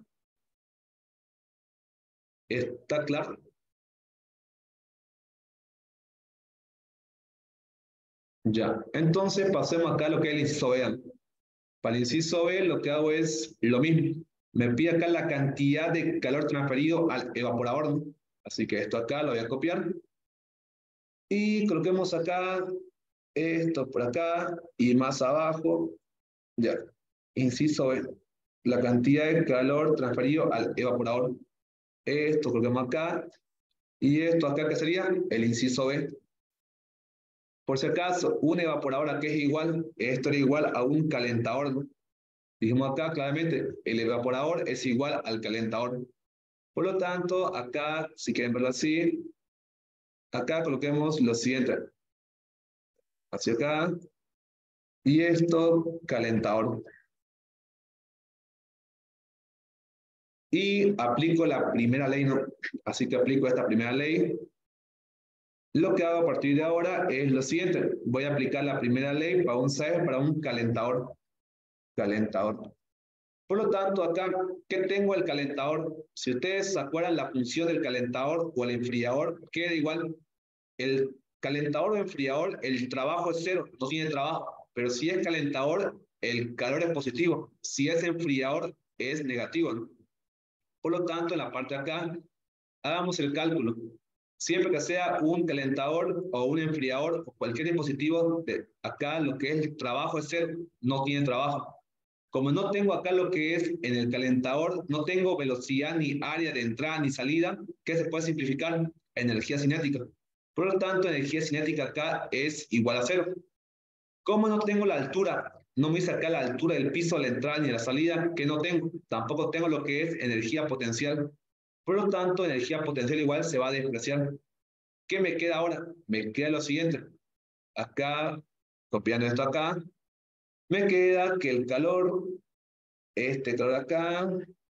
¿Está claro? Ya. Entonces pasemos acá a lo que es el inciso B. Para el inciso B lo que hago es lo mismo. Me pide acá la cantidad de calor transferido al evaporador, ¿no? Así que esto acá lo voy a copiar. Y coloquemos acá esto por acá y más abajo. Ya. Inciso B. La cantidad de calor transferido al evaporador. Esto coloquemos acá. Y esto acá, ¿qué sería? El inciso B. Por si acaso, un evaporador aquí es igual, esto era igual a un calentador, ¿no? Dijimos acá claramente, el evaporador es igual al calentador. Por lo tanto, acá, si quieren verlo así, acá coloquemos lo siguiente. Hacia acá. Y esto, calentador. Y aplico la primera ley, ¿no? Así que aplico esta primera ley. Lo que hago a partir de ahora es lo siguiente. Voy a aplicar la primera ley para un, ¿sabes? Para un calentador. Calentador. Por lo tanto, acá, ¿qué tengo el calentador? Si ustedes se acuerdan la función del calentador o el enfriador, queda igual. El calentador o enfriador, el trabajo es cero, no tiene trabajo. Pero si es calentador, el calor es positivo. Si es enfriador, es negativo, ¿no? Por lo tanto, en la parte de acá, hagamos el cálculo. Siempre que sea un calentador o un enfriador o cualquier dispositivo, de acá lo que es el trabajo es cero, no tiene trabajo. Como no tengo acá lo que es en el calentador, no tengo velocidad ni área de entrada ni salida, ¿qué se puede simplificar? Energía cinética. Por lo tanto, energía cinética acá es igual a cero. ¿Cómo no tengo la altura? No me dice acá la altura del piso, la entrada ni la salida, que no tengo. Tampoco tengo lo que es energía potencial. Por lo tanto, energía potencial igual se va a despreciar. ¿Qué me queda ahora? Me queda lo siguiente. Acá, copiando esto acá, me queda que el calor, este calor acá,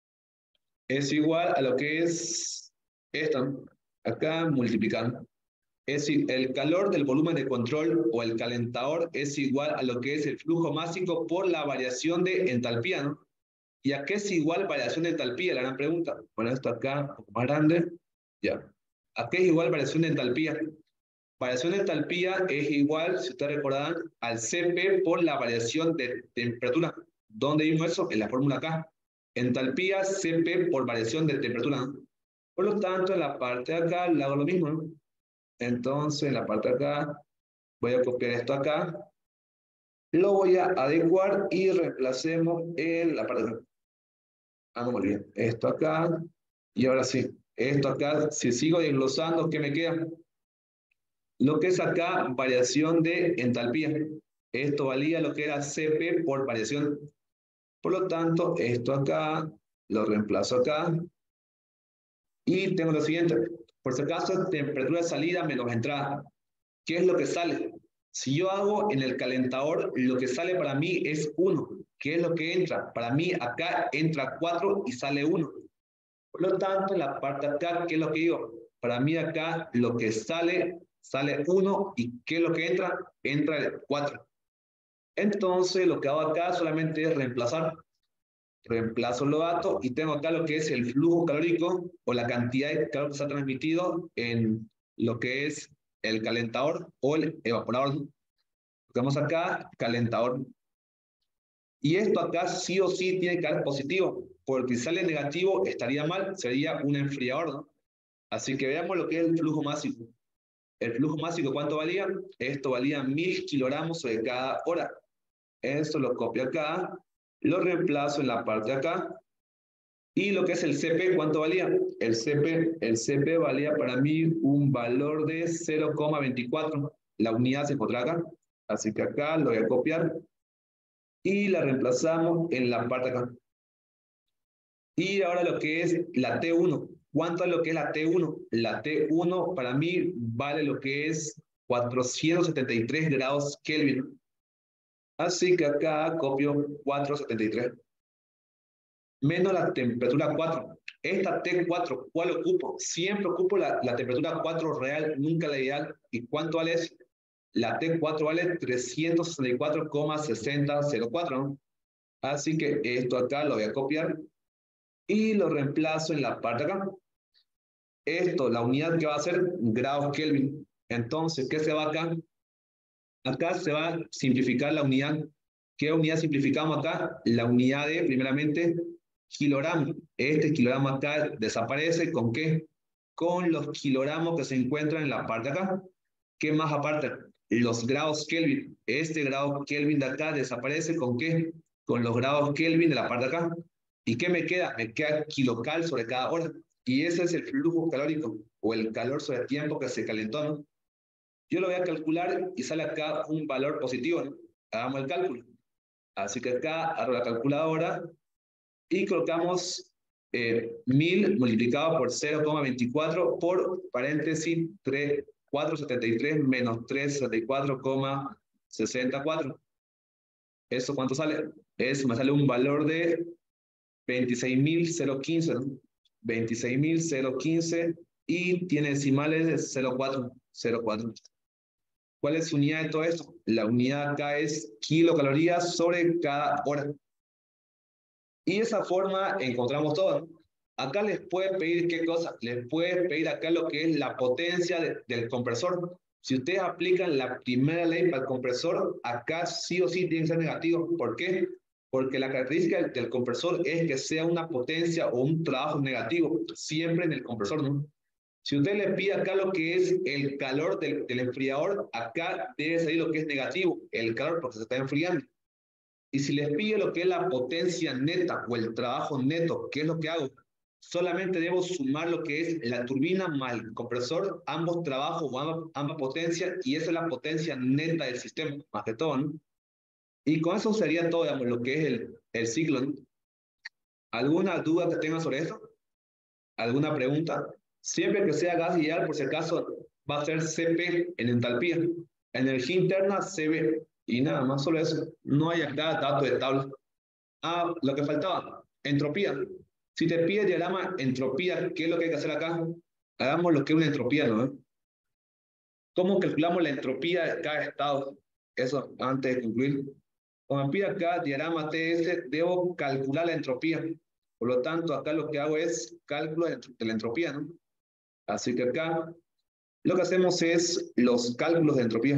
es igual a lo que es esto, acá multiplicando. Es decir, el calor del volumen de control o el calentador es igual a lo que es el flujo másico por la variación de entalpía, ¿no? ¿Y a qué es igual variación de entalpía? La gran pregunta. Bueno, esto acá, un poco más grande, ya. ¿A qué es igual variación de entalpía? Variación de entalpía es igual, si ustedes recordarán, al Cp por la variación de temperatura. ¿Dónde vimos eso? En la fórmula acá. Entalpía Cp por variación de temperatura, ¿no? Por lo tanto, en la parte de acá le hago lo mismo, ¿no? Entonces, en la parte de acá, voy a copiar esto acá, lo voy a adecuar y reemplacemos en la parte de acá. Ah, no me olvidé. Esto acá, y ahora sí, esto acá, si sigo desglosando, ¿qué me queda? Lo que es acá, variación de entalpía. Esto valía lo que era Cp por variación. Por lo tanto, esto acá, lo reemplazo acá, y tengo lo siguiente. Por si acaso, temperatura de salida menos entrada. ¿Qué es lo que sale? Si yo hago en el calentador, lo que sale para mí es 1. ¿Qué es lo que entra? Para mí acá entra 4 y sale 1. Por lo tanto, en la parte de acá, ¿qué es lo que digo? Para mí acá lo que sale, sale 1 y ¿qué es lo que entra? Entra 4. Entonces, lo que hago acá solamente es reemplazar. Reemplazo los datos y tengo acá lo que es el flujo calórico o la cantidad de calor que se ha transmitido en lo que es el calentador o el evaporador. Tenemos acá calentador. Y esto acá sí o sí tiene que dar positivo, porque si sale negativo estaría mal, sería un enfriador, ¿no? Así que veamos lo que es el flujo másico. El flujo másico, ¿cuánto valía? Esto valía 1000 kilogramos sobre cada hora. Esto lo copio acá, lo reemplazo en la parte de acá. Y lo que es el CP, ¿cuánto valía? El CP valía para mí un valor de 0,24. La unidad se podrá acá. Así que acá lo voy a copiar. y la reemplazamos en la parte acá. Y ahora lo que es la T1. ¿Cuánto es lo que es la T1? La T1 para mí vale lo que es 473 grados Kelvin. Así que acá copio 473 menos la temperatura 4. Esta T4, ¿cuál ocupo? Siempre ocupo la temperatura 4 real, nunca la ideal. ¿Y cuánto vale eso? La T4 vale 364,6004, ¿no? Así que esto acá lo voy a copiar y lo reemplazo en la parte de acá. Esto, la unidad que va a ser grados Kelvin. Entonces, ¿qué se va acá? Acá se va a simplificar la unidad. ¿Qué unidad simplificamos acá? La unidad de, primeramente, kilogramo. Este kilogramo acá desaparece. ¿Con qué? Con los kilogramos que se encuentran en la parte de acá. ¿Qué más aparte? Los grados Kelvin. Este grado Kelvin de acá desaparece. ¿Con qué? Con los grados Kelvin de la parte de acá. ¿Y qué me queda? Me queda kilocal sobre cada hora. Y ese es el flujo calórico o el calor sobre el tiempo que se calentó, ¿no? Yo lo voy a calcular y sale acá un valor positivo, ¿no? Hagamos el cálculo. Así que acá abro la calculadora y colocamos 1000 multiplicado por 0,24 por paréntesis 473 menos 364,64. ¿Eso cuánto sale? Eso me sale un valor de 26.015, ¿no? 26.015 y tiene decimales de 0,404. ¿Cuál es su unidad de todo esto? La unidad acá es kilocalorías sobre cada hora. Y de esa forma encontramos todo, ¿no? Acá les puede pedir qué cosa, les puede pedir acá lo que es la potencia del compresor. Si ustedes aplican la primera ley para el compresor, acá sí o sí tiene que ser negativo. ¿Por qué? Porque la característica del compresor es que sea una potencia o un trabajo negativo, siempre en el compresor, ¿no? Si usted le pide acá lo que es el calor del enfriador, acá debe salir lo que es negativo, el calor porque se está enfriando. Y si les pide lo que es la potencia neta o el trabajo neto, ¿qué es lo que hago? Solamente debo sumar lo que es la turbina más el compresor, ambos trabajos o ambas potencias, y esa es la potencia neta del sistema, más que todo, ¿no? Y con eso sería todo, digamos, lo que es el ciclo, ¿no? ¿Alguna duda que tengan sobre esto? ¿Alguna pregunta? Siempre que sea gas ideal, por si acaso, va a ser CP en entalpía. Energía interna, CB. Y nada más, solo eso. No hay acá datos de tabla. Ah, lo que faltaba, entropía. Si te pide diagrama entropía, ¿qué es lo que hay que hacer acá? Hagamos lo que es una entropía, ¿no? ¿Cómo calculamos la entropía de cada estado? Eso antes de concluir. Como me pide acá diagrama TS, debo calcular la entropía. Por lo tanto, acá lo que hago es cálculo de la entropía, ¿no? Así que acá lo que hacemos es los cálculos de entropía.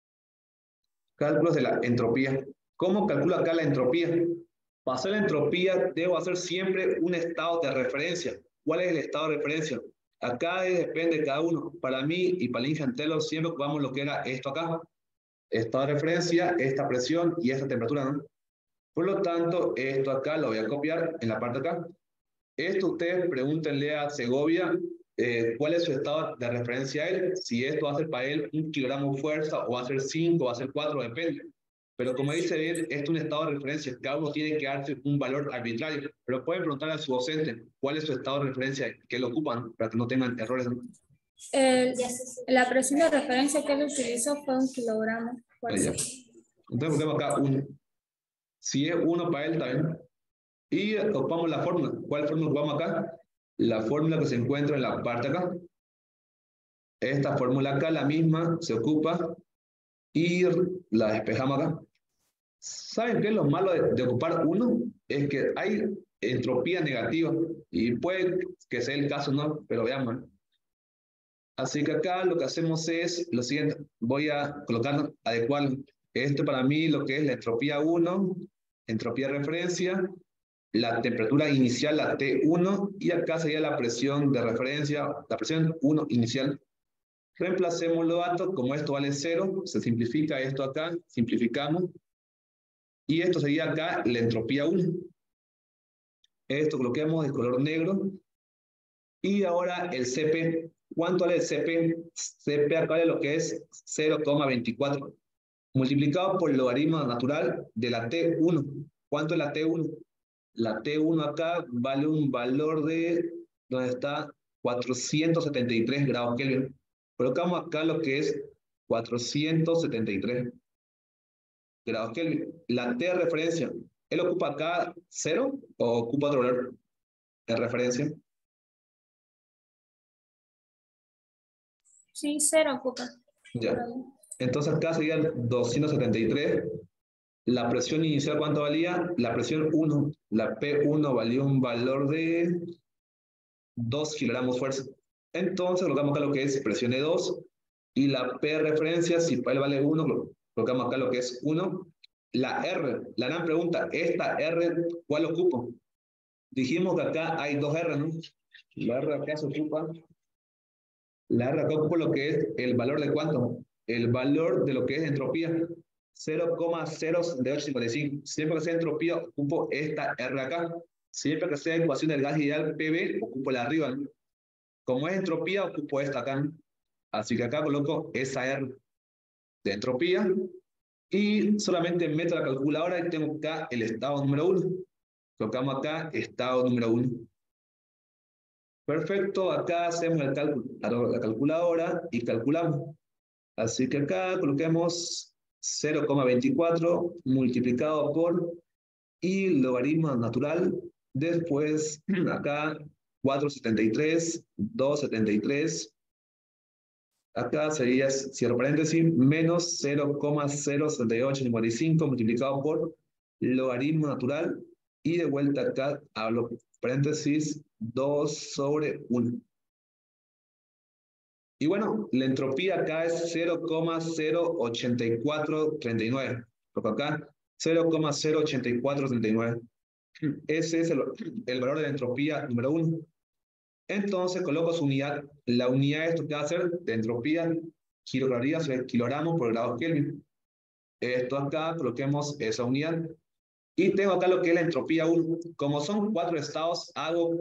Cálculos de la entropía. ¿Cómo calculo acá la entropía? Para hacer la entropía debo hacer siempre un estado de referencia. ¿Cuál es el estado de referencia? Acá depende de cada uno. Para mí y para el Taylor siempre ocupamos lo que era esto acá. Estado de referencia, esta presión y esta temperatura, ¿no? Por lo tanto, esto acá lo voy a copiar en la parte de acá. Esto ustedes pregúntenle a Segovia cuál es su estado de referencia a él, si esto va a ser para él 1 kilogramo de fuerza o va a ser 5 o va a ser 4, depende. Pero como dice él, esto es un estado de referencia, cada uno tiene que darse un valor arbitrario, pero pueden preguntarle a su docente cuál es su estado de referencia que lo ocupan para que no tengan errores. El- la presión de referencia que él utilizó fue 1 kilogramo Vale, ya. fuerza. Entonces busquemos acá 1. Si es 1 para él, está bien. Y ocupamos la fórmula. ¿Cuál fórmula ocupamos acá? La fórmula que se encuentra en la parte acá. Esta fórmula acá, la misma, se ocupa y la despejamos acá. ¿Saben qué es lo malo de ocupar 1? Es que hay entropía negativa y puede que sea el caso, ¿no? Pero veamos, ¿no? Así que acá lo que hacemos es lo siguiente. Voy a colocar, adecuar esto para mí, lo que es la entropía 1, entropía de referencia, la temperatura inicial, la T1, y acá sería la presión de referencia, la presión 1 inicial. Reemplacemos los datos, como esto vale 0, se simplifica esto acá, simplificamos, y esto sería acá la entropía 1. Esto coloquemos de color negro, y ahora el CP. ¿Cuánto vale el CP? CP acá vale lo que es 0,24. multiplicado por el logaritmo natural de la T1. ¿Cuánto es la T1? La T1 acá vale un valor de, ¿dónde está? 473 grados Kelvin. Colocamos acá lo que es 473 grados Kelvin. La T de referencia, ¿él ocupa acá 0 o ocupa otro valor de referencia? Sí, cero ocupa. Ya. Entonces acá serían 273. La presión inicial, ¿cuánto valía? La presión 1. La P1 valió un valor de 2 kilogramos fuerza. Entonces colocamos acá lo que es presión de 2 y la P de referencia, si P vale 1, colocamos acá lo que es 1. La R, la gran pregunta, ¿esta R cuál ocupo? Dijimos que acá hay dos R, ¿no? La R acá se ocupa, la R acá ocupa lo que es el valor de cuánto, el valor de lo que es entropía, 0,06855. Siempre que sea entropía, ocupo esta R acá. Siempre que sea ecuación del gas ideal PV, ocupo la arriba, ¿no? Como es entropía, ocupo esta acá. Así que acá coloco esa R de entropía y solamente meto la calculadora y tengo acá el estado número 1. Colocamos acá estado número 1. Perfecto, acá hacemos el cálculo, la calculadora y calculamos. Así que acá coloquemos 0,24 multiplicado por y logaritmo natural. Después acá 473, 273. Acá sería, cierro paréntesis, menos 0,07855 multiplicado por logaritmo natural. Y de vuelta acá hablo paréntesis 2 sobre 1. Y bueno, la entropía acá es 0,08439. Porque acá 0,08439. Ese es el valor de la entropía número 1. Entonces coloco su unidad. La unidad de esto que va a ser de entropía, kilocalorías sobre kilogramos por grado Kelvin. Esto acá, coloquemos esa unidad. Y tengo acá lo que es la entropía 1. Como son 4 estados, hago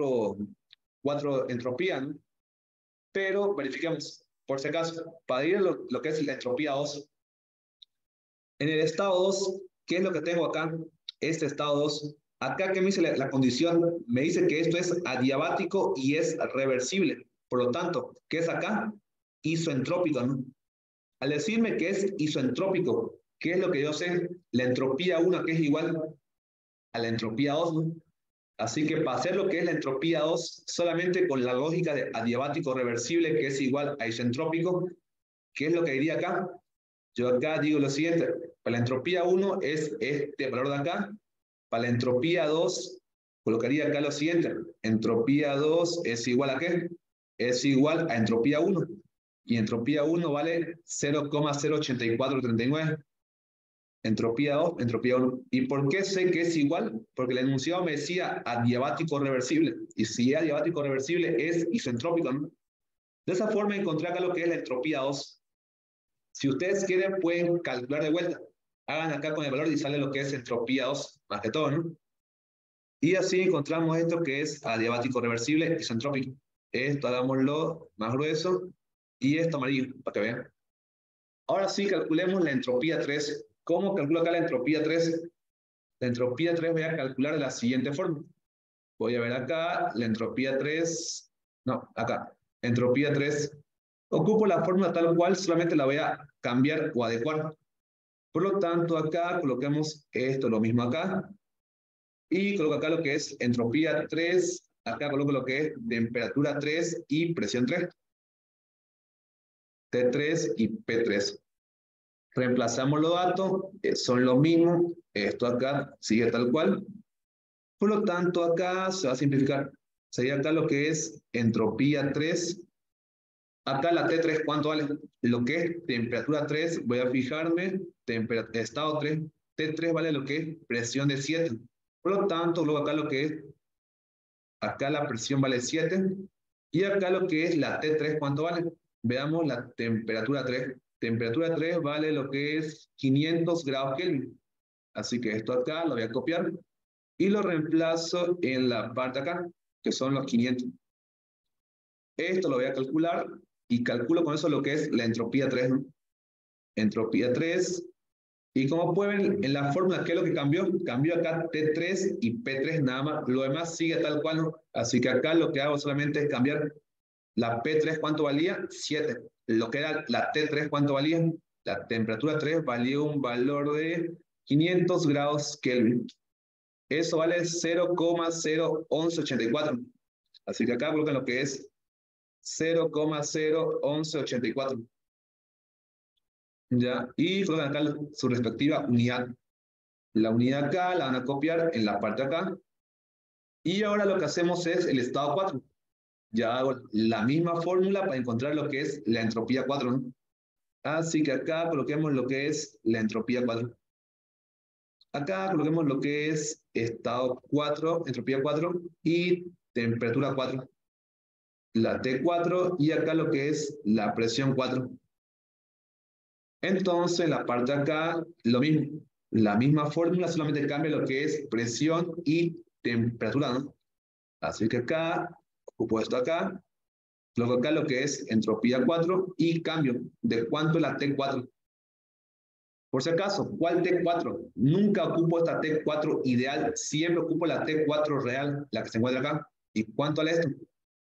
4 entropías, ¿no? Pero verifiquemos, por si acaso, para ir lo que es la entropía 2. En el estado 2, ¿qué es lo que tengo acá? Este estado 2. Acá que me dice la condición, me dice que esto es adiabático y es reversible. Por lo tanto, ¿qué es acá? Isoentrópico, ¿no? Al decirme que es isoentrópico, ¿qué es lo que yo sé? La entropía 1 que es igual a la entropía 2, ¿no? Así que para hacer lo que es la entropía 2, solamente con la lógica de adiabático reversible que es igual a isentrópico, ¿qué es lo que diría acá? Yo acá digo lo siguiente, para la entropía 1 es este valor de acá, para la entropía 2 colocaría acá lo siguiente, entropía 2 es igual a ¿qué? Es igual a entropía 1, y entropía 1 vale 0,08439. Entropía 2, entropía 1. ¿Y por qué sé que es igual? Porque el enunciado me decía adiabático reversible. Y si es adiabático reversible, es isentrópico, ¿no? De esa forma encontré acá lo que es la entropía 2. Si ustedes quieren, pueden calcular de vuelta. Hagan acá con el valor y sale lo que es entropía 2, más que todo, ¿no? Y así encontramos esto que es adiabático reversible, isentrópico. Esto hagámoslo más grueso y esto amarillo, para que vean. Ahora sí, calculemos la entropía 3. ¿Cómo calculo acá la entropía 3? La entropía 3 voy a calcular de la siguiente forma. Voy a ver acá, la entropía 3, no, acá, entropía 3. Ocupo la fórmula tal cual, solamente la voy a cambiar o adecuar. Por lo tanto, acá coloquemos esto, lo mismo acá, y coloco acá lo que es entropía 3, acá coloco lo que es temperatura 3 y presión 3, T3 y P3. Reemplazamos los datos, son lo mismo, esto acá sigue tal cual. Por lo tanto, acá se va a simplificar. Sería acá lo que es entropía 3. Acá la T3, ¿cuánto vale? Lo que es temperatura 3, voy a fijarme, estado 3. T3 vale lo que es presión de 7. Por lo tanto, luego acá lo que es, acá la presión vale 7. Y acá lo que es la T3, ¿cuánto vale? Veamos la temperatura 3. Temperatura 3 vale lo que es 500 grados Kelvin. Así que esto acá lo voy a copiar y lo reemplazo en la parte acá, que son los 500. Esto lo voy a calcular y calculo con eso lo que es la entropía 3, ¿no? entropía 3. Y como pueden ver en la fórmula, ¿qué es lo que cambió? Cambió acá T3 y P3 nada más. Lo demás sigue tal cual, ¿no? Así que acá lo que hago solamente es cambiar la P3, ¿cuánto valía? 7. Lo que era la T3, ¿cuánto valía? La temperatura 3 valía un valor de 500 grados Kelvin. Eso vale 0,01184. Así que acá colocan lo que es 0,01184. ¿Ya? Y colocan acá su respectiva unidad. La unidad acá la van a copiar en la parte de acá. Y ahora lo que hacemos es el estado 4. Ya hago la misma fórmula para encontrar lo que es la entropía 4, ¿no? Así que acá coloquemos lo que es la entropía 4. Acá coloquemos lo que es estado 4, entropía 4 y temperatura 4. La T4 y acá lo que es la presión 4. Entonces, la parte de acá, lo mismo. La misma fórmula, solamente cambia lo que es presión y temperatura, ¿no? Así que acá, ocupo esto acá, luego acá lo que es entropía 4 y cambio de cuánto es la T4. Por si acaso, ¿cuál T4? Nunca ocupo esta T4 ideal, siempre ocupo la T4 real, la que se encuentra acá. ¿Y cuánto vale esto?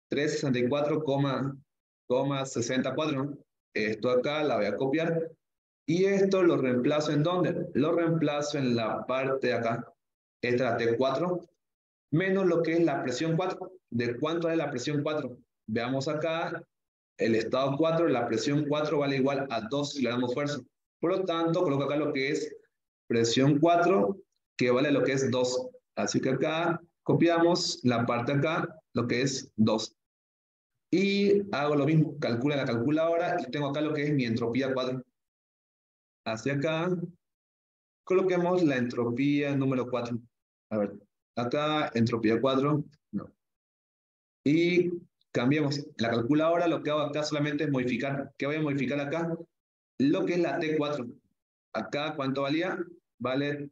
364,64, ¿no? Esto acá la voy a copiar. Y esto lo reemplazo ¿en dónde? Lo reemplazo en la parte de acá. Esta es la T4, menos lo que es la presión 4. ¿De cuánto es la presión 4? Veamos acá, el estado 4, la presión 4 vale igual a 2 si le damos fuerza. Por lo tanto, coloco acá lo que es presión 4, que vale lo que es 2. Así que acá copiamos la parte acá, lo que es 2. Y hago lo mismo, calcula la calculadora y tengo acá lo que es mi entropía 4. Hacia acá, coloquemos la entropía número 4. A ver, acá entropía 4, no. Y cambiemos. La calculadora lo que hago acá solamente es modificar. ¿Qué voy a modificar acá? Lo que es la T4. Acá, ¿cuánto valía? Vale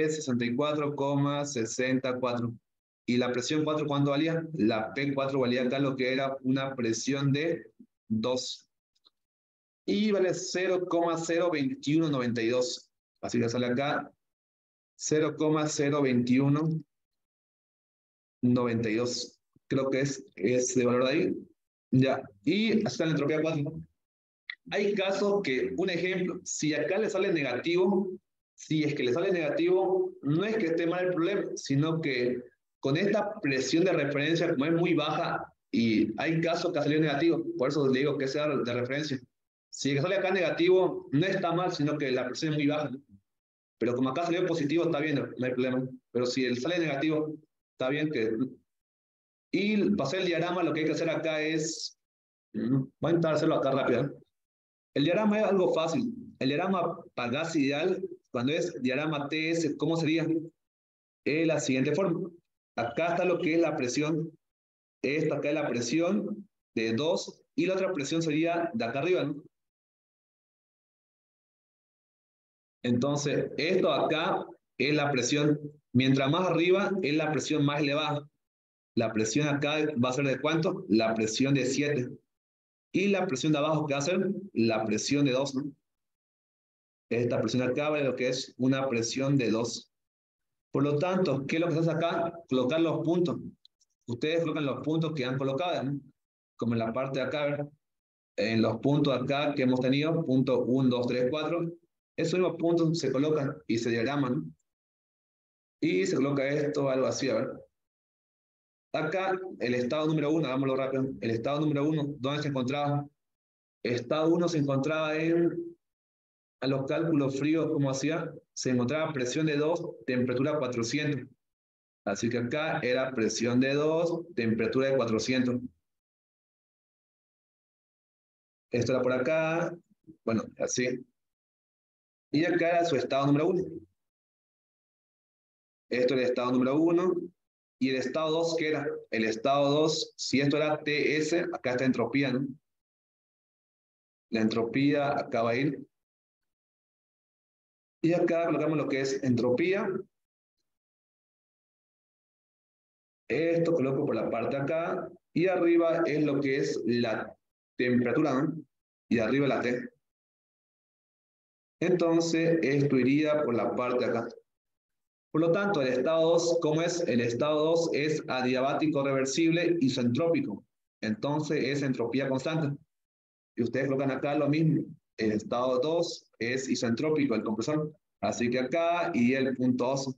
364,64. ¿Y la presión 4 cuánto valía? La P4 valía acá lo que era una presión de 2. Y vale 0,02192. Así que sale acá 0,02192. Creo que es ese valor de ahí. Ya. Y hasta la entropía 4. Hay casos que, un ejemplo, si acá le sale negativo, si es que le sale negativo, no es que esté mal el problema, sino que con esta presión de referencia, como es muy baja, y hay casos que ha salido negativo, por eso le digo que sea de referencia. Si es que sale acá negativo, no está mal, sino que la presión es muy baja, ¿no? Pero como acá salió positivo, está bien, no hay problema. Pero si él sale negativo, está bien que... Y para hacer el diagrama, lo que hay que hacer acá es... Voy a intentar hacerlo acá rápido, ¿eh? El diagrama es algo fácil. El diagrama para gas ideal, cuando es diagrama TS, ¿cómo sería? Es la siguiente forma. Acá está lo que es la presión. Esta acá es la presión de 2 y la otra presión sería de acá arriba, ¿no? Entonces, esto acá es la presión. Mientras más arriba es la presión más elevada. La presión acá va a ser ¿de cuánto? La presión de 7. Y la presión de abajo, ¿qué va a ser? La presión de 2, ¿no? Esta presión acá vale lo que es una presión de 2. Por lo tanto, ¿qué es lo que se hace acá? Colocar los puntos. Ustedes colocan los puntos que han colocado, ¿no? Como en la parte de acá, ¿verdad? En los puntos acá que hemos tenido, punto 1, 2, 3, 4, esos mismos puntos se colocan y se diagraman, ¿no? Y se coloca esto, algo así, a ver. Acá, el estado número 1, hagámoslo rápido. El estado número 1, ¿dónde se encontraba? Estado 1 se encontraba a los cálculos fríos, ¿cómo hacía? Se encontraba presión de 2, temperatura 400. Así que acá era presión de 2, temperatura de 400. Esto era por acá, bueno, así. Y acá era su estado número 1. Esto era el estado número 1. Y el estado 2, ¿qué era? El estado 2, si esto era TS, acá está entropía, ¿no? La entropía acá va a ir. Y acá colocamos lo que es entropía. Esto coloco por la parte de acá. Y arriba es lo que es la temperatura, ¿no? Y arriba la T. Entonces, esto iría por la parte de acá. Por lo tanto, el estado 2, ¿cómo es? El estado 2 es adiabático reversible isentrópico. Entonces, es entropía constante. Y ustedes colocan acá lo mismo. El estado 2 es isentrópico, el compresor. Así que acá iría el punto 2.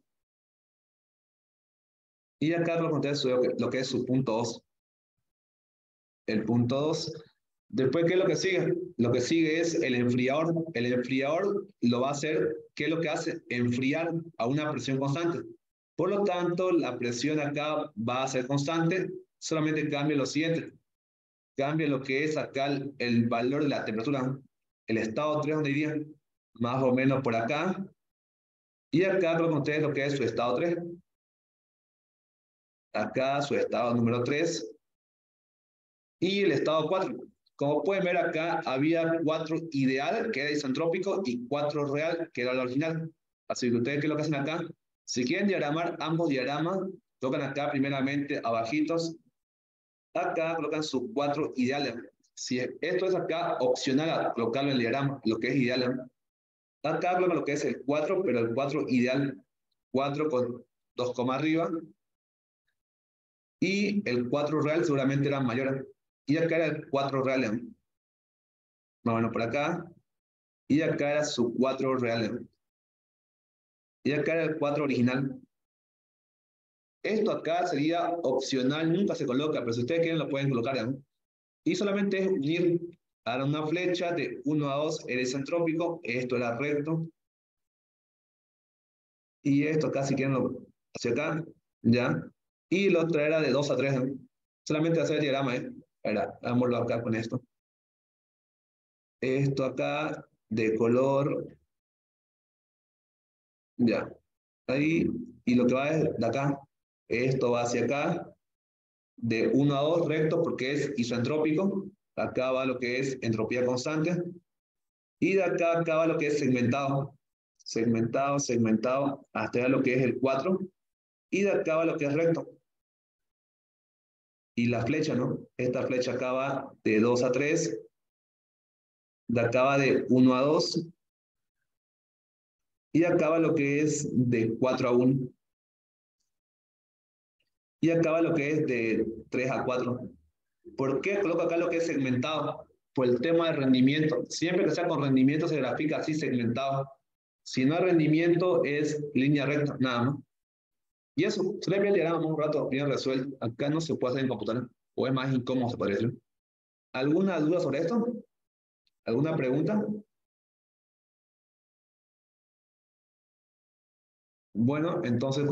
Y acá lo que es su punto 2. El punto 2. Después, ¿qué es lo que sigue? Lo que sigue es el enfriador. El enfriador lo va a hacer, ¿qué es lo que hace? Enfriar a una presión constante. Por lo tanto, la presión acá va a ser constante, solamente cambia lo siguiente. Cambia lo que es acá el valor de la temperatura. El estado 3, donde iría más o menos por acá. Y acá con ustedes lo que es su estado 3. Acá su estado número 3. Y el estado 4. Como pueden ver acá, había 4 ideal, que era isentrópico, y 4 real, que era el original. Así que ustedes, ¿qué es lo que hacen acá? Si quieren diagramar ambos diagramas, tocan acá primeramente abajitos. Acá colocan sus 4 ideales. Si esto es acá opcional a colocarlo en el diagrama, lo que es ideal. Acá colocan lo que es el 4, pero el 4 ideal. 4 con 2 comas arriba. Y el 4 real seguramente era mayor. Y acá era el 4 real. Más o menos por acá. Y acá era su 4 real. Y acá era el 4 original. Esto acá sería opcional, nunca se coloca, pero si ustedes quieren lo pueden colocar, ¿no? Y solamente es unir a una flecha de 1 a 2, era isentrópico, esto era recto. Y esto acá si quieren lo hacia acá, ¿ya? Y la otra era de 2 a 3, ¿no? Solamente hacer el diagrama, ¿eh? Hagámoslo acá con esto. Esto acá de color, ya. Ahí, y lo que va es de acá. Esto va hacia acá, de 1 a 2 recto porque es isentrópico. Acá va lo que es entropía constante. Y de acá, acá va lo que es segmentado. Segmentado, segmentado, hasta lo que es el 4. Y de acá va lo que es recto. Y la flecha, ¿no? Esta flecha acá va de 2 a 3. De acá va de 1 a 2. Y acá va lo que es de 4 a 1. Y acá va lo que es de 3 a 4. ¿Por qué coloco acá lo que es segmentado? Por el tema de rendimiento. Siempre que sea con rendimiento se grafica así segmentado. Si no hay rendimiento es línea recta, nada más. Y eso, se le diagrama un rato bien resuelto. Acá no se puede hacer en computadora. O es más incómodo, se podría decir. ¿Alguna duda sobre esto? ¿Alguna pregunta? Bueno, entonces